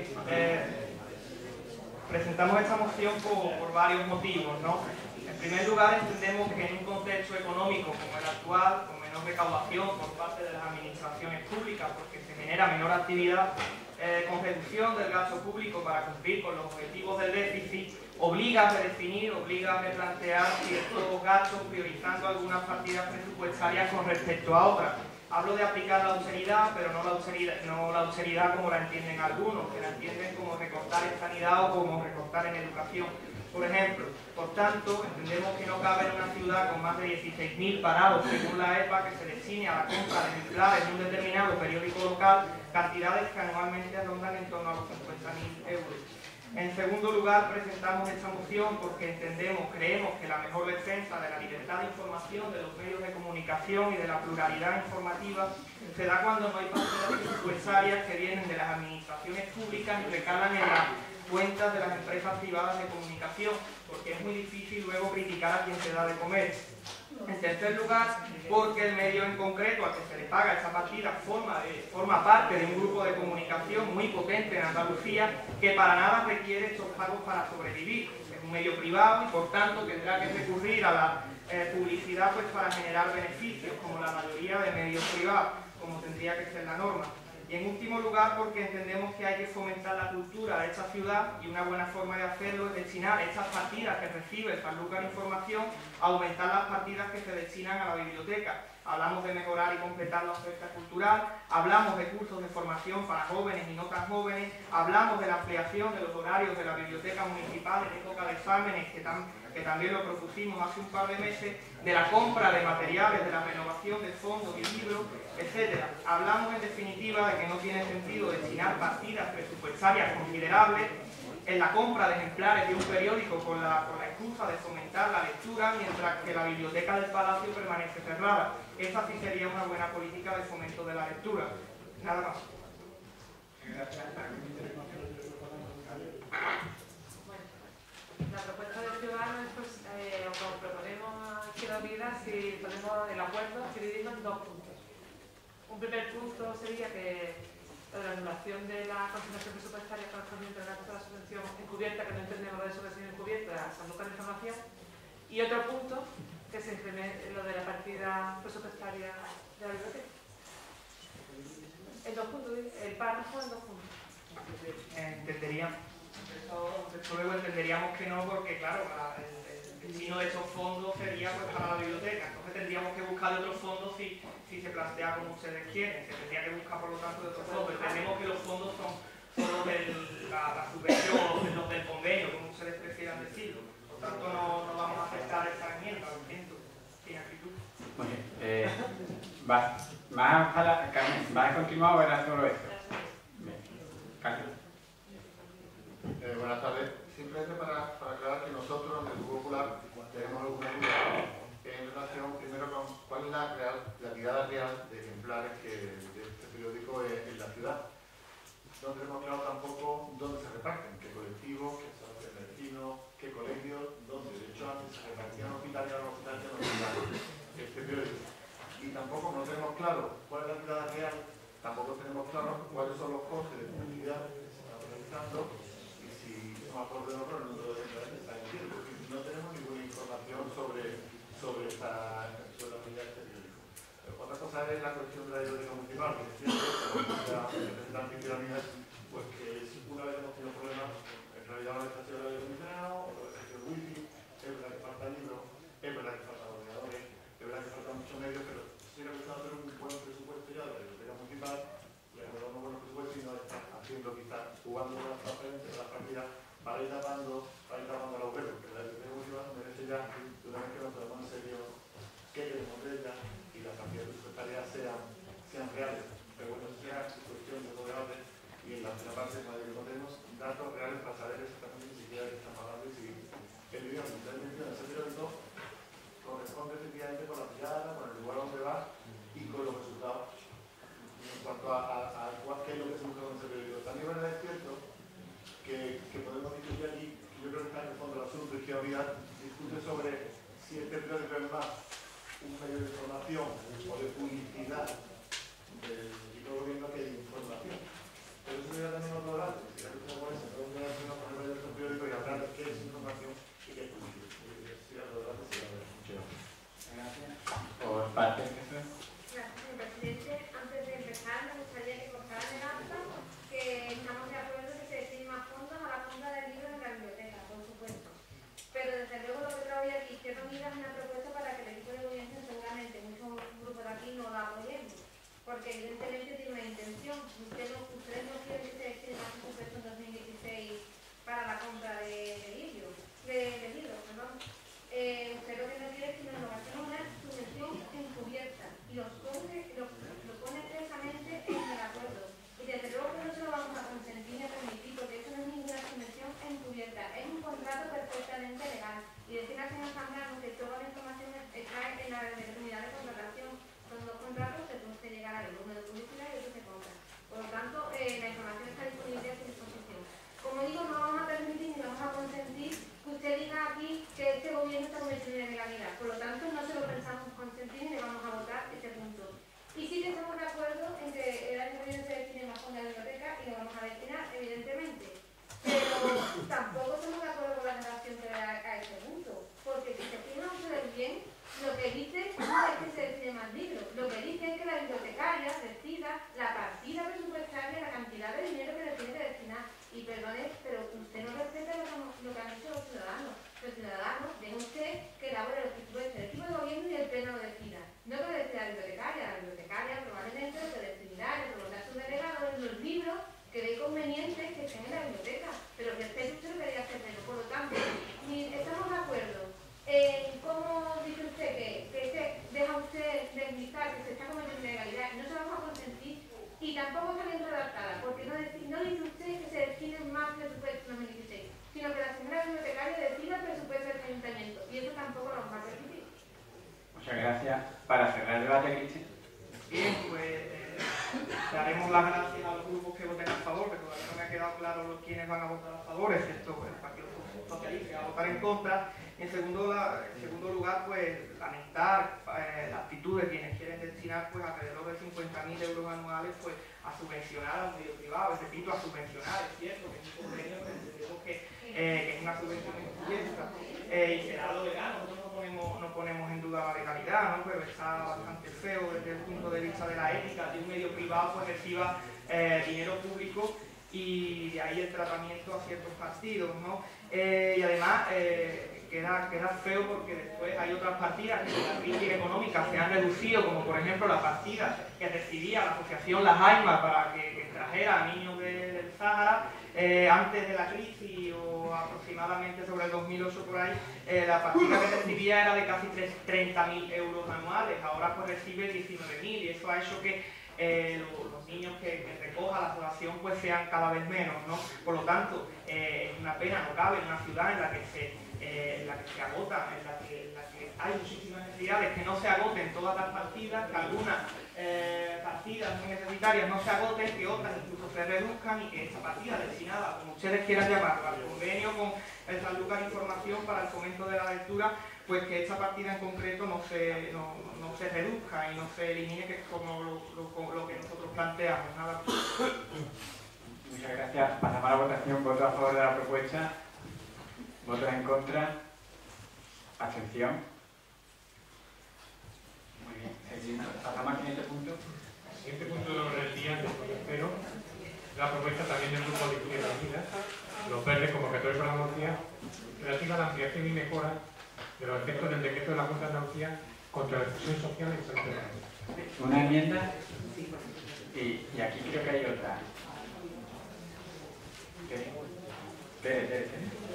presentamos esta moción por varios motivos, ¿no? En primer lugar, entendemos que en un contexto económico como el actual, con menor recaudación por parte de las administraciones públicas, porque se genera menor actividad, con reducción del gasto público para cumplir con los objetivos del déficit, obliga a redefinir, obliga a replantear ciertos gastos, priorizando algunas partidas presupuestarias con respecto a otras. Hablo de aplicar la austeridad, pero no la austeridad como la entienden algunos, que la entienden como recortar en sanidad o como recortar en educación, por ejemplo. Por tanto, entendemos que no cabe en una ciudad con más de 16.000 parados, según la EPA, que se destine a la compra de ejemplares de un determinado periódico local, cantidades que anualmente rondan en torno a los 50.000 euros. En segundo lugar, presentamos esta moción porque creemos que la mejor defensa de la libertad de información de los medios de comunicación y de la pluralidad informativa se da cuando no hay partidas presupuestarias que vienen de las administraciones públicas y recalan en las cuentas de las empresas privadas de comunicación, porque es muy difícil luego criticar a quien se da de comer. En tercer lugar, porque el medio en concreto al que se le paga esa partida forma parte de un grupo de comunicación muy potente en Andalucía que para nada requiere estos pagos para sobrevivir. Es un medio privado y por tanto tendrá que recurrir a la publicidad pues, para generar beneficios, como la mayoría de medios privados, como tendría que ser la norma. Y en último lugar, porque entendemos que hay que fomentar la cultura de esta ciudad y una buena forma de hacerlo es destinar estas partidas que recibe Sanlúcar Información a aumentar las partidas que se destinan a la biblioteca. Hablamos de mejorar y completar la oferta cultural, hablamos de cursos de formación para jóvenes y no tan jóvenes, hablamos de la ampliación de los horarios de la biblioteca municipal en época de exámenes, que también lo propusimos hace un par de meses, de la compra de materiales, de la renovación de fondos y libros, etc. Hablamos en definitiva de que no tiene sentido destinar partidas presupuestarias considerables en la compra de ejemplares de un periódico con la excusa de fomentar la lectura, mientras que la biblioteca del Palacio permanece cerrada. Esa sí sería una buena política de fomento de la lectura. Nada más. La propuesta de Ciudadanos, pues, como proponemos a Izquierda Unida, si ponemos el acuerdo, dividirlo en dos puntos. Un primer punto sería que la anulación de la consignación presupuestaria correspondiente al gasto de la subvención encubierta, que no entendemos de subvención encubierta, a Sanlúcar Información, y otro punto que se incremente lo de la partida presupuestaria de la biblioteca. En dos puntos, el párrafo en dos puntos. entenderíamos, luego entenderíamos que no, porque claro, el destino de estos fondos sería pues para la biblioteca, entonces tendríamos que buscar otros fondos si se plantea como ustedes quieren, se tendría que buscar por lo tanto de otros fondos. Entendemos que los fondos son los de la subvención o los del convenio, como ustedes prefieran decirlo, por tanto no vamos a aceptar esta enmienda, lo siento, sin actitud. Muy bien. ¿Vas a continuar o era solo eso? Bien. Carlos. Buenas tardes. Simplemente para aclarar que nosotros en el Grupo Popular tenemos alguna duda en relación primero con cuál es la tirada real de ejemplares de este periódico en la ciudad. No tenemos claro tampoco dónde se reparten, qué colectivos, qué asociaciones de vecinos, qué colegios, dónde. De hecho, antes se repartían hospitales, ahora hospitales no hospitales este periódico. Y tampoco no tenemos claro cuál es la tirada real, tampoco tenemos claro cuáles son los costes de publicidad que se están realizando y si son acordes o no el número de ejemplares que está emitiendo. No tenemos ninguna información sobre la actividad de este periódico. Otra cosa es la cuestión de la biblioteca municipal, que es cierto, como ya representan pirámides, pues que una vez hemos tenido problemas, en realidad no está sido el aire acondicionado, o el gestión wifi, es verdad que falta libros, es verdad que faltan ordenadores, es verdad que faltan muchos medios, pero sí que empezado a hacer un buen presupuesto ya de la biblioteca municipal, y a unos buenos presupuestos y no está haciendo quizás, jugando con las transferencias de las partidas para ir tapando el agujero, porque la biblioteca municipal merece ya, de una vez que nos tomamos en serio qué queremos de ella y las cantidades presupuestarias sean reales. Pero bueno, eso sea cuestión de todo debate y en la primera parte, como digo, no tenemos datos reales para saber exactamente ni siquiera de qué estamos hablando y si el video que ustedes mencionan, ese periódico corresponde efectivamente con la tirada, con el lugar donde va y con los resultados en cuanto a qué es lo que se busca con ese periódico. También es cierto que podemos discutir aquí, que yo creo que está en el fondo del asunto, y que había discute sobre si este periódico es más un medio de información o de publicidad del equipo de gobierno que de información. Pero eso sería también otro debate, si la cuestión por eso, entonces tenemos que poner el periódico y hablar de qué es información y qué es publicidad. Sería otro debate, sería mucho. Gracias. Por parte de Gracias, señor presidente. Antes de empezar, me gustaría que constaran en acta que estamos de acuerdo que se destinen más fondos a la compra de libros en la biblioteca, por supuesto. Pero desde luego lo que traigo aquí, Izquierda Unida es una propuesta para que el equipo de gobierno, seguramente muchos grupos de aquí no la apoyemos, porque evidentemente tiene una intención. Ustedes no quieren que se destine más presupuesto en 2016 para la compra de libros, perdón. Usted lo que no quiere es que nos hagamos una subvención encubierta y lo pone expresamente en el acuerdo. Y desde luego que no se lo vamos a consentir ni a permitir, porque eso no es ninguna subvención encubierta, es un contrato perfectamente legal. Y decir al señor Zambrano que toda la información está en la unidad de contratación. Son dos contratos que tenemos que llegar a uno de publicidad y otro de compra. Por lo tanto, la información está disponible a su disposición. Como digo, no vamos a permitir ni vamos a consentir que usted diga aquí que este gobierno está cometiendo ilegalidad. Por lo tanto, no se lo pensamos consentir ni le vamos a votar este punto. Y sí que estamos de acuerdo en que el año que viene se destine más fondos a la biblioteca y lo vamos a destinar, evidentemente. Pero tampoco estamos de acuerdo con la relación que da a este punto. Porque si se fijan ustedes bien, lo que dice no es que se destine más libros. Lo que dice es que la bibliotecaria decida la partida presupuestaria, la cantidad de dinero que le tiene que destinar. Y perdone, pero usted no respeta lo que han hecho los ciudadanos. Los ciudadanos ven usted que elabora los presupuestos del equipo de gobierno y el pleno lo decida. No que lo decida la bibliotecaria probablemente lo que decidirá es preguntar a sus delegados los libros que ve conveniente que estén en la biblioteca. Pero respete usted lo que diga este pleno. Por lo tanto, estamos de acuerdo en cómo dice usted que deja usted deslizar que se está cometiendo ilegalidad y no se lo vamos a consentir. Y tampoco está bien redactada, porque no dice usted que se destinen más presupuestos en 2016, sino que la señora bibliotecaria decida el presupuesto del ayuntamiento, y eso tampoco lo vamos a permitir. Muchas gracias. Para cerrar el debate, Cristian. Bien, pues daremos las gracias a los grupos que voten a favor, que todavía no me ha quedado claro quiénes van a votar a favor, excepto el Partido Socialista, que va a votar en contra. Y en segundo lugar, pues lamentar la actitud de quienes quieren destinar pues alrededor de 50.000 euros anuales pues a subvencionar a un medio privado, repito, a subvencionar, es cierto que es un convenio, pero entendemos que es una subvención encubierta y será lo legal, nosotros no ponemos en duda la legalidad, ¿no? Pero está bastante feo desde el punto de vista de la ética de un medio privado pues reciba dinero público y de ahí el tratamiento a ciertos partidos, ¿no? Y además queda feo porque después hay otras partidas que con la crisis económica se han reducido, como por ejemplo la partida que recibía la asociación Las Aimas para que trajera a niños del Sáhara antes de la crisis o aproximadamente sobre el 2008 por ahí. La partida que recibía era de casi 30.000 euros anuales, ahora pues recibe 19.000 y eso ha hecho que los niños que recoja la población pues sean cada vez menos, ¿no? Por lo tanto, es una pena, no cabe en una ciudad en la que se agotan, en la que hay muchísimas necesidades, que no se agoten todas las partidas, que algunas partidas muy necesitarias no se agoten, que otras incluso se reduzcan y que esta partida destinada, como ustedes quieran llamarla, al convenio con el Sanlúcar Información para el fomento de la lectura, pues que esta partida en concreto no se reduzca y no se elimine, que es como lo que nosotros planteamos. Nada. Muchas gracias. Pasamos a la votación. ¿Votos a favor de la propuesta? ¿Votos en contra? ¿Abstención? Muy bien. Seguimos. Pasamos al siguiente punto. El siguiente punto de orden del día, después tercero, la propuesta también del Grupo de Izquierda Unida, los verdes, convocatoria para Andalucía, relativa a la ampliación y mejora de los efectos del decreto de la Junta de Andalucía contra la exclusión social y salud de la vida. ¿Una enmienda? Y aquí creo que hay otra. Tere.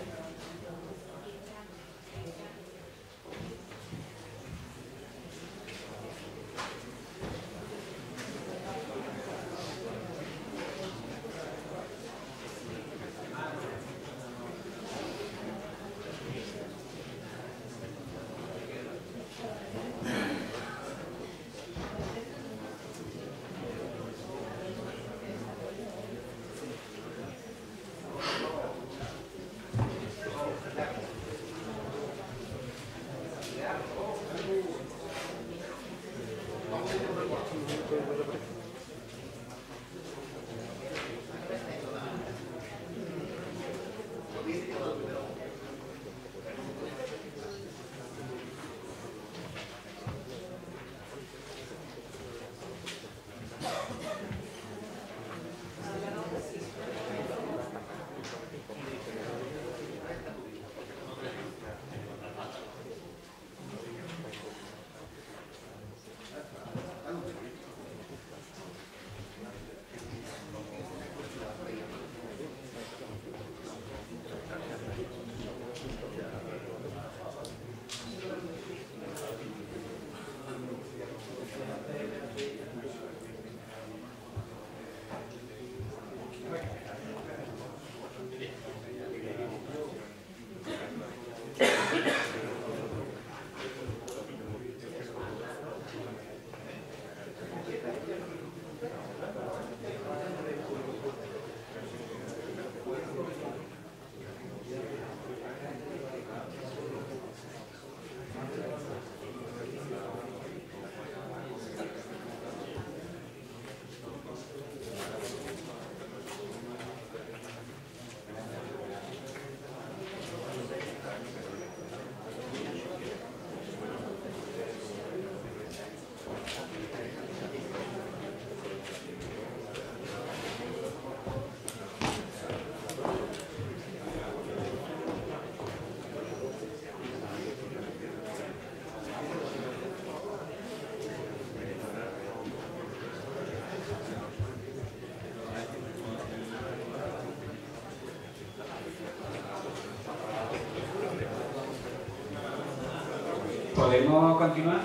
¿Podemos continuar?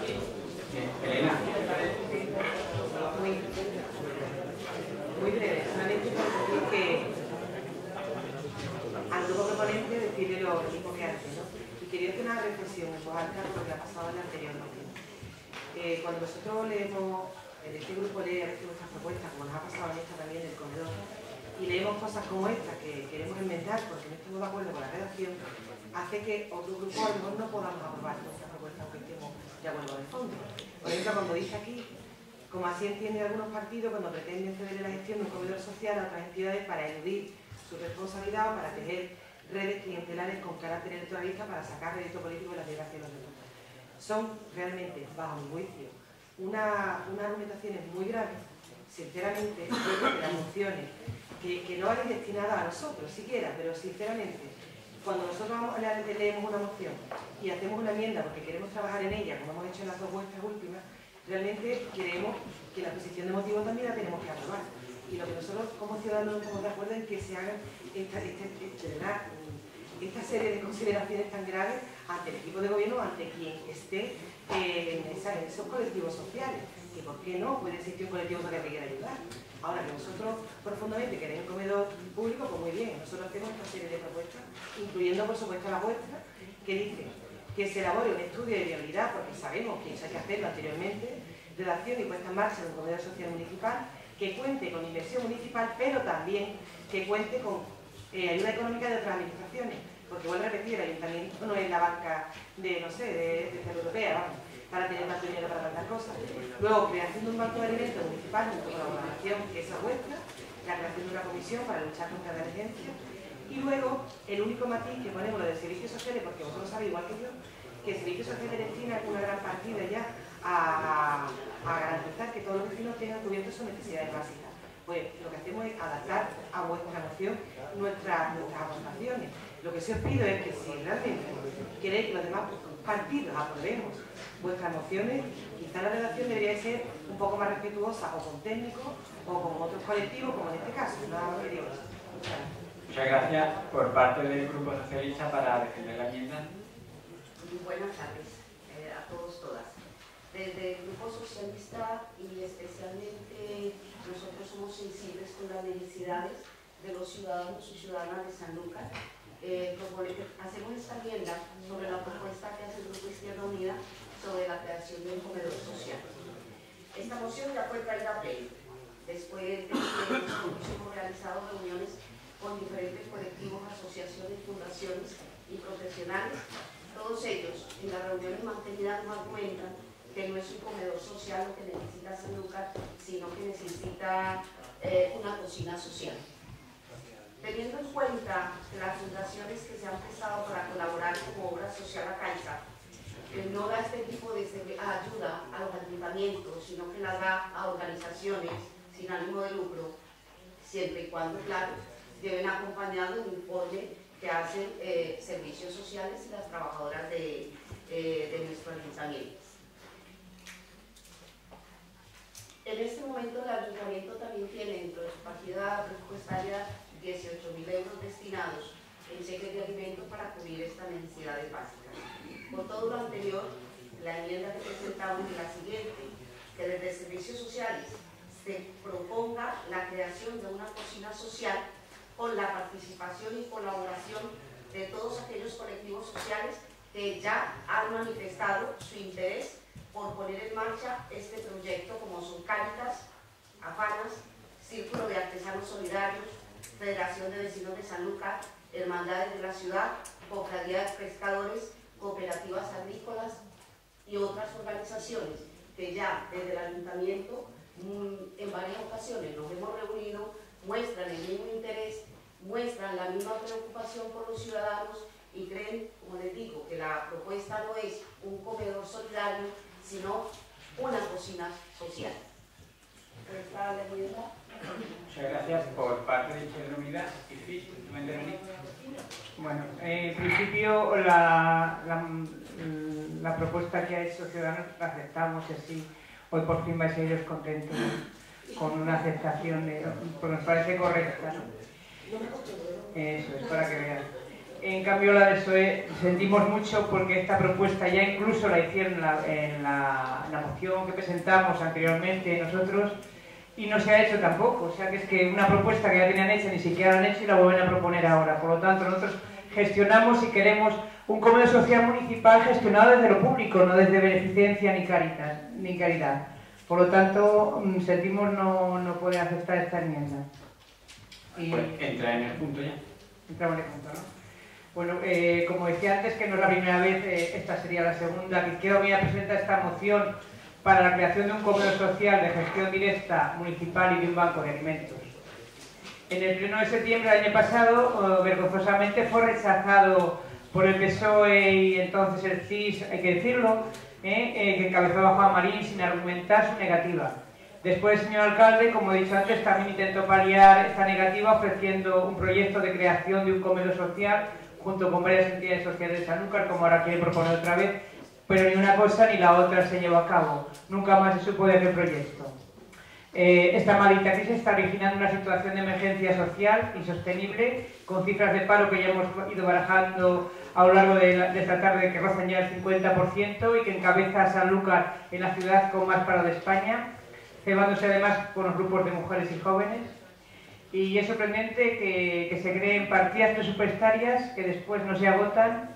Elena. Muy breve, solamente por decir que al grupo proponente decirle lo mismo que antes, ¿no? Y quería hacer una reflexión en voz alta por lo que ha pasado en la anterior noche. Cuando nosotros leemos, este grupo lee a veces nuestras propuestas, como nos ha pasado en esta también en el comedor, y leemos cosas como esta que queremos inventar porque no estamos de acuerdo con la redacción, hace que otro grupo a lo mejor no podamos aprobar nuestra propuesta aunque estemos de acuerdo de fondo. Por ejemplo, cuando dice aquí, como así entienden algunos partidos cuando pretenden ceder la gestión de un comedor social a otras entidades para eludir su responsabilidad o para tejer redes clientelares con carácter electoralista para sacar rédito político de las desgracias de los demás. Son realmente, bajo mi juicio, unas argumentaciones muy graves. Sinceramente, creo que las mociones que no vaya destinada a nosotros siquiera, pero sinceramente, cuando nosotros leemos una moción y hacemos una enmienda porque queremos trabajar en ella, como hemos hecho en las dos vuestras últimas, realmente creemos que la exposición de motivos también la tenemos que aprobar. Y lo que nosotros como ciudadanos estamos de acuerdo en que se hagan esta serie de consideraciones tan graves ante el equipo de gobierno, ante quien esté en esos colectivos sociales. Que por qué no puede existir un colectivo social que quiera ayudar. Ahora que nosotros profundamente queremos un comedor público, pues muy bien, nosotros hacemos esta serie de propuestas, incluyendo por supuesto la vuestra, que dice que se elabore un estudio de viabilidad, porque sabemos que eso hay que hacerlo anteriormente, redacción y puesta en marcha de un comedor social municipal, que cuente con inversión municipal, pero también que cuente con ayuda económica de otras administraciones, porque vuelvo a repetir, el ayuntamiento no es la banca de, no sé, de la europea, vamos, para tener más dinero para tantas cosas. Luego, creación de un banco de alimentos municipal junto con la gobernación, que es la vuestra, la creación de una comisión para luchar contra la emergencia, y luego, el único matiz que ponemos lo de servicios sociales, porque vosotros sabéis igual que yo, que el servicio social destina una gran partida ya a garantizar que todos los vecinos tengan cubiertas sus necesidades básicas. Pues lo que hacemos es adaptar a vuestra moción nuestras aportaciones. Lo que sí os pido es que si realmente queréis que los demás partidos aprobemos vuestras mociones, quizá la redacción debería ser un poco más respetuosa o con técnicos o con otros colectivos, como en este caso. Nada más que digo eso. Muchas gracias por parte del Grupo Socialista para defender la enmienda. Buenas tardes a todos, todas. Desde el Grupo Socialista y especialmente nosotros somos sensibles con las necesidades de los ciudadanos y ciudadanas de Sanlúcar. Hacemos esta enmienda sobre la propuesta que hace el Grupo Izquierda Unida sobre la creación de un comedor social. Esta moción ya fue traída a pleno, después de que nosotros hemos realizado reuniones con diferentes colectivos, asociaciones, fundaciones y profesionales. Todos ellos, en las reuniones mantenidas, nos argumentan que no es un comedor social lo que necesita Sanlúcar, sino que necesita una cocina social. Teniendo en cuenta las fundaciones que se han prestado para colaborar como obra social a Caixa, no da este tipo de ayuda a los ayuntamientos, sino que la da a organizaciones sin ánimo de lucro, siempre y cuando, claro, deben acompañar de un informe que hacen servicios sociales y las trabajadoras de nuestro ayuntamiento. En este momento el ayuntamiento también tiene dentro de su partida presupuestaria 18.000 euros destinados en cheques de alimentos para cubrir estas necesidades básicas. Por todo lo anterior, la enmienda que presentamos es la siguiente, que desde Servicios Sociales se proponga la creación de una cocina social con la participación y colaboración de todos aquellos colectivos sociales que ya han manifestado su interés por poner en marcha este proyecto, como son Cáritas, Afanas, Círculo de Artesanos Solidarios, Federación de Vecinos de Sanlúcar, Hermandades de la Ciudad, Cofradía de Pescadores, Cooperativas Agrícolas y otras organizaciones que ya desde el Ayuntamiento en varias ocasiones nos hemos reunido, muestran el mismo interés, muestran la misma preocupación por los ciudadanos y creen, como les digo, que la propuesta no es un comedor solidario, sino una cocina social. Muchas gracias por parte de Izquierda Unida. Bueno, en principio la propuesta que ha hecho Ciudadanos la aceptamos y así hoy por fin vais a iros contentos con una aceptación, porque nos parece correcta, ¿no? Eso es, para que vean. En cambio la de PSOE sentimos mucho porque esta propuesta ya incluso la hicieron en la moción que presentamos anteriormente nosotros y no se ha hecho tampoco, o sea que es que una propuesta que ya tenían hecha ni siquiera la han hecho y la vuelven a proponer ahora. Por lo tanto nosotros gestionamos y queremos un comedor social municipal gestionado desde lo público, no desde beneficencia ni caridad. Por lo tanto sentimos no poder aceptar esta enmienda. Y pues entra en el punto ya. Entramos en el punto, ¿no? Bueno, como decía antes, que no es la primera vez, esta sería la segunda, que Izquierda Unida presenta esta moción para la creación de un comedor social de gestión directa municipal y de un banco de alimentos. En el pleno de septiembre del año pasado, vergonzosamente fue rechazado por el PSOE y entonces el CIS, hay que decirlo, que encabezaba Juan Marín sin argumentar su negativa. Después, señor alcalde, como he dicho antes, también intentó paliar esta negativa ofreciendo un proyecto de creación de un comedor social junto con varias entidades sociales de Sanlúcar, como ahora quiere proponer otra vez, pero ni una cosa ni la otra se llevó a cabo. Nunca más se supo de aquel proyecto. Esta maldita crisis está originando una situación de emergencia social insostenible, con cifras de paro que ya hemos ido barajando a lo largo de esta tarde, que rozan ya el 50% y que encabeza a Sanlúcar en la ciudad con más paro de España, cebándose además con los grupos de mujeres y jóvenes. Y es sorprendente que se creen partidas presupuestarias que después no se agotan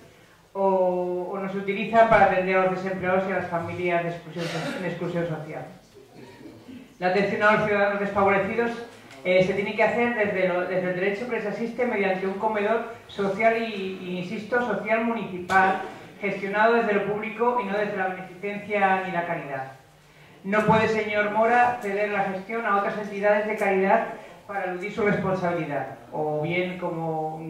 o no se utilizan para atender a los desempleados y a las familias en exclusión social. La atención a los ciudadanos desfavorecidos se tiene que hacer desde el derecho que les asiste mediante un comedor social y insisto, social municipal, gestionado desde lo público y no desde la beneficencia ni la caridad. No puede, señor Mora, ceder la gestión a otras entidades de caridad para eludir su responsabilidad, o bien como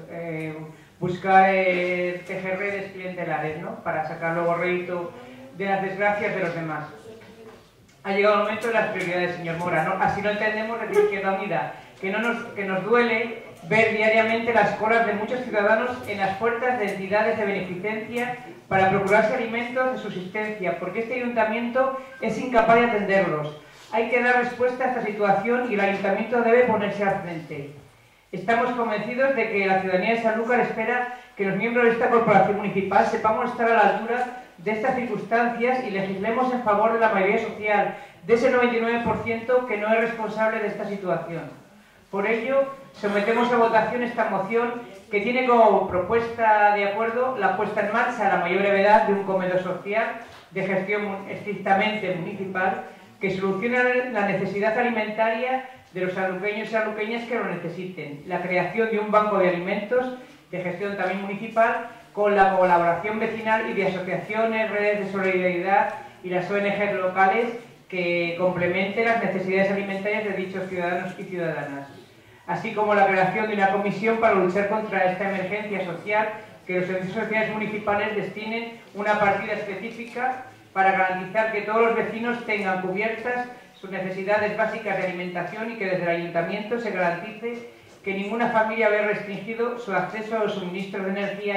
buscar tejer redes clientelares, ¿no?, para sacar luego rédito de las desgracias de los demás. Ha llegado el momento de las prioridades, señor Mora, ¿no? Así lo entendemos desde Izquierda Unida, que nos duele ver diariamente las colas de muchos ciudadanos en las puertas de entidades de beneficencia para procurarse alimentos de subsistencia, porque este ayuntamiento es incapaz de atenderlos. Hay que dar respuesta a esta situación y el ayuntamiento debe ponerse al frente. Estamos convencidos de que la ciudadanía de Sanlúcar espera que los miembros de esta corporación municipal sepamos estar a la altura de estas circunstancias y legislemos en favor de la mayoría social, de ese 99% que no es responsable de esta situación. Por ello, sometemos a votación esta moción que tiene como propuesta de acuerdo la puesta en marcha a la mayor brevedad de un comedor social de gestión estrictamente municipal que solucione la necesidad alimentaria de los sanluqueños y sanluqueñas que lo necesiten, la creación de un banco de alimentos de gestión también municipal con la colaboración vecinal y de asociaciones, redes de solidaridad y las ONG locales que complementen las necesidades alimentarias de dichos ciudadanos y ciudadanas, así como la creación de una comisión para luchar contra esta emergencia social, que los servicios sociales municipales destinen una partida específica para garantizar que todos los vecinos tengan cubiertas sus necesidades básicas de alimentación y que desde el ayuntamiento se garantice que ninguna familia vea restringido su acceso a los suministros de energía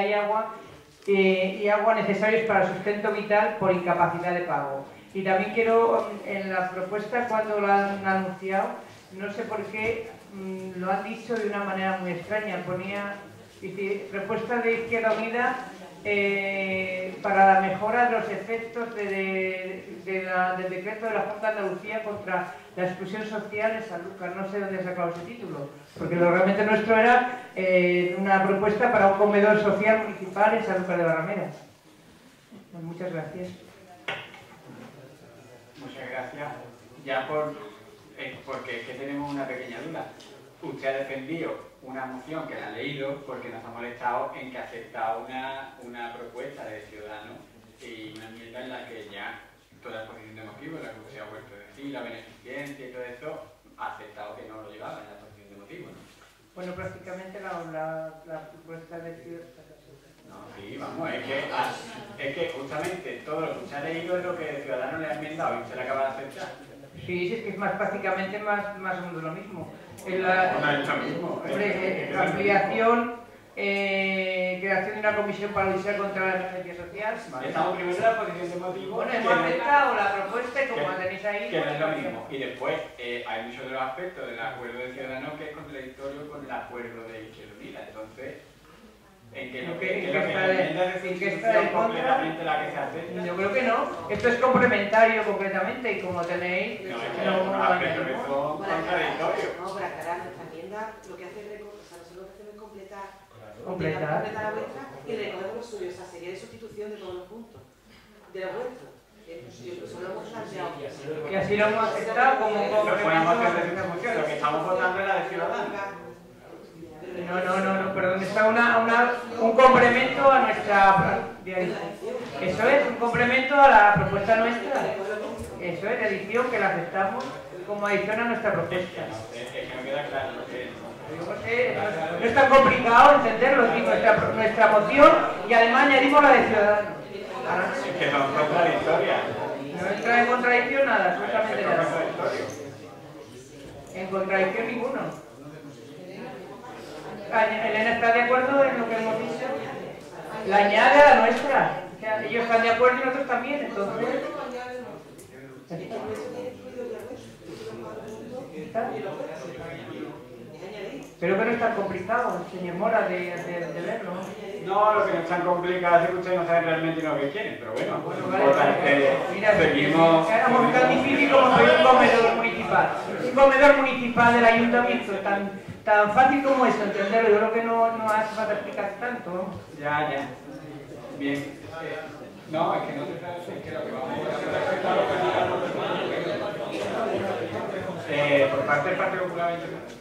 y agua necesarios para el sustento vital por incapacidad de pago. Y también quiero, en la propuesta, cuando lo han anunciado, no sé por qué lo han dicho de una manera muy extraña. Ponía, dice, propuesta de Izquierda Unida para la mejora de los efectos del decreto de la Junta de Andalucía contra la exclusión social en Sanlúcar. No sé dónde ha sacado ese título, porque lo realmente nuestro era una propuesta para un comedor social municipal en Sanlúcar de Barrameda. Pues muchas gracias. Muchas gracias. Ya porque es que tenemos una pequeña duda. Usted ha defendido una moción que la ha leído porque nos ha molestado en que ha aceptado una propuesta de Ciudadanos y una enmienda en la que ya toda la exposición de motivos, la que usted ha vuelto a decir, la beneficencia y todo eso, ha aceptado que no lo llevaba en la exposición de motivos, ¿no? Bueno, prácticamente la propuesta de Ciudadanos... No, sí, vamos, es que justamente todo lo que usted ha leído es lo que Ciudadanos le ha enmendado y usted le acaba de aceptar. Sí, es que es prácticamente más o menos lo mismo. Ampliación, creación de una comisión para luchar contra la emergencia social. Estamos primero en la exposición de motivos. Bueno, hemos aceptado la propuesta y como tenéis ahí... Que no es lo mismo. Y después hay muchos de los aspectos del acuerdo de Ciudadanos que es contradictorio con el acuerdo de Izquierda Unida. Entonces, en que lo que es completamente la que se acepta. Yo creo que no. Esto es complementario completamente y como tenéis... No, es que no aspectos que son contradictorios. No, para aclarar, nuestra enmienda lo que hace es nosotros lo que hacemos es completar la vuestra y recogemos los suyos. O sea, sería de sustitución de todos los puntos de la vuestra. Eso lo hemos planteado. Y así lo hemos aceptado como lo que estamos votando es la de Ciudadanos. No, perdón, está un complemento a nuestra... Eso es, un complemento a la propuesta nuestra. Eso es, de edición, que la aceptamos como adición a nuestra propuesta. Es que no queda claro lo que no es tan complicado entenderlo, nuestra moción y además añadimos la de Ciudadanos. Es que son contradictorias. No entra en contradicción nada, absolutamente nada. En contradicción ninguno. Elena está de acuerdo en lo que hemos dicho. La añade a la nuestra. O sea, ellos están de acuerdo y nosotros también, entonces... ¿Está? Pero que no es tan complicado, señor Mora, de verlo. No, lo que no es tan complicado es que ustedes no saben realmente lo que quieren, pero bueno, Mira, seguimos... Éramos tan difícil como un comedor municipal. Un comedor municipal del ayuntamiento, tan fácil como eso, entenderlo. Yo creo que no hace falta explicar tanto, ¿no? Ya. Bien. No, es que no se sabe, es que lo que vamos a hacer por parte del Partido Popular Internacional.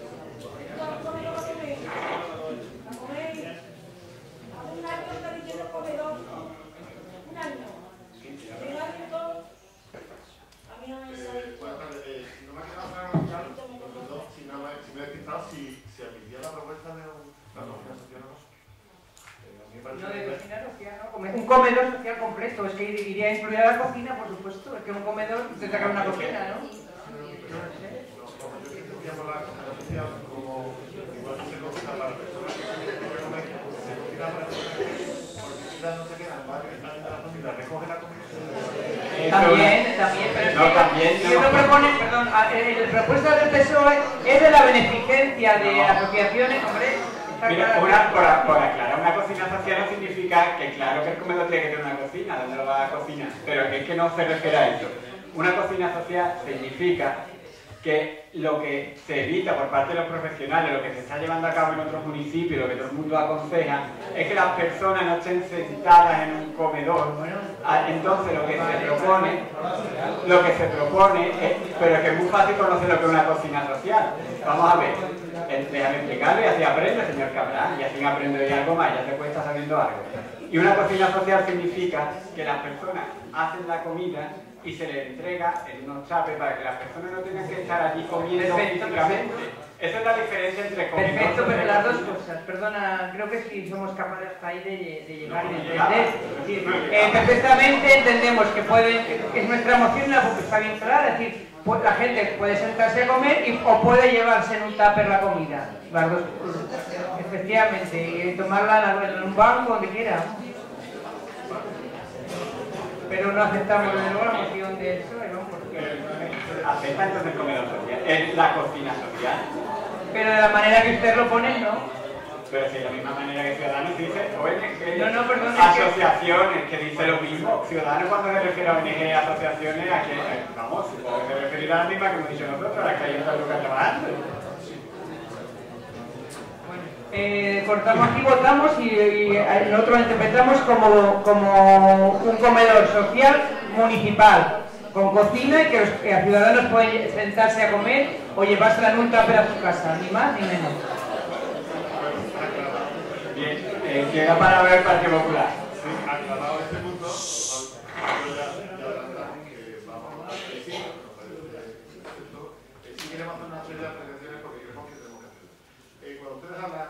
Si admitía la propuesta de una cocina social o no. No, de cocina social, ¿no? Un comedor social completo, es que iría incluida la cocina, por supuesto, es que un comedor te saca una cocina, ¿no? Yo creo que la cocina social como igual que se cocina para personas que comen, se cocina para personas que quizás no se quedan, va a que están en la comida, recoge la comida. También, pero es que ellos proponen, perdón, la propuesta del PSOE es de la beneficencia de asociaciones, hombre. Mira, por aclarar, una cocina social no significa que claro que el comedor tiene que tener una cocina, donde lo va a cocinar, pero es que no se refiere a eso. Una cocina social significa que lo que se evita por parte de los profesionales, lo que se está llevando a cabo en otros municipios, lo que todo el mundo aconseja, es que las personas no estén sentadas en un comedor. Entonces lo que se propone es, pero es que es muy fácil conocer lo que es una cocina social. Vamos a ver, déjame explicarlo y así aprende, señor Cabral, y así aprendo yo algo más, ya se puede estar sabiendo algo. Y una cocina social significa que las personas hacen la comida y se les entrega en unos chapes para que las personas no tengan que estar allí comiendo físicamente. Esa es la diferencia entre comer. Perfecto, pero las dos cosas, perdona, creo que sí somos capaces hasta ahí de llegar y de entender. Perfectamente entendemos que es nuestra moción, la está bien clara, es decir, la gente puede sentarse a comer o puede llevarse en un tupper la comida. Las dos cosas, efectivamente, y tomarla en un banco, donde quiera. Pero no aceptamos de nuevo la moción de eso, ¿no? Porque... ¿Acepta entonces el comedor social? ¿Es la cocina social? Pero de la manera que usted lo pone, ¿no? Pero si de la misma manera que Ciudadanos dice ONG, no, perdón, asociaciones, que dice lo mismo. Ciudadanos cuando se refiere a ONG, asociaciones, a que, vamos, supongo que se referirá a la misma que hemos dicho nosotros, a la que hay en San Lucas trabajando. Cortamos aquí, votamos y nosotros lo interpretamos como un comedor social municipal con cocina y que los ciudadanos pueden sentarse a comer o llevársela en un tupper a su casa, ni más ni menos. Bien, llega para ver el Partido Popular. Sí, aclarado este punto, ya adelantamos que vamos a decir, si queremos hacer una serie de apreciaciones porque creemos que tenemos que hacerlo. Cuando ustedes hablan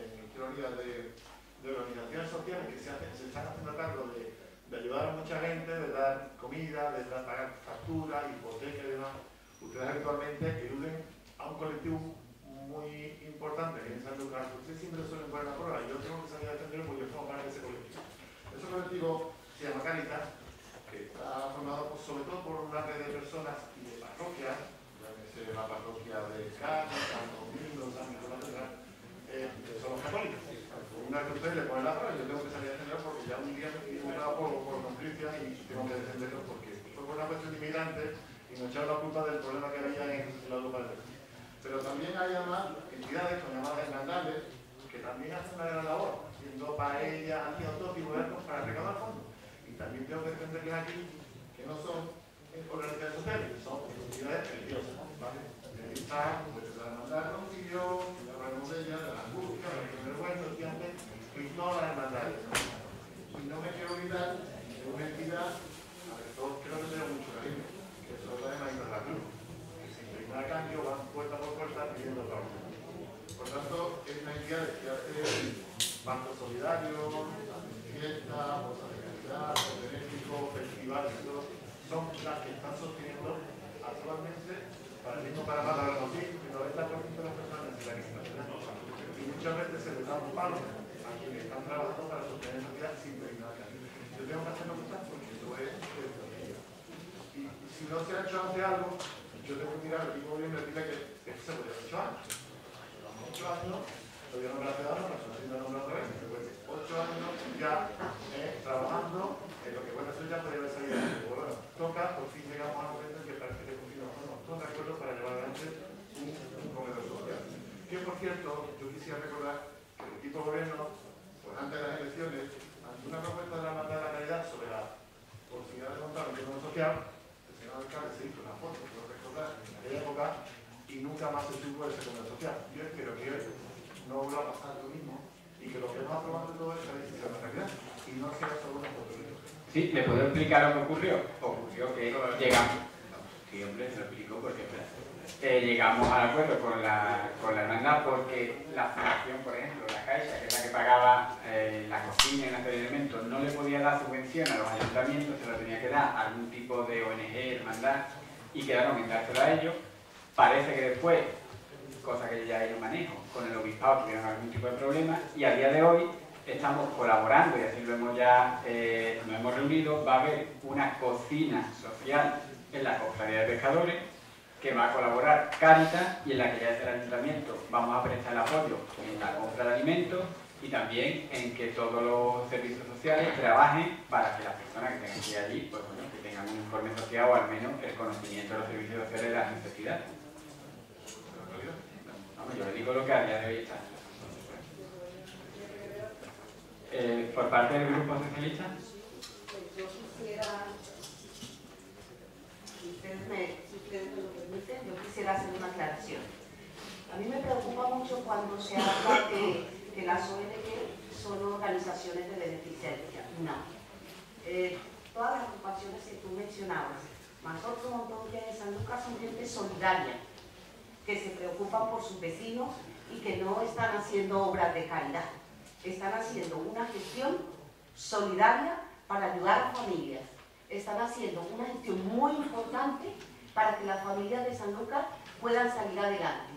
de organizaciones sociales que se están haciendo cargo de ayudar a mucha gente, de dar comida, de pagar facturas, hipotecas y demás, ustedes habitualmente eluden a un colectivo muy importante que es San Lucas. Ustedes siempre suelen poner la prueba y yo tengo que salir a defenderlo porque yo formo parte de ese colectivo. Ese colectivo se llama Caritas, que está formado sobre todo por una red de personas y de parroquias, llámese la parroquia de Cádiz, San Domingo, San Nicolás de Gran, son los católicos. Una vez que ustedes le ponen la prueba, yo tengo que salir a defenderlo porque ya un día me he equivocado por Cristian y tengo que defenderlo porque fue por una cuestión de inmigrantes y me echaron la culpa del problema que había en la Europa del Este. Pero también hay además entidades con llamadas hermandades que también hacen una gran labor, haciendo paellas, haciendo todo tipo de actos para recaudar fondos. Y también tengo que defenderles aquí que no son organizaciones sociales, son entidades religiosas, ¿vale? Está pues, la hermandad de Roncillo, la hablamos de ella, de la Angustia, de la Primer Huerto, y no las hermandades. Y no me quiero olvidar de una entidad a la que todos creo que tenemos mucho cariño, que son las hermanitas de la Cruz, que sin primer cambio van puerta por puerta pidiendo trabajo. Por tanto, es una entidad que hace bancos solidarios, hacen fiestas, bolsas de caridad, benéficos, festivales, son las que están sosteniendo actualmente para el mismo para la noticia, que no de las personas en la que y muchas veces se les da un palo a quienes están trabajando para sostener esa vida sin terminar la vida. Yo tengo que hacerlo cosas porque eso es vida. Y si no se ha hecho hace algo, yo tengo que mirar al equipo de gobierno y decirle que esto se podría haber hecho antes. Llevamos 8 años, todavía no me la ha quedado, la persona siendo nombrada otra vez, después de 8 años ya trabajando en lo que bueno, eso ya podría haber salido antes. Pero bueno, toca, por fin llegamos a un momento en que parece que continuamos todos de acuerdo para llevar adelante un comedor social. Que por cierto, yo quisiera recordar que el equipo de gobierno, pues antes de las elecciones, ante una propuesta de la Hermandad de la Caridad sobre la posibilidad de montar un comedor social, el señor alcalde se hizo una foto, quiero recordar, en aquella época, y nunca más se supo de ese comedor social. Yo espero que hoy no vuelva a pasar lo mismo y que lo que hemos aprobado de todo es la decisión de la realidad y no sea solo una foto. Sí, ¿le puedo explicar lo que ocurrió? Ocurrió que llegamos... Sí, hombre, se lo explico porque llegamos al acuerdo con la hermandad porque la fundación, por ejemplo, la Caixa, que es la que pagaba la cocina y una serie de elementos, no le podía dar subvención a los ayuntamientos, se lo tenía que dar a algún tipo de ONG, hermandad, y quedaron en dárselo a ellos. Parece que después, cosa que yo ya no manejo, con el obispado tuvieron algún tipo de problema y a día de hoy estamos colaborando y así lo hemos ya nos hemos reunido. Va a haber una cocina social en la Cofradía de Pescadores que va a colaborar Cáritas y en la que ya desde el Ayuntamiento vamos a prestar el apoyo en la compra de alimentos y también en que todos los servicios sociales trabajen para que las personas que tengan que ir allí, pues bueno, que tengan un informe social o al menos el conocimiento de los servicios sociales de las necesidades. Vamos, yo le digo lo que a día de hoy está. Por parte del Grupo Socialista. Pues yo quisiera, si ustedes me lo permiten, yo quisiera hacer una aclaración. A mí me preocupa mucho cuando se habla de que las ONG son organizaciones de beneficencia. No. Todas las ocupaciones que tú mencionabas, más otro montón que hay en San Lucas, son gente solidaria, que se preocupan por sus vecinos y que no están haciendo obras de caridad. Están haciendo una gestión solidaria para ayudar a las familias. Están haciendo una gestión muy importante para que las familias de San Lucas puedan salir adelante.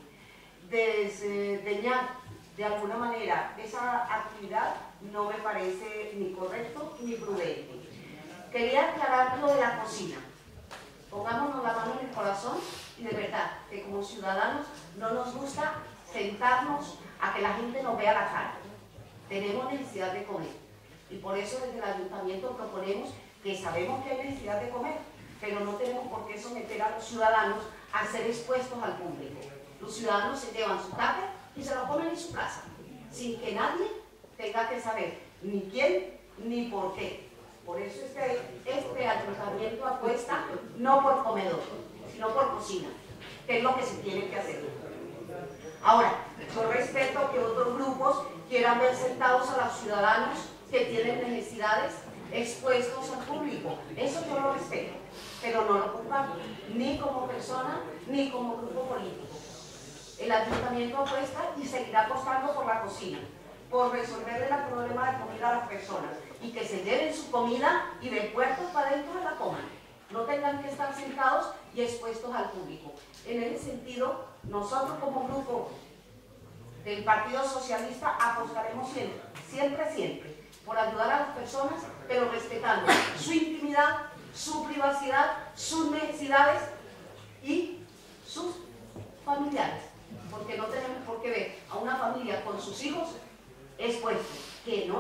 Desdeñar de alguna manera esa actividad no me parece ni correcto ni prudente. Quería aclarar lo de la cocina. Pongámonos la mano en el corazón y de verdad que como ciudadanos no nos gusta sentarnos a que la gente nos vea la cara. Tenemos necesidad de comer y por eso desde el ayuntamiento proponemos que sabemos que hay necesidad de comer, pero no tenemos por qué someter a los ciudadanos a ser expuestos al público. Los ciudadanos se llevan su tupper y se lo comen en su casa, sin que nadie tenga que saber ni quién ni por qué. Por eso este ayuntamiento apuesta no por comedor, sino por cocina, que es lo que se tiene que hacer. Ahora, yo respeto que otros grupos quieran ver sentados a los ciudadanos que tienen necesidades expuestos al público. Eso yo lo respeto, pero no lo comparto, ni como persona, ni como grupo político. El ayuntamiento apuesta y seguirá apostando por la cocina, por resolver el problema de comida a las personas y que se lleven su comida y de puertos para adentro de la coman. No tengan que estar sentados y expuestos al público. En ese sentido, nosotros como grupo del Partido Socialista apostaremos siempre, por ayudar a las personas, pero respetando su intimidad, su privacidad, sus necesidades y sus familiares. Porque no tenemos por qué ver a una familia con sus hijos expuestos. Que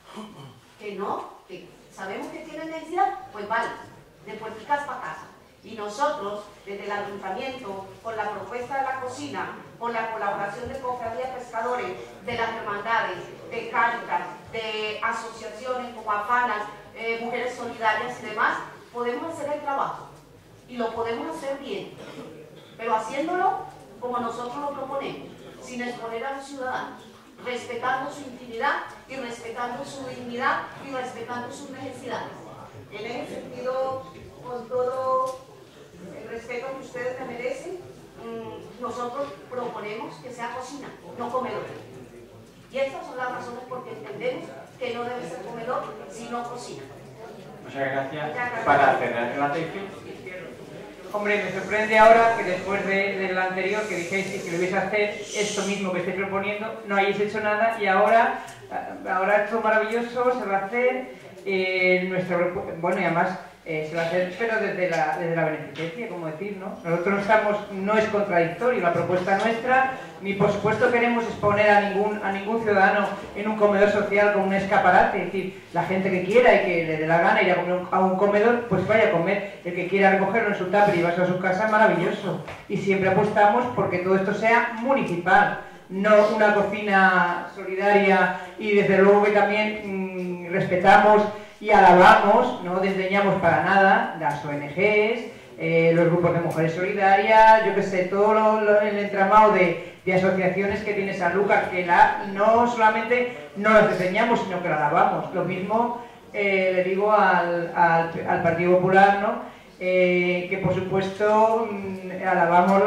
sabemos que tienen necesidad, pues vale, de puerticas para casa. Y nosotros, desde el ayuntamiento, con la propuesta de la cocina, con la colaboración de Cofradía de Pescadores, de las hermandades, de Cáritas, de asociaciones como Afanas, Mujeres Solidarias y demás, podemos hacer el trabajo. Y lo podemos hacer bien, pero haciéndolo como nosotros lo proponemos, sin exponer a los ciudadanos, respetando su intimidad y respetando su dignidad y respetando sus necesidades. En ese sentido, con todo el respeto que ustedes me merecen, nosotros proponemos que sea cocina, no comedor. Y estas son las razones por que entendemos que no debe ser comedor, sino cocina. Muchas gracias. Para cerrar el debate, Hombre, me sorprende ahora que después de lo anterior que dijéis que lo vais a hacer, esto mismo que estáis proponiendo, no hayáis hecho nada y ahora esto maravilloso se va a hacer, bueno, y además se va a hacer, pero desde la beneficencia, como decir, ¿no? Nosotros no es contradictorio la propuesta nuestra, ni por supuesto queremos exponer a ningún ciudadano en un comedor social como un escaparate, es decir, la gente que quiera y que le dé la gana ir a comer a un comedor, pues vaya a comer, el que quiera recogerlo en su tupper y llevarse a su casa, maravilloso. Y siempre apostamos porque todo esto sea municipal, no una cocina solidaria, y desde luego que también respetamos y alabamos, no desdeñamos para nada las ONGs, los grupos de mujeres solidarias, yo que sé, todo el entramado de asociaciones que tiene Sanlúcar, que no solamente no las desdeñamos, sino que la alabamos. Lo mismo le digo al Partido Popular, ¿no? Que por supuesto alabamos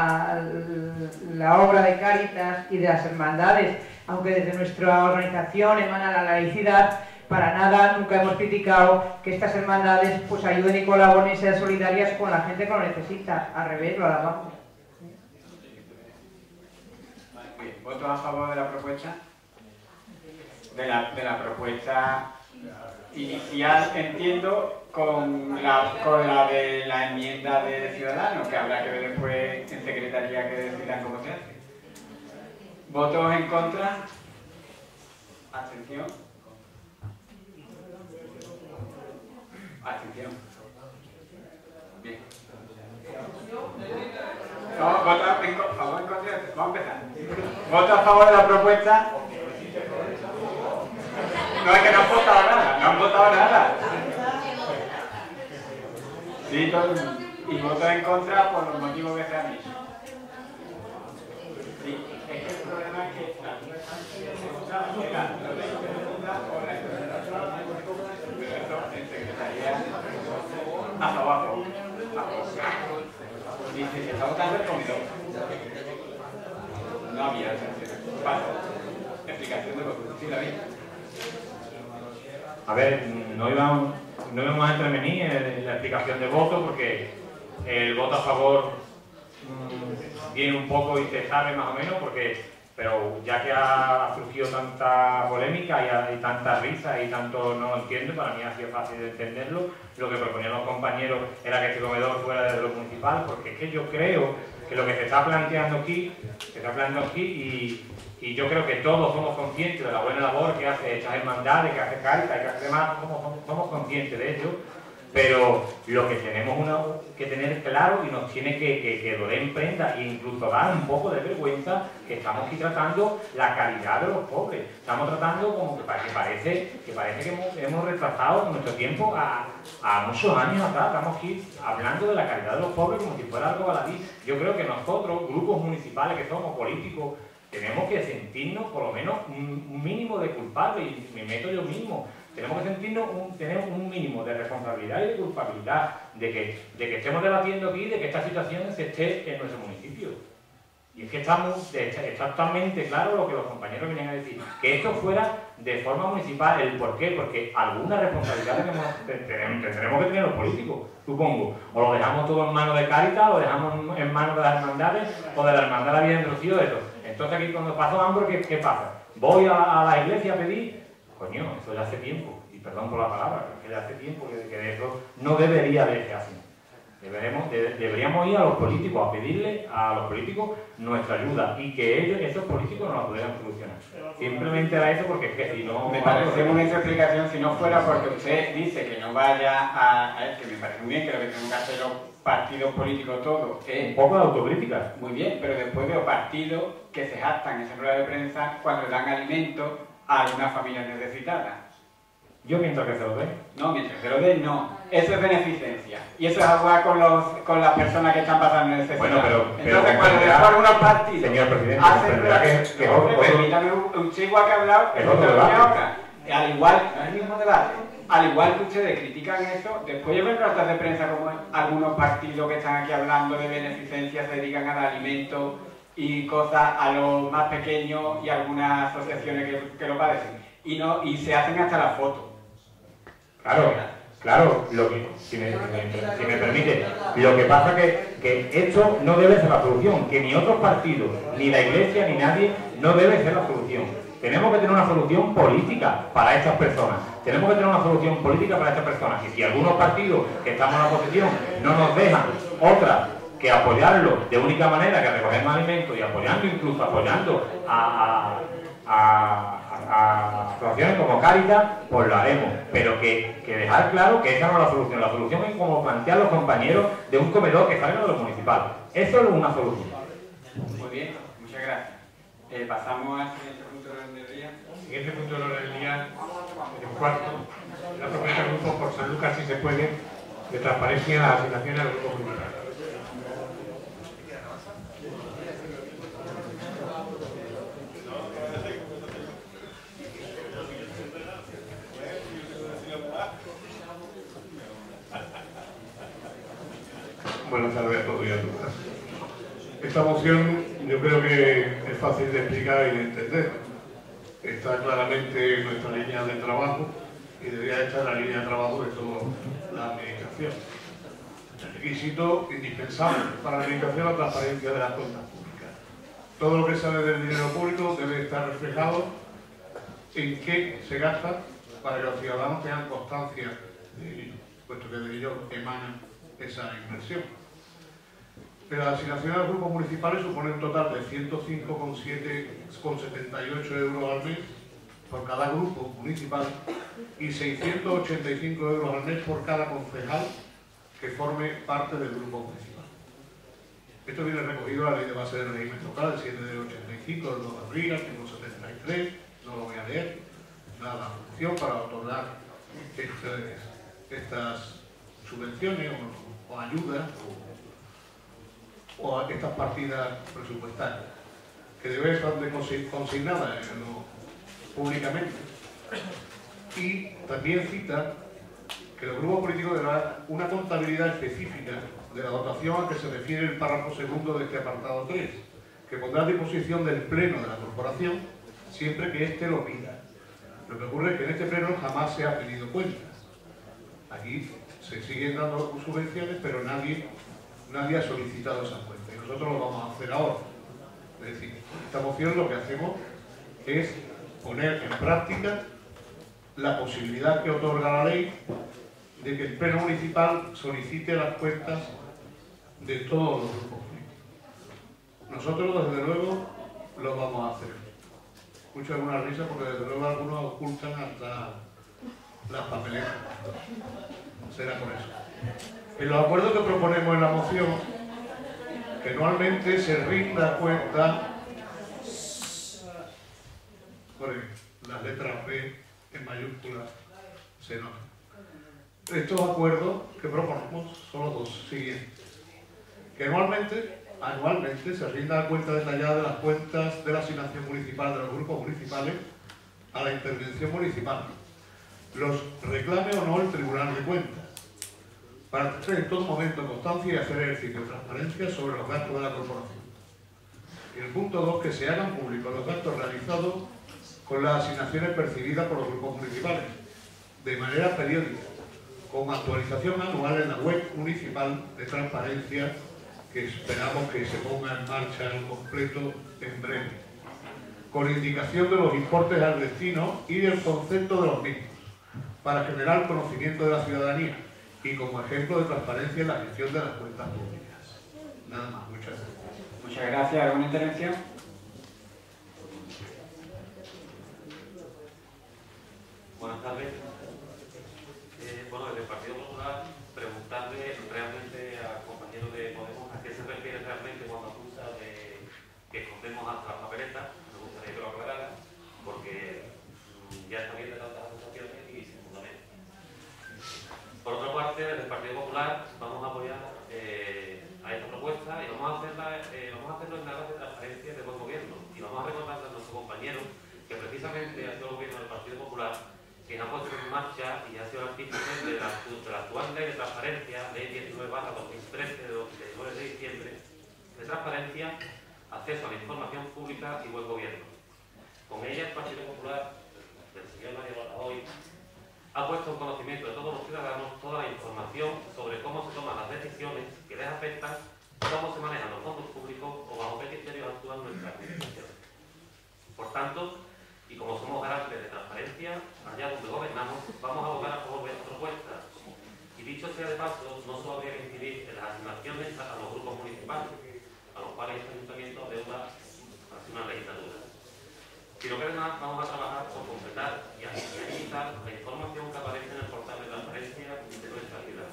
la obra de Cáritas y de las hermandades, aunque desde nuestra organización emana la laicidad. Para nada, nunca hemos criticado que estas hermandades pues ayuden y colaboren y sean solidarias con la gente que lo necesita. Al revés, lo alabamos. ¿Votos a favor de la propuesta? De la propuesta inicial, entiendo, con la de la enmienda de Ciudadanos, que habrá que ver después en Secretaría que decidan cómo se hace. ¿Votos en contra? ¿Abstención? Abstención. Bien. No, voto a favor, en contra. Vamos a empezar. ¿Voto a favor de la propuesta? No, es que no han votado nada. No han votado nada. Sí, y voto en contra por los motivos que se han dicho. Sí, es que el problema es que las dudas están en Secretaría a favor. Dice que está votando el comedor. No había paso. Explicación de voto. Sí, la vi. A ver, no íbamos a intervenir en la explicación de voto porque el voto a favor viene un poco y se sabe más o menos, pero ya que ha surgido tanta polémica y tanta risa y tanto no lo entiendo, para mí ha sido fácil de entenderlo. Lo que proponían los compañeros era que este comedor fuera desde lo municipal, porque es que yo creo que lo que se está planteando aquí, y yo creo que todos somos conscientes de la buena labor que hace estas hermandades, que hace Cáritas y que hace demás, somos conscientes de ello, pero lo que tenemos que tener claro y nos tiene que doler en prenda e incluso dar un poco de vergüenza que estamos aquí tratando la caridad de los pobres. Estamos tratando como que parece que hemos retrasado nuestro tiempo a muchos años atrás. Estamos aquí hablando de la caridad de los pobres como si fuera algo baladí. Yo creo que nosotros, grupos municipales que somos políticos, tenemos que sentirnos por lo menos un mínimo de culpables, y me meto yo mismo. Tenemos que tener un mínimo de responsabilidad y de culpabilidad de que estemos debatiendo aquí, de que esta situación se esté en nuestro municipio. Y es que está totalmente claro lo que los compañeros vienen a decir, que esto fuera de forma municipal. ¿El por qué? Porque alguna responsabilidad tenemos que tener los políticos, supongo. O lo dejamos todo en manos de Cáritas, o lo dejamos en manos de las hermandades, o de la hermandad de la Virgen del Rocío, eso. Entonces aquí cuando paso hambre, ¿qué pasa? ¿Voy a la iglesia a pedir? Coño, eso ya hace tiempo, y perdón por la palabra, que ya hace tiempo que eso no debería verse así. Deberíamos ir a los políticos, a pedirle a los políticos nuestra ayuda, y que esos políticos nos la pudieran solucionar. Simplemente era eso, porque es que si no... Me parece muy bien su explicación, si no fuera porque usted dice que no vaya que me parece muy bien, que lo que tengan que hacer los partidos políticos todos es... Un poco de autocrítica. Muy bien, pero después veo partidos que se jactan en esa rueda de prensa cuando le dan alimento a algunas familias necesitadas. Yo mientras que se lo den. No, mientras se lo den, no. Eso es beneficencia. Y eso es hablar con las personas que están pasando necesidad. Bueno, entonces, cuando después unos partidos señor presidente, permítame, usted igual que ha hablado, es otro debate. Al igual, no es el mismo debate. Al igual que ustedes critican eso, después yo veo notas de prensa como algunos partidos que están aquí hablando de beneficencia se dedican a dar alimentos y cosas a los más pequeños y algunas asociaciones que lo padecen. Y se hacen hasta las fotos. Claro. Claro, si me permite, lo que pasa que esto no debe ser la solución, que ni otros partidos, ni la Iglesia, ni nadie, no debe ser la solución. Tenemos que tener una solución política para estas personas. Tenemos que tener una solución política para estas personas. Y si algunos partidos que estamos en la oposición no nos dejan otra que apoyarlo de única manera que recoger más alimentos y apoyando a asociaciones como Cáritas, pues lo haremos. Pero que dejar claro que esa no es la solución. La solución es como plantean los compañeros de un comedor que salga de los municipales. Eso es una solución. Muy bien, muchas gracias. Pasamos al siguiente punto del orden del día. El siguiente punto del orden del día, el cuarto, la propuesta del grupo por San Lucas, si se puede, de transparencia a las asignaciones al grupo municipal. Buenas tardes a todos y a todas. Esta moción yo creo que es fácil de explicar y de entender. Está claramente en nuestra línea de trabajo y debería estar en la línea de trabajo de toda la administración. El requisito indispensable para la administración es la transparencia de las cuentas públicas. Todo lo que sale del dinero público debe estar reflejado en qué se gasta para que los ciudadanos tengan constancia de ello, puesto que de ello emana esa inversión. Pero las asignaciones a los grupos municipales suponen un total de 105,78 euros al mes por cada grupo municipal y 685 euros al mes por cada concejal que forme parte del grupo municipal. Esto viene recogido en la Ley de Base del Régimen Local, el 7 de 85, del 2 de abril, artículo 73, no lo voy a leer, da la función para otorgar estas subvenciones o ayudas o estas partidas presupuestarias, que deben estar consignadas públicamente. Y también cita que los grupos políticos deberán una contabilidad específica de la dotación a que se refiere el párrafo segundo de este apartado 3, que pondrá a disposición del Pleno de la Corporación siempre que éste lo pida. Lo que ocurre es que en este Pleno jamás se ha pedido cuentas. Aquí se siguen dando subvenciones, pero nadie ha solicitado esas cuentas. Y nosotros lo vamos a hacer ahora. Es decir, esta moción lo que hacemos es poner en práctica la posibilidad que otorga la ley de que el Pleno Municipal solicite las cuentas de todos los grupos políticos. Nosotros, desde luego, lo vamos a hacer. Escucho alguna risa porque, desde luego, algunos ocultan hasta las papeletas. Será por eso. En los acuerdos que proponemos en la moción, que anualmente se rinda cuenta por las letras B en mayúsculas se notan. Estos acuerdos que proponemos son los dos siguientes. Que anualmente se rinda cuenta detallada de las cuentas de la asignación municipal de los grupos municipales a la intervención municipal. Los reclame o no el Tribunal de Cuentas, para tener en todo momento constancia y hacer ejercicio de transparencia sobre los gastos de la corporación. Y el punto 2, que se hagan públicos los gastos realizados con las asignaciones percibidas por los grupos municipales, de manera periódica, con actualización anual en la web municipal de transparencia, que esperamos que se ponga en marcha al completo en breve, con indicación de los importes al destino y del concepto de los mismos, para generar conocimiento de la ciudadanía y como ejemplo de transparencia en la gestión de las cuentas públicas. Nada más, muchas gracias. Muchas gracias. ¿Alguna intervención? Buenas tardes. Bueno, desde el Partido Popular, preguntarle realmente al compañero de Podemos a qué se refiere realmente cuando acusa de que escondemos hasta las papeletas. Me gustaría que lo aclarara, porque ya está bien de tantas acusaciones y sin fundamento. Por otra parte, desde el Partido Popular vamos a apoyar a esta propuesta y vamos a hacerlo en aras de transparencia de buen gobierno. Y vamos a recordar a nuestros compañeros que precisamente ha sido el gobierno del Partido Popular quien ha puesto en marcha y ha sido el artífice de la actual ley de transparencia, ley 19/2013 de 9 de diciembre, de transparencia, acceso a la información pública y buen gobierno. Con ella el Partido Popular del señor Mario Rajoy ha puesto en conocimiento de todos los ciudadanos toda la información sobre cómo se toman las decisiones que les afectan, cómo se manejan los fondos públicos o bajo qué criterios actúan nuestras administraciones. Por tanto, y como somos garantes de transparencia, allá donde gobernamos, vamos a abogar a favor de esta propuesta. Y dicho sea de paso, no solo habría que incidir en las asignaciones a los grupos municipales, a los cuales este ayuntamiento adeuda hace una legislatura, sino que además vamos a trabajar por completar y agilizar la información que aparece en el portal de transparencia de nuestra ciudad.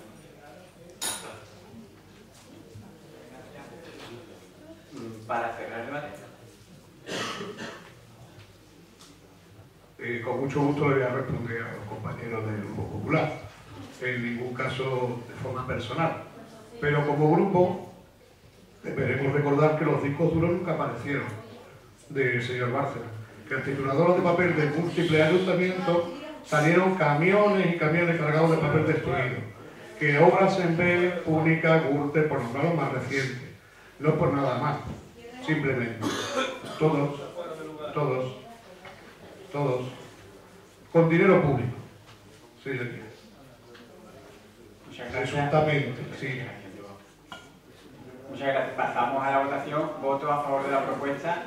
Para cerrar el debate. Con mucho gusto le voy a responder a los compañeros del Grupo Popular, en ningún caso de forma personal, pero como grupo deberemos recordar que los discos duros nunca aparecieron del señor Bárcenas, que en tituladoras de papel de múltiples ayuntamientos salieron camiones y camiones cargados de papel destruido, que Obras en B, Púnica, Gürtel, por nombrar los más recientes, no por nada más, simplemente todos, con dinero público, sí, presuntamente, sí. Muchas gracias. Pasamos a la votación. Voto a favor de la propuesta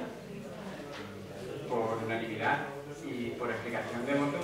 por unanimidad y por explicación de voto.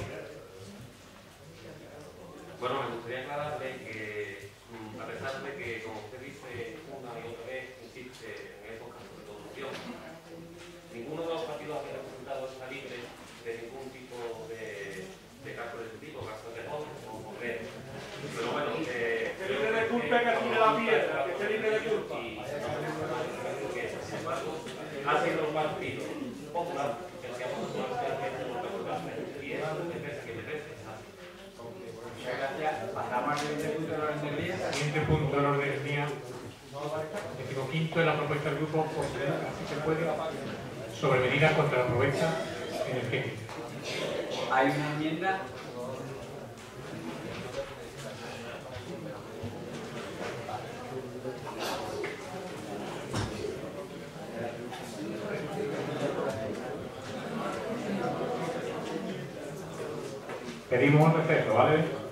Bueno, me gustaría aclararle que, a pesar de que, como usted dice una y otra vez, insiste en estos casos de corrupción, ninguno de los partidos que ha representado está libre de ningún tipo de caso de este tipo, casos de jóvenes o concretos. Pero bueno, libre de culpa que tire la piedra, que esté libre de culpa. Sin embargo, ha sido un partido popular que se ha mostrado y es una defensa que merece. Muchas gracias. Pasamos al siguiente punto del orden del día. Siguiente punto del orden del día. 15º es la propuesta del grupo Así se puede, sobre medidas contra la pobreza energética. Hay una enmienda. Pedimos un receso, ¿vale?